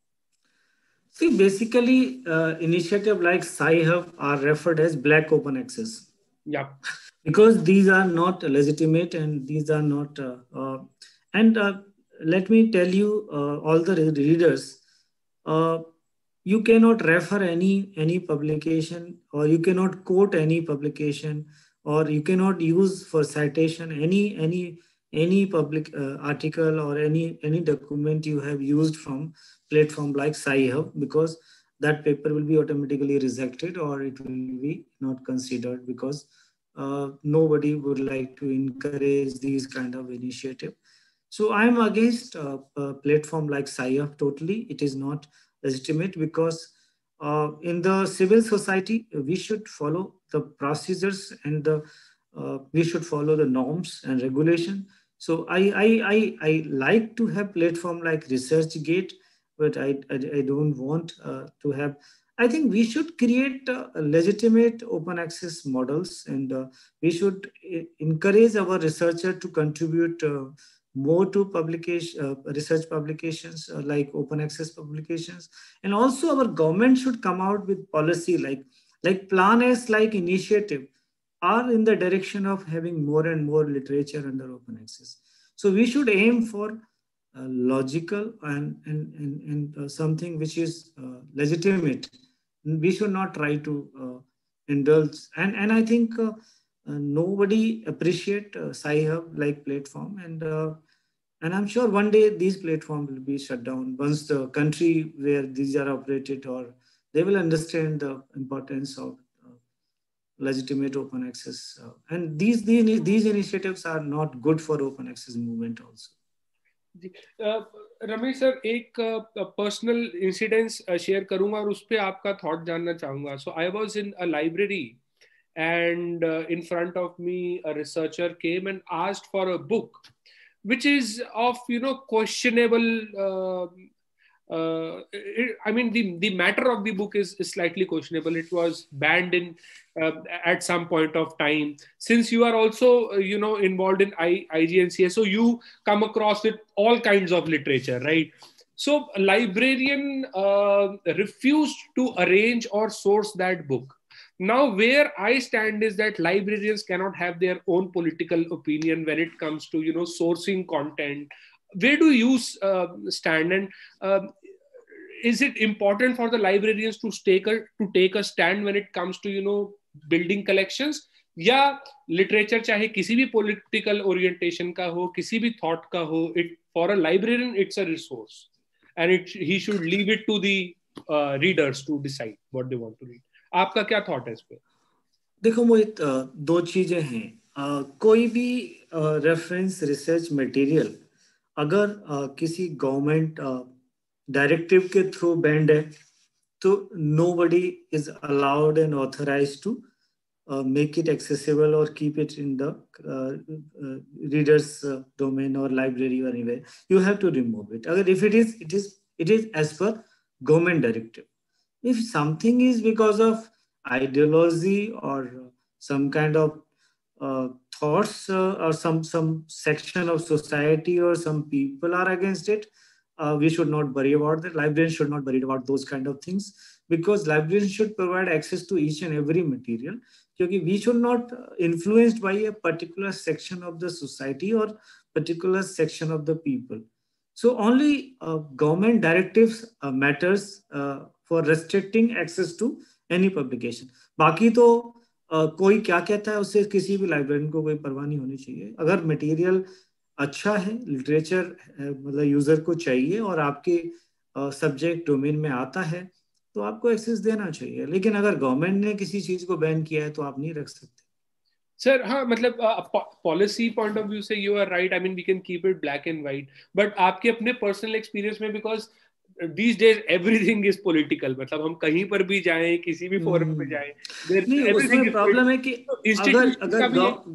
See, basically, uh, initiative like Sci-Hub are referred as black open access. Yeah. Because these are not legitimate and these are not, uh, uh, and uh, let me tell you, uh, all the readers, uh, you cannot refer any, any publication, or you cannot quote any publication, or you cannot use for citation any, any, any public uh, article or any, any document you have used from platform like Sci-Hub, because that paper will be automatically rejected or it will be not considered, because uh, nobody would like to encourage these kind of initiative. So I'm against uh, a platform like Sci-Hub totally. It is not legitimate, because uh, in the civil society, we should follow the procedures and the, uh, we should follow the norms and regulation. So I, I, I, I like to have platform like ResearchGate, but I, I, I don't want uh, to have, I think we should create uh, legitimate open access models, and uh, we should encourage our researcher to contribute uh, more to publication, uh, research publications uh, like open access publications. And also our government should come out with policy like, like Plan S like initiative are in the direction of having more and more literature under open access. So we should aim for uh, logical and, and, and, and uh, something which is uh, legitimate. We should not try to uh, indulge. And, and I think uh, uh, nobody appreciate uh, Sci-Hub like platform. And, uh, and I'm sure one day these platforms will be shut down once the country where these are operated, or they will understand the importance of legitimate open access. Uh, and these, these these initiatives are not good for open access movement also. Ramesh sir, एक personal incidence share करूंगा और उस पे आपका thought जानना चाहूंगा. So I was in a library and uh, in front of me a researcher came and asked for a book which is of, you know, questionable uh, uh, it, I mean the the matter of the book is, is slightly questionable. It was banned in uh, at some point of time. Since you are also uh, you know, involved in I, I G N C S, so you come across with all kinds of literature, right? So a librarian uh, refused to arrange or source that book. Now, where I stand is that librarians cannot have their own political opinion when it comes to, you know, sourcing content. Where do you uh, stand? And uh, is it important for the librarians to take a to take a stand when it comes to, you know, building collections? या literature चाहे किसी भी political orientation का हो, किसी भी thought का हो, it for a librarian it's a resource, and it he should leave it to the uh, readers to decide what they want to read. आपका क्या थॉट है इस पे? देखो मोहित, दो चीजें हैं. uh, कोई भी रेफरेंस रिसर्च मटेरियल अगर uh, किसी गवर्नमेंट डायरेक्टिव uh, के थ्रू बैंड है तो nobody is allowed and authorised to make it accessible और keep it in the readers domain और लाइब्रेरी और anywhere. You have to remove it. अगर if it is it is it is as per government directive. If something is because of ideology or some kind of uh, thoughts uh, or some some section of society or some people are against it, uh, we should not worry about that. Librarians should not worry about those kind of things, because librarians should provide access to each and every material. Because we should not influenced by a particular section of the society or particular section of the people. So only uh, government directives uh, matters uh, for restricting access to any publication. बाकी तो uh, कोई क्या कहता है उससे किसी भी librarian को कोई परवाह नहीं होनी चाहिए. अगर मटेरियल अच्छा है, लिटरेचर मतलब यूजर को चाहिए और आपके सब्जेक्ट uh, डोमेन में आता है तो आपको एक्सेस देना चाहिए. लेकिन अगर गवर्नमेंट ने किसी चीज को बैन किया है तो आप नहीं रख सकते. सर हाँ, मतलब पॉलिसी पॉइंट ऑफ व्यू से you are right. I mean we can keep it black and white, but आपके अपने पर्सनल एक्सपीरियंस में, because these days everything is political, मतलब हम कहीं पर भी जाएं, किसी भी फोरम पे जाएं, नहीं उसमें प्रॉब्लम है कि अगर अगर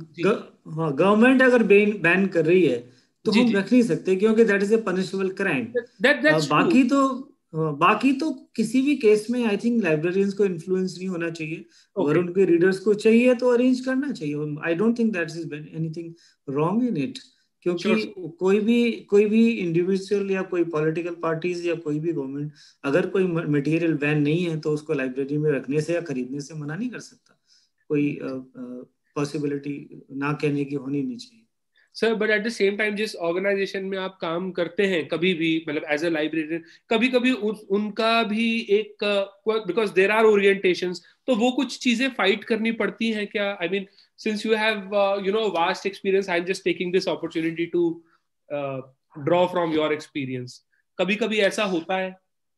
गवर्नमेंट अगर बैन कर रही है तो हम रख नहीं सकते, क्योंकि that is a punishable crime. बाकी तो बाकी तो किसी भी केस में आई थिंक लाइब्रेरियंस को इन्फ्लुएंस नहीं होना चाहिए. अगर उनके रीडर्स को चाहिए तो अरेंज करना चाहिए. I don't think that is anything wrong in it, क्योंकि sure. कोई भी कोई भी इंडिविजुअल या कोई पॉलिटिकल पार्टीज या कोई भी गवर्नमेंट अगर कोई मटेरियल बैन नहीं है तो उसको लाइब्रेरी में रखने से या खरीदने से मना नहीं कर सकता. कोई पॉसिबिलिटी uh, uh, ना कहने की होनी नहीं चाहिए. Sir but at the same time जिस ऑर्गेनाइजेशन में आप काम करते हैं, कभी भी मतलब एज अ लाइब्रेरियन, कभी कभी उन, उनका भी एक, बिकॉज देयर आर ओरिएंटेशंस, तो वो कुछ चीजें फाइट करनी पड़ती हैं क्या? I mean since you have uh, you know vast experience, I'm just taking this opportunity to uh, draw from your experience. कभी कभी ऐसा होता है?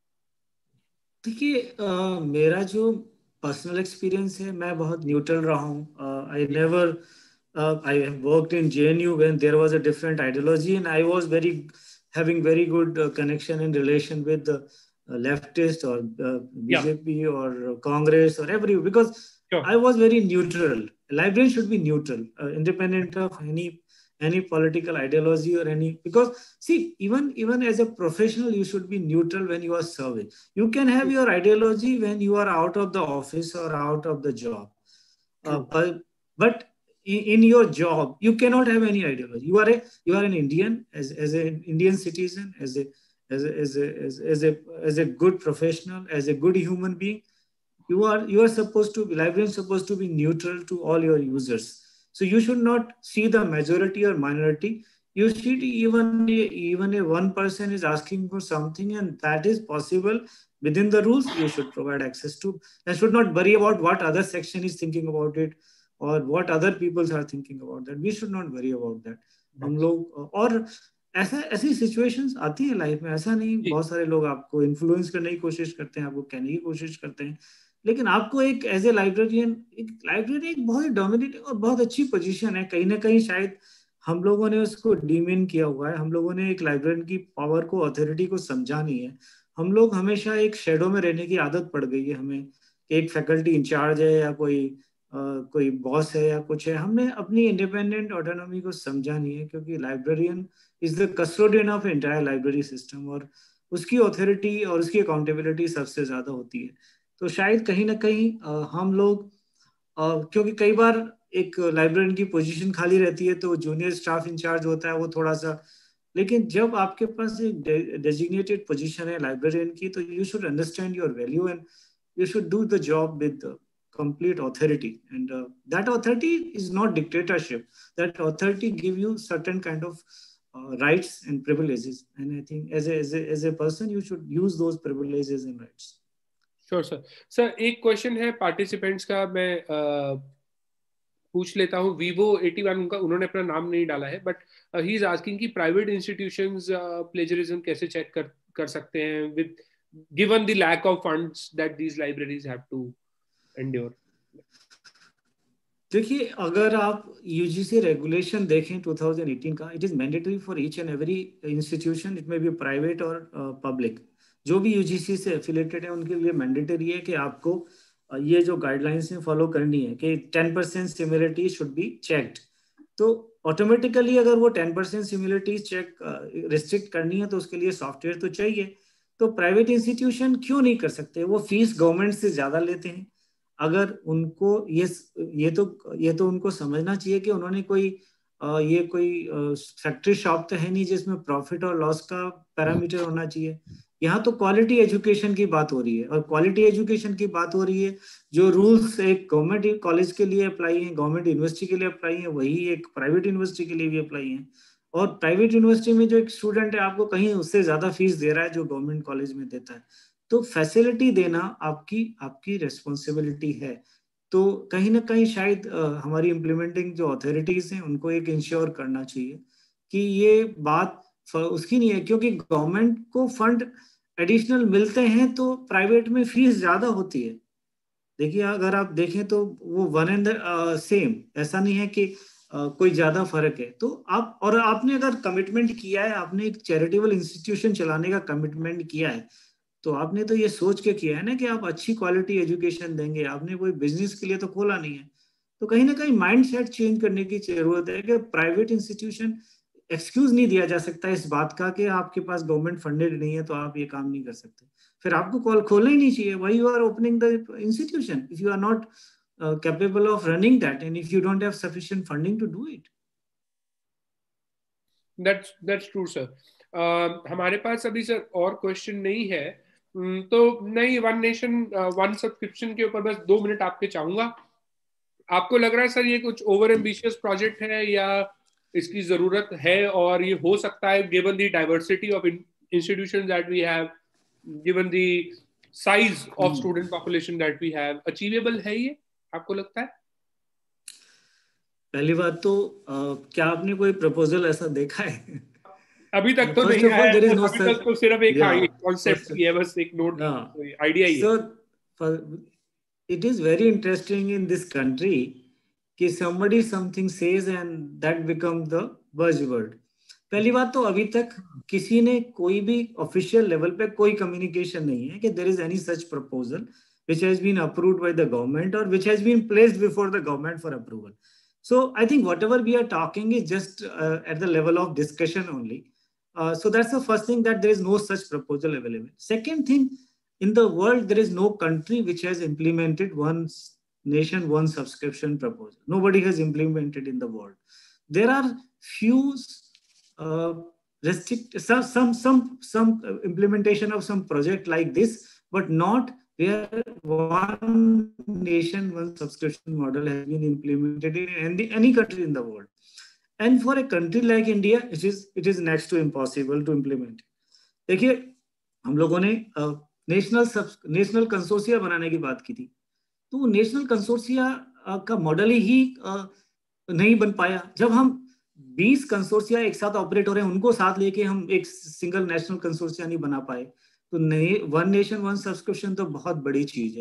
देखिए uh, मेरा जो पर्सनल एक्सपीरियंस है मैं बहुत न्यूट्रल रहा हूँ. I never I have worked इन J N U when there was a different ideology and I was very having very good uh, connection and relation with the uh, leftist or uh, B J P yeah. or Congress or every, because sure. I was very neutral. Librarian should be neutral, uh, independent of any any political ideology or any, because see, even even as a professional you should be neutral when you are serving. You can have your ideology when you are out of the office or out of the job, uh, but, but in, in your job you cannot have any ideology. You are a you are an Indian, as as an Indian citizen, as a as a as a as, as a as a good professional, as a good human being. You are you are supposed to be, librarians supposed to be neutral to all your users. So you should not see the majority or minority. You should even even if one person is asking for something and that is possible within the rules, you should provide access to, and should not worry about what other section is thinking about it or what other people are thinking about that. We should not worry about that. हम लोग और ऐसा ऐसी situations आती है life में, ऐसा नहीं बहुत सारे लोग आपको इन्फ्लुएंस करने की कोशिश करते हैं, आपको कहने की कोशिश करते हैं लेकिन आपको एक एज ए लाइब्रेरियन, एक लाइब्रेरी एक बहुत ही डोमिनेटिंग और बहुत अच्छी पोजीशन है। कहीं ना कहीं शायद हम लोगों ने उसको डीमीन किया हुआ है, हम लोगों ने एक लाइब्रेरियन की पावर को, अथॉरिटी को समझा नहीं है। हम लोग हमेशा एक शेडो में रहने की आदत पड़ गई है हमें, कि एक फैकल्टी इंचार्ज है या कोई Uh, कोई बॉस है या कुछ है। हमने अपनी इंडिपेंडेंट ऑटोनॉमी को समझा नहीं है, क्योंकि librarian is the custodian of entire library system, और उसकी ऑथोरिटी और उसकी अकाउंटेबिलिटी सबसे ज्यादा होती है। तो शायद कहीं ना कहीं uh, हम लोग uh, क्योंकि कई बार एक लाइब्रेरियन की पोजीशन खाली रहती है तो जूनियर स्टाफ इंचार्ज होता है वो थोड़ा सा, लेकिन जब आपके पास एक डेजिग्नेटेड पोजीशन है लाइब्रेरियन की, तो you should understand your value and you should do the job with uh, complete authority, and uh, that authority is not dictatorship. That authority give you certain kind of uh, rights and privileges, and I think as a, as a as a person you should use those privileges and rights. Sure sir. Sir, एक question है participants का, मैं uh, पूछ लेता हूँ। Vivo इक्यासी उनका, उन्होंने अपना नाम नहीं डाला है, बट ही इज आस्किंग कि प्राइवेट इंस्टीट्यूशंस प्लेजरिज्म कैसे चेक कर कर सकते हैं with given the lack of funds that these libraries have to endure? देखिए, अगर आप यूजीसी रेगुलेशन देखें टू थाउजेंड एटीन का, it is mandatory for each and every institution, it may be private और पब्लिक, जो भी यूजीसी से affiliated है उनके लिए मैंडेटरी है कि आपको uh, ये जो गाइडलाइंस है फॉलो करनी है, कि ten percent similarity should be checked. तो ऑटोमेटिकली अगर वो ten percent similarity check restrict करनी है तो उसके लिए सॉफ्टवेयर तो चाहिए। तो प्राइवेट इंस्टीट्यूशन क्यों नहीं कर सकते? वो फीस गवर्नमेंट से ज्यादा लेते हैं। अगर उनको ये ये तो ये तो उनको समझना चाहिए कि उन्होंने कोई ये कोई फैक्ट्री शॉप तो है नहीं जिसमें प्रॉफिट और लॉस का पैरामीटर होना चाहिए। यहाँ तो क्वालिटी एजुकेशन की बात हो रही है, और क्वालिटी एजुकेशन की बात हो रही है, जो रूल्स एक गवर्नमेंट कॉलेज के लिए अप्लाई है, गवर्नमेंट यूनिवर्सिटी के लिए अप्लाई है, वही एक प्राइवेट यूनिवर्सिटी के लिए भी अप्लाई है। और प्राइवेट यूनिवर्सिटी में जो एक स्टूडेंट है आपको कहीं उससे ज्यादा फीस दे रहा है जो गवर्नमेंट कॉलेज में देता है। तो फैसिलिटी देना आपकी आपकी रिस्पॉन्सिबिलिटी है। तो कहीं ना कहीं शायद आ, हमारी इम्प्लीमेंटिंग जो अथॉरिटीज हैं उनको एक इंश्योर करना चाहिए कि ये बात उसकी नहीं है, क्योंकि गवर्नमेंट को फंड एडिशनल मिलते हैं तो प्राइवेट में फीस ज्यादा होती है। देखिए, अगर आप देखें तो वो वन एंड सेम, ऐसा नहीं है कि Uh, कोई ज्यादा फर्क है। तो आप, और आपने अगर कमिटमेंट किया है, आपने एक चैरिटेबल इंस्टीट्यूशन चलाने का कमिटमेंट किया है, तो आपने तो ये सोच के किया है ना कि आप अच्छी क्वालिटी एजुकेशन देंगे। आपने कोई बिजनेस के लिए तो खोला नहीं है। तो कहीं ना कहीं माइंड सेट चेंज करने की जरूरत है कि प्राइवेट इंस्टीट्यूशन एक्सक्यूज नहीं दिया जा सकता इस बात का कि आपके पास गवर्नमेंट फंडेड नहीं है तो आप ये काम नहीं कर सकते। फिर आपको कॉल खोलना ही नहीं चाहिए। Why you are opening the institution if you are not Uh, capable of running that, and if you don't have sufficient funding to do it. That's that's true, sir. Uh, हमारे पास अभी sir और question नहीं है, तो नहीं, one nation one subscription के ऊपर बस दो मिनट आपके चाहूंगा। आपको लग रहा है सर ये कुछ ओवर एम्बिशियस प्रोजेक्ट है या इसकी जरूरत है और ये हो सकता है given the diversity of institutions that we have, given the size of student population that we have, achievable है ये आपको लगता है? पहली बात तो आ, क्या आपने कोई प्रपोजल ऐसा देखा है? अभी तक तो नहीं है, अभी तक तो सिर्फ एक कॉन्सेप्ट ही है, बस एक नोट, आइडिया ही है। So it is very interesting in this country कि somebody something says and that become the buzzword। पहली बात तो अभी तक किसी ने कोई भी ऑफिशियल लेवल पे कोई कम्युनिकेशन नहीं है कि there is any such proposal which has been approved by the government or which has been placed before the government for approval. So I think whatever we are talking is just uh, at the level of discussion only. Uh, so that's the first thing, that there is no such proposal available. Second thing, in the world, there is no country which has implemented one nation, one subscription proposal. Nobody has implemented in the world. There are few uh, restrict, some, some, some, some implementation of some project like this, but not where one nation, one subscription model has been implemented in any, any country in the world. And for a country like India, it is it is next to impossible to implement. देखिए, हम लोगों ने national national कंसोर्सिया बनाने की बात की थी, तो नेशनल कंसोर्सिया का मॉडल ही uh, नहीं बन पाया। जब हम बीस कंसोर्सिया एक साथ ऑपरेट हो रहे हैं, उनको साथ लेके हम एक सिंगल नेशनल कंसोर्सिया नहीं बना पाए। तो वन नेशन वन सब्सक्रिप्शन तो बहुत बड़ी चीज है,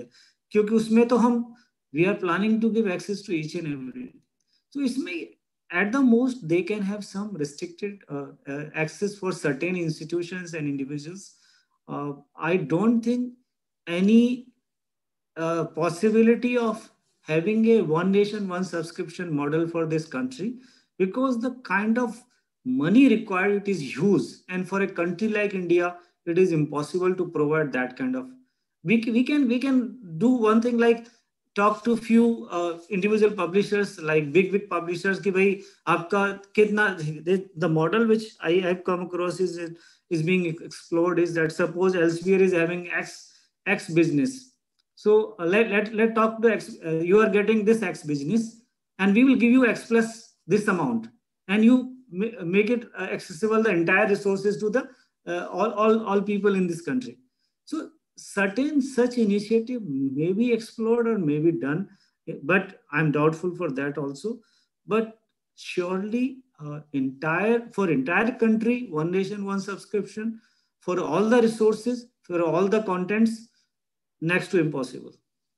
क्योंकि उसमें तो हम we are planning to give access to each and every. तो इसमें at the most they can have some restricted uh, uh, access for certain institutions and individuals. uh, I don't think any uh, possibility of having a one nation one subscription model for this country, because the kind of money required, it is huge, and for a country like India it is impossible to provide that kind of. We, we can we can do one thing, like talk to few uh, individual publishers, like big big publishers, कि भाई आपका कितना, the model which I have come across is is being explored is that suppose Elsevier is having x x business, so uh, let let let talk to x, uh, you are getting this x business and we will give you x plus this amount, and you make it uh, accessible the entire resources to the uh, all all all people in this country. So certain such initiative may be explored or may be done, but I'm doubtful for that also. But surely uh, entire for entire country, one nation, one subscription for all the resources, for all the contents, next to impossible.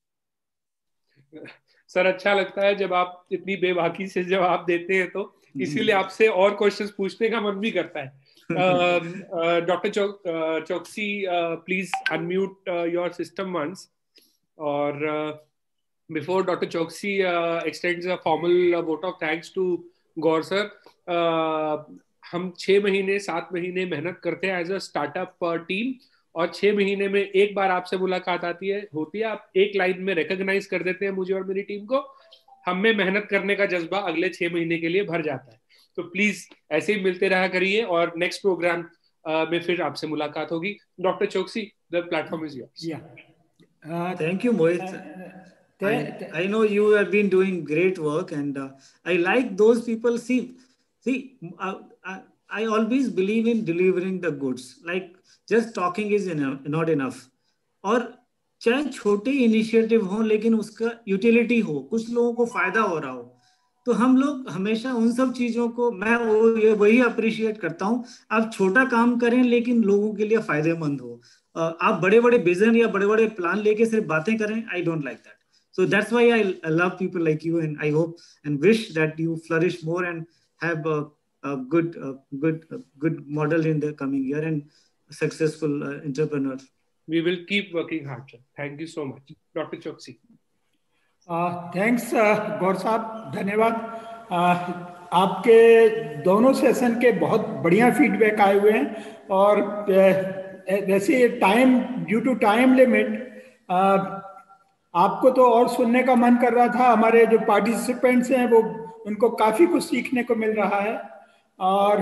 Sir अच्छा लगता है जब आप इतनी बेबाकी से जवाब देते हैं, तो इसीलिए आपसे और क्वेश्चंस पूछने का मन भी करता है. Doctor Choksi, uh, please unmute uh, your system once. Or uh, before Doctor Choksi uh, extends a formal uh, vote of thanks to Gaur sir, uh, हम छह महीने सात महीने मेहनत करते हैं एज अ स्टार्टअप टीम, और छह महीने में एक बार आपसे मुलाकात आती है होती है, आप एक लाइन में रिकॉग्नाइज कर देते हैं मुझे और मेरी टीम को, हम में मेहनत करने का जज्बा अगले छह महीने के लिए भर जाता है. तो प्लीज ऐसे ही मिलते रहा करिए और नेक्स्ट प्रोग्राम uh, में फिर आपसे मुलाकात होगी. Doctor Chauksi, the platform is yours. Yeah thank you Mohit. I, I know you have been doing great work, and uh, I like those people. See, see, uh, I, I always believe in delivering the goods. Like just talking is enough, not enough. और चाहे छोटे initiative हो लेकिन उसका utility हो, कुछ लोगों को फायदा हो रहा हो, तो हम लोग हमेशा उन सब चीजों को, मैं वो ये वही अप्रिशिएट करता हूँ. आप छोटा काम करें लेकिन लोगों के लिए फायदेमंद हो. uh, आप बड़े बड़े विजन या बड़े बड़े प्लान लेके सिर्फ बातें करें, I don't like that. So that's why I, I love people like you, and I hope and wish that you flourish more and have a, a good, a good, a good model in the coming year and a successful uh, entrepreneur. We will keep working hard, sir. Thank you so much, Doctor Choksi. Uh, thanks, uh, Gaur साहब, धन्यवाद. uh, आपके दोनों session के बहुत बढ़िया feedback आए हुए हैं, और uh, वैसे time due to time limit आपको तो और सुनने का मन कर रहा था. हमारे जो पार्टिसिपेंट्स हैं वो उनको काफ़ी कुछ सीखने को मिल रहा है, और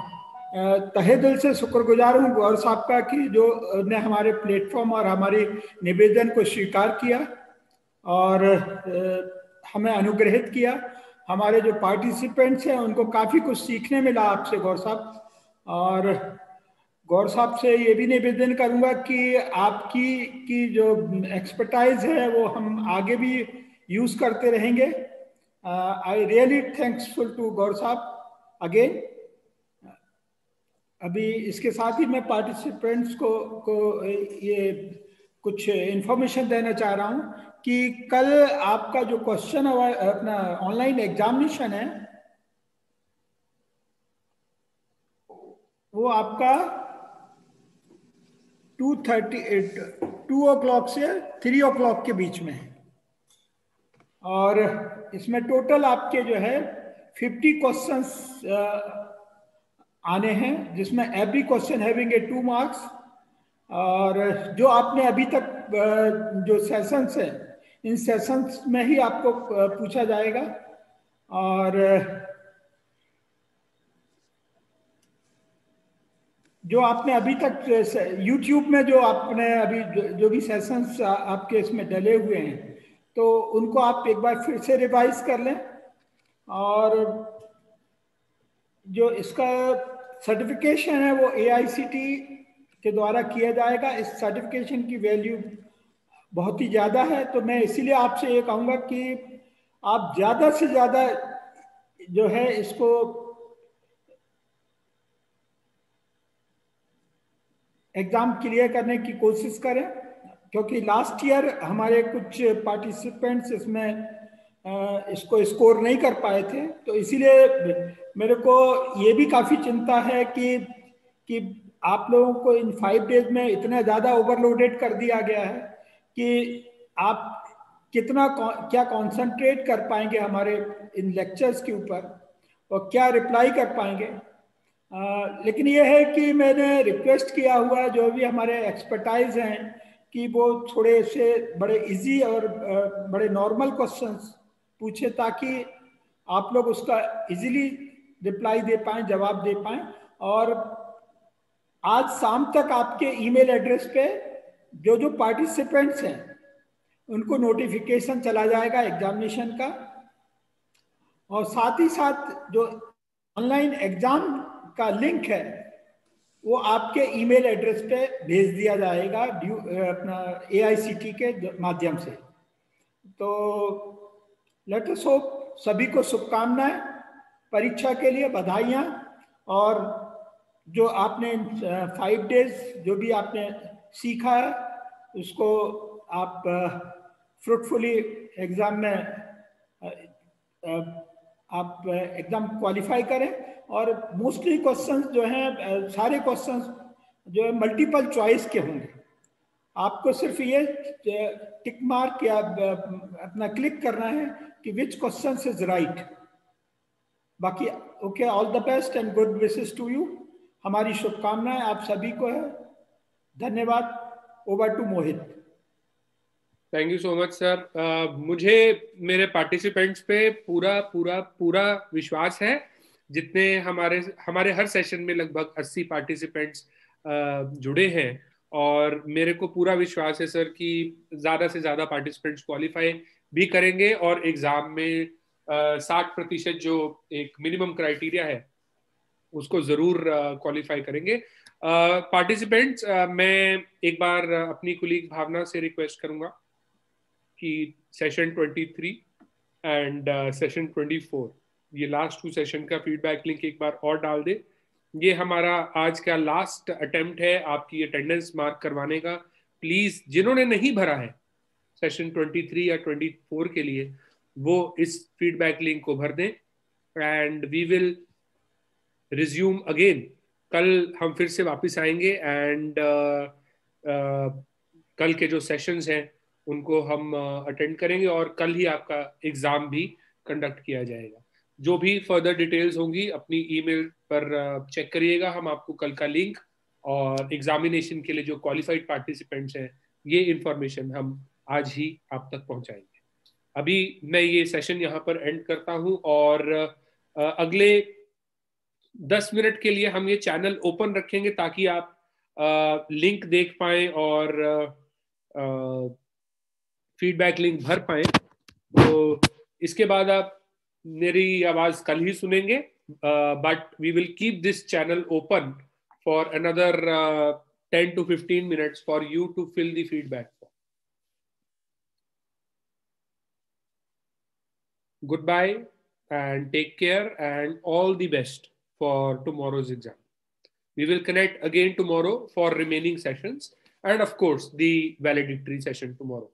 तहे दिल से शुक्रगुजार हूँ गौर साहब का कि जो ने हमारे प्लेटफॉर्म और हमारे निवेदन को स्वीकार किया और हमें अनुग्रहित किया. हमारे जो पार्टिसिपेंट्स हैं उनको काफ़ी कुछ सीखने मिला आपसे गौर साहब. और गौर साहब से ये भी निवेदन करूंगा कि आपकी की जो एक्सपर्टाइज है वो हम आगे भी यूज़ करते रहेंगे. I really thankful to Gaur sahab again. अभी इसके साथ ही मैं पार्टिसिपेंट्स को को ये कुछ इन्फॉर्मेशन देना चाह रहा हूँ कि कल आपका जो क्वेश्चन अपना ऑनलाइन एग्जामिनेशन है वो आपका two thirty at two o'clock से थ्री ओ क्लॉक के बीच में है, और इसमें टोटल आपके जो है फिफ्टी क्वेश्चंस आने हैं, जिसमें every question having a two marks. और जो आपने अभी तक जो सेशंस हैं इन सेशंस में ही आपको पूछा जाएगा. और जो आपने अभी तक YouTube में जो आपने अभी जो भी सेशंस आपके इसमें डले हुए हैं तो उनको आप एक बार फिर से रिवाइज कर लें. और जो इसका सर्टिफिकेशन है वो ए आई सी टी के द्वारा किया जाएगा. इस सर्टिफिकेशन की वैल्यू बहुत ही ज़्यादा है, तो मैं इसीलिए आपसे ये कहूँगा कि आप ज़्यादा से ज़्यादा जो है इसको एग्ज़ाम क्लियर करने की कोशिश करें, क्योंकि लास्ट ईयर हमारे कुछ पार्टिसिपेंट्स इसमें इसको स्कोर नहीं कर पाए थे, तो इसीलिए मेरे को ये भी काफ़ी चिंता है कि कि आप लोगों को इन फाइव डेज में इतना ज़्यादा ओवरलोडेड कर दिया गया है कि आप कितना क्या कंसंट्रेट कर पाएंगे हमारे इन लेक्चर्स के ऊपर और क्या रिप्लाई कर पाएंगे। आ, लेकिन ये है कि मैंने रिक्वेस्ट किया हुआ है जो भी हमारे एक्सपर्टाइज हैं कि वो थोड़े से बड़े इजी और बड़े नॉर्मल क्वेश्चंस पूछे ताकि आप लोग उसका इजीली रिप्लाई दे पाएं, जवाब दे पाएं। और आज शाम तक आपके ईमेल एड्रेस पे जो जो पार्टिसिपेंट्स हैं उनको नोटिफिकेशन चला जाएगा एग्जामिनेशन का, और साथ ही साथ जो ऑनलाइन एग्जाम का लिंक है वो आपके ईमेल एड्रेस पे भेज दिया जाएगा अपना ए आई सी टी के माध्यम से। तो लेट अस होप, सभी को शुभकामनाएं परीक्षा के लिए, बधाइयाँ। और जो आपने फाइव डेज जो भी आपने सीखा है उसको आप फ्रूटफुली एग्ज़ाम में आप एग्ज़ाम क्वालिफाई करें। और मोस्टली क्वेश्चंस जो हैं, सारे क्वेश्चंस जो है मल्टीपल चॉइस के होंगे। आपको सिर्फ ये टिक मार्क या अपना क्लिक करना है कि विच क्वेश्चन इज राइट। बाकी okay, all the best and good wishes to you. हमारी शुभकामनाएं आप सभी को है। धन्यवाद। Over to Mohit. Thank you so much sir. मुझे मेरे पार्टिसिपेंट्स पे पूरा पूरा पूरा विश्वास है। जितने हमारे हमारे हर सेशन में लगभग अस्सी पार्टिसिपेंट्स जुड़े हैं और मेरे को पूरा विश्वास है सर कि ज़्यादा से ज़्यादा पार्टिसिपेंट्स क्वालिफाई भी करेंगे और एग्ज़ाम में साठ प्रतिशत जो एक मिनिमम क्राइटेरिया है उसको ज़रूर क्वालिफाई करेंगे। पार्टिसिपेंट्स, मैं एक बार अपनी कुलीग भावना से रिक्वेस्ट करूँगा कि सेशन तेईस एंड सेशन चौबीस, ये लास्ट टू सेशन का फीडबैक लिंक एक बार और डाल दे। ये हमारा आज का लास्ट अटेम्प्ट है आपकी अटेंडेंस मार्क करवाने का। प्लीज़ जिन्होंने नहीं भरा है सेशन तेईस या चौबीस के लिए, वो इस फीडबैक लिंक को भर दें and we will resume again. कल हम फिर से वापस आएंगे एंड uh, uh, कल के जो सेशंस हैं उनको हम अटेंड uh, करेंगे और कल ही आपका एग्ज़ाम भी कंडक्ट किया जाएगा। जो भी फर्दर डिटेल्स होंगी अपनी ईमेल पर चेक करिएगा। हम आपको कल का लिंक और एग्जामिनेशन के लिए जो क्वालिफाइड पार्टिसिपेंट्स हैं ये इंफॉर्मेशन हम आज ही आप तक पहुंचाएंगे। अभी मैं ये सेशन यहाँ पर एंड करता हूँ और अगले दस मिनट के लिए हम ये चैनल ओपन रखेंगे ताकि आप लिंक देख पाएं और फीडबैक लिंक भर पाएं। तो इसके बाद आप मेरी आवाज कल ही सुनेंगे, but we will keep this channel open for another ten to fifteen minutes for you to fill the feedback. Goodbye and take care and all the best for tomorrow's exam. We will connect again tomorrow for remaining sessions and of course the valedictory session tomorrow.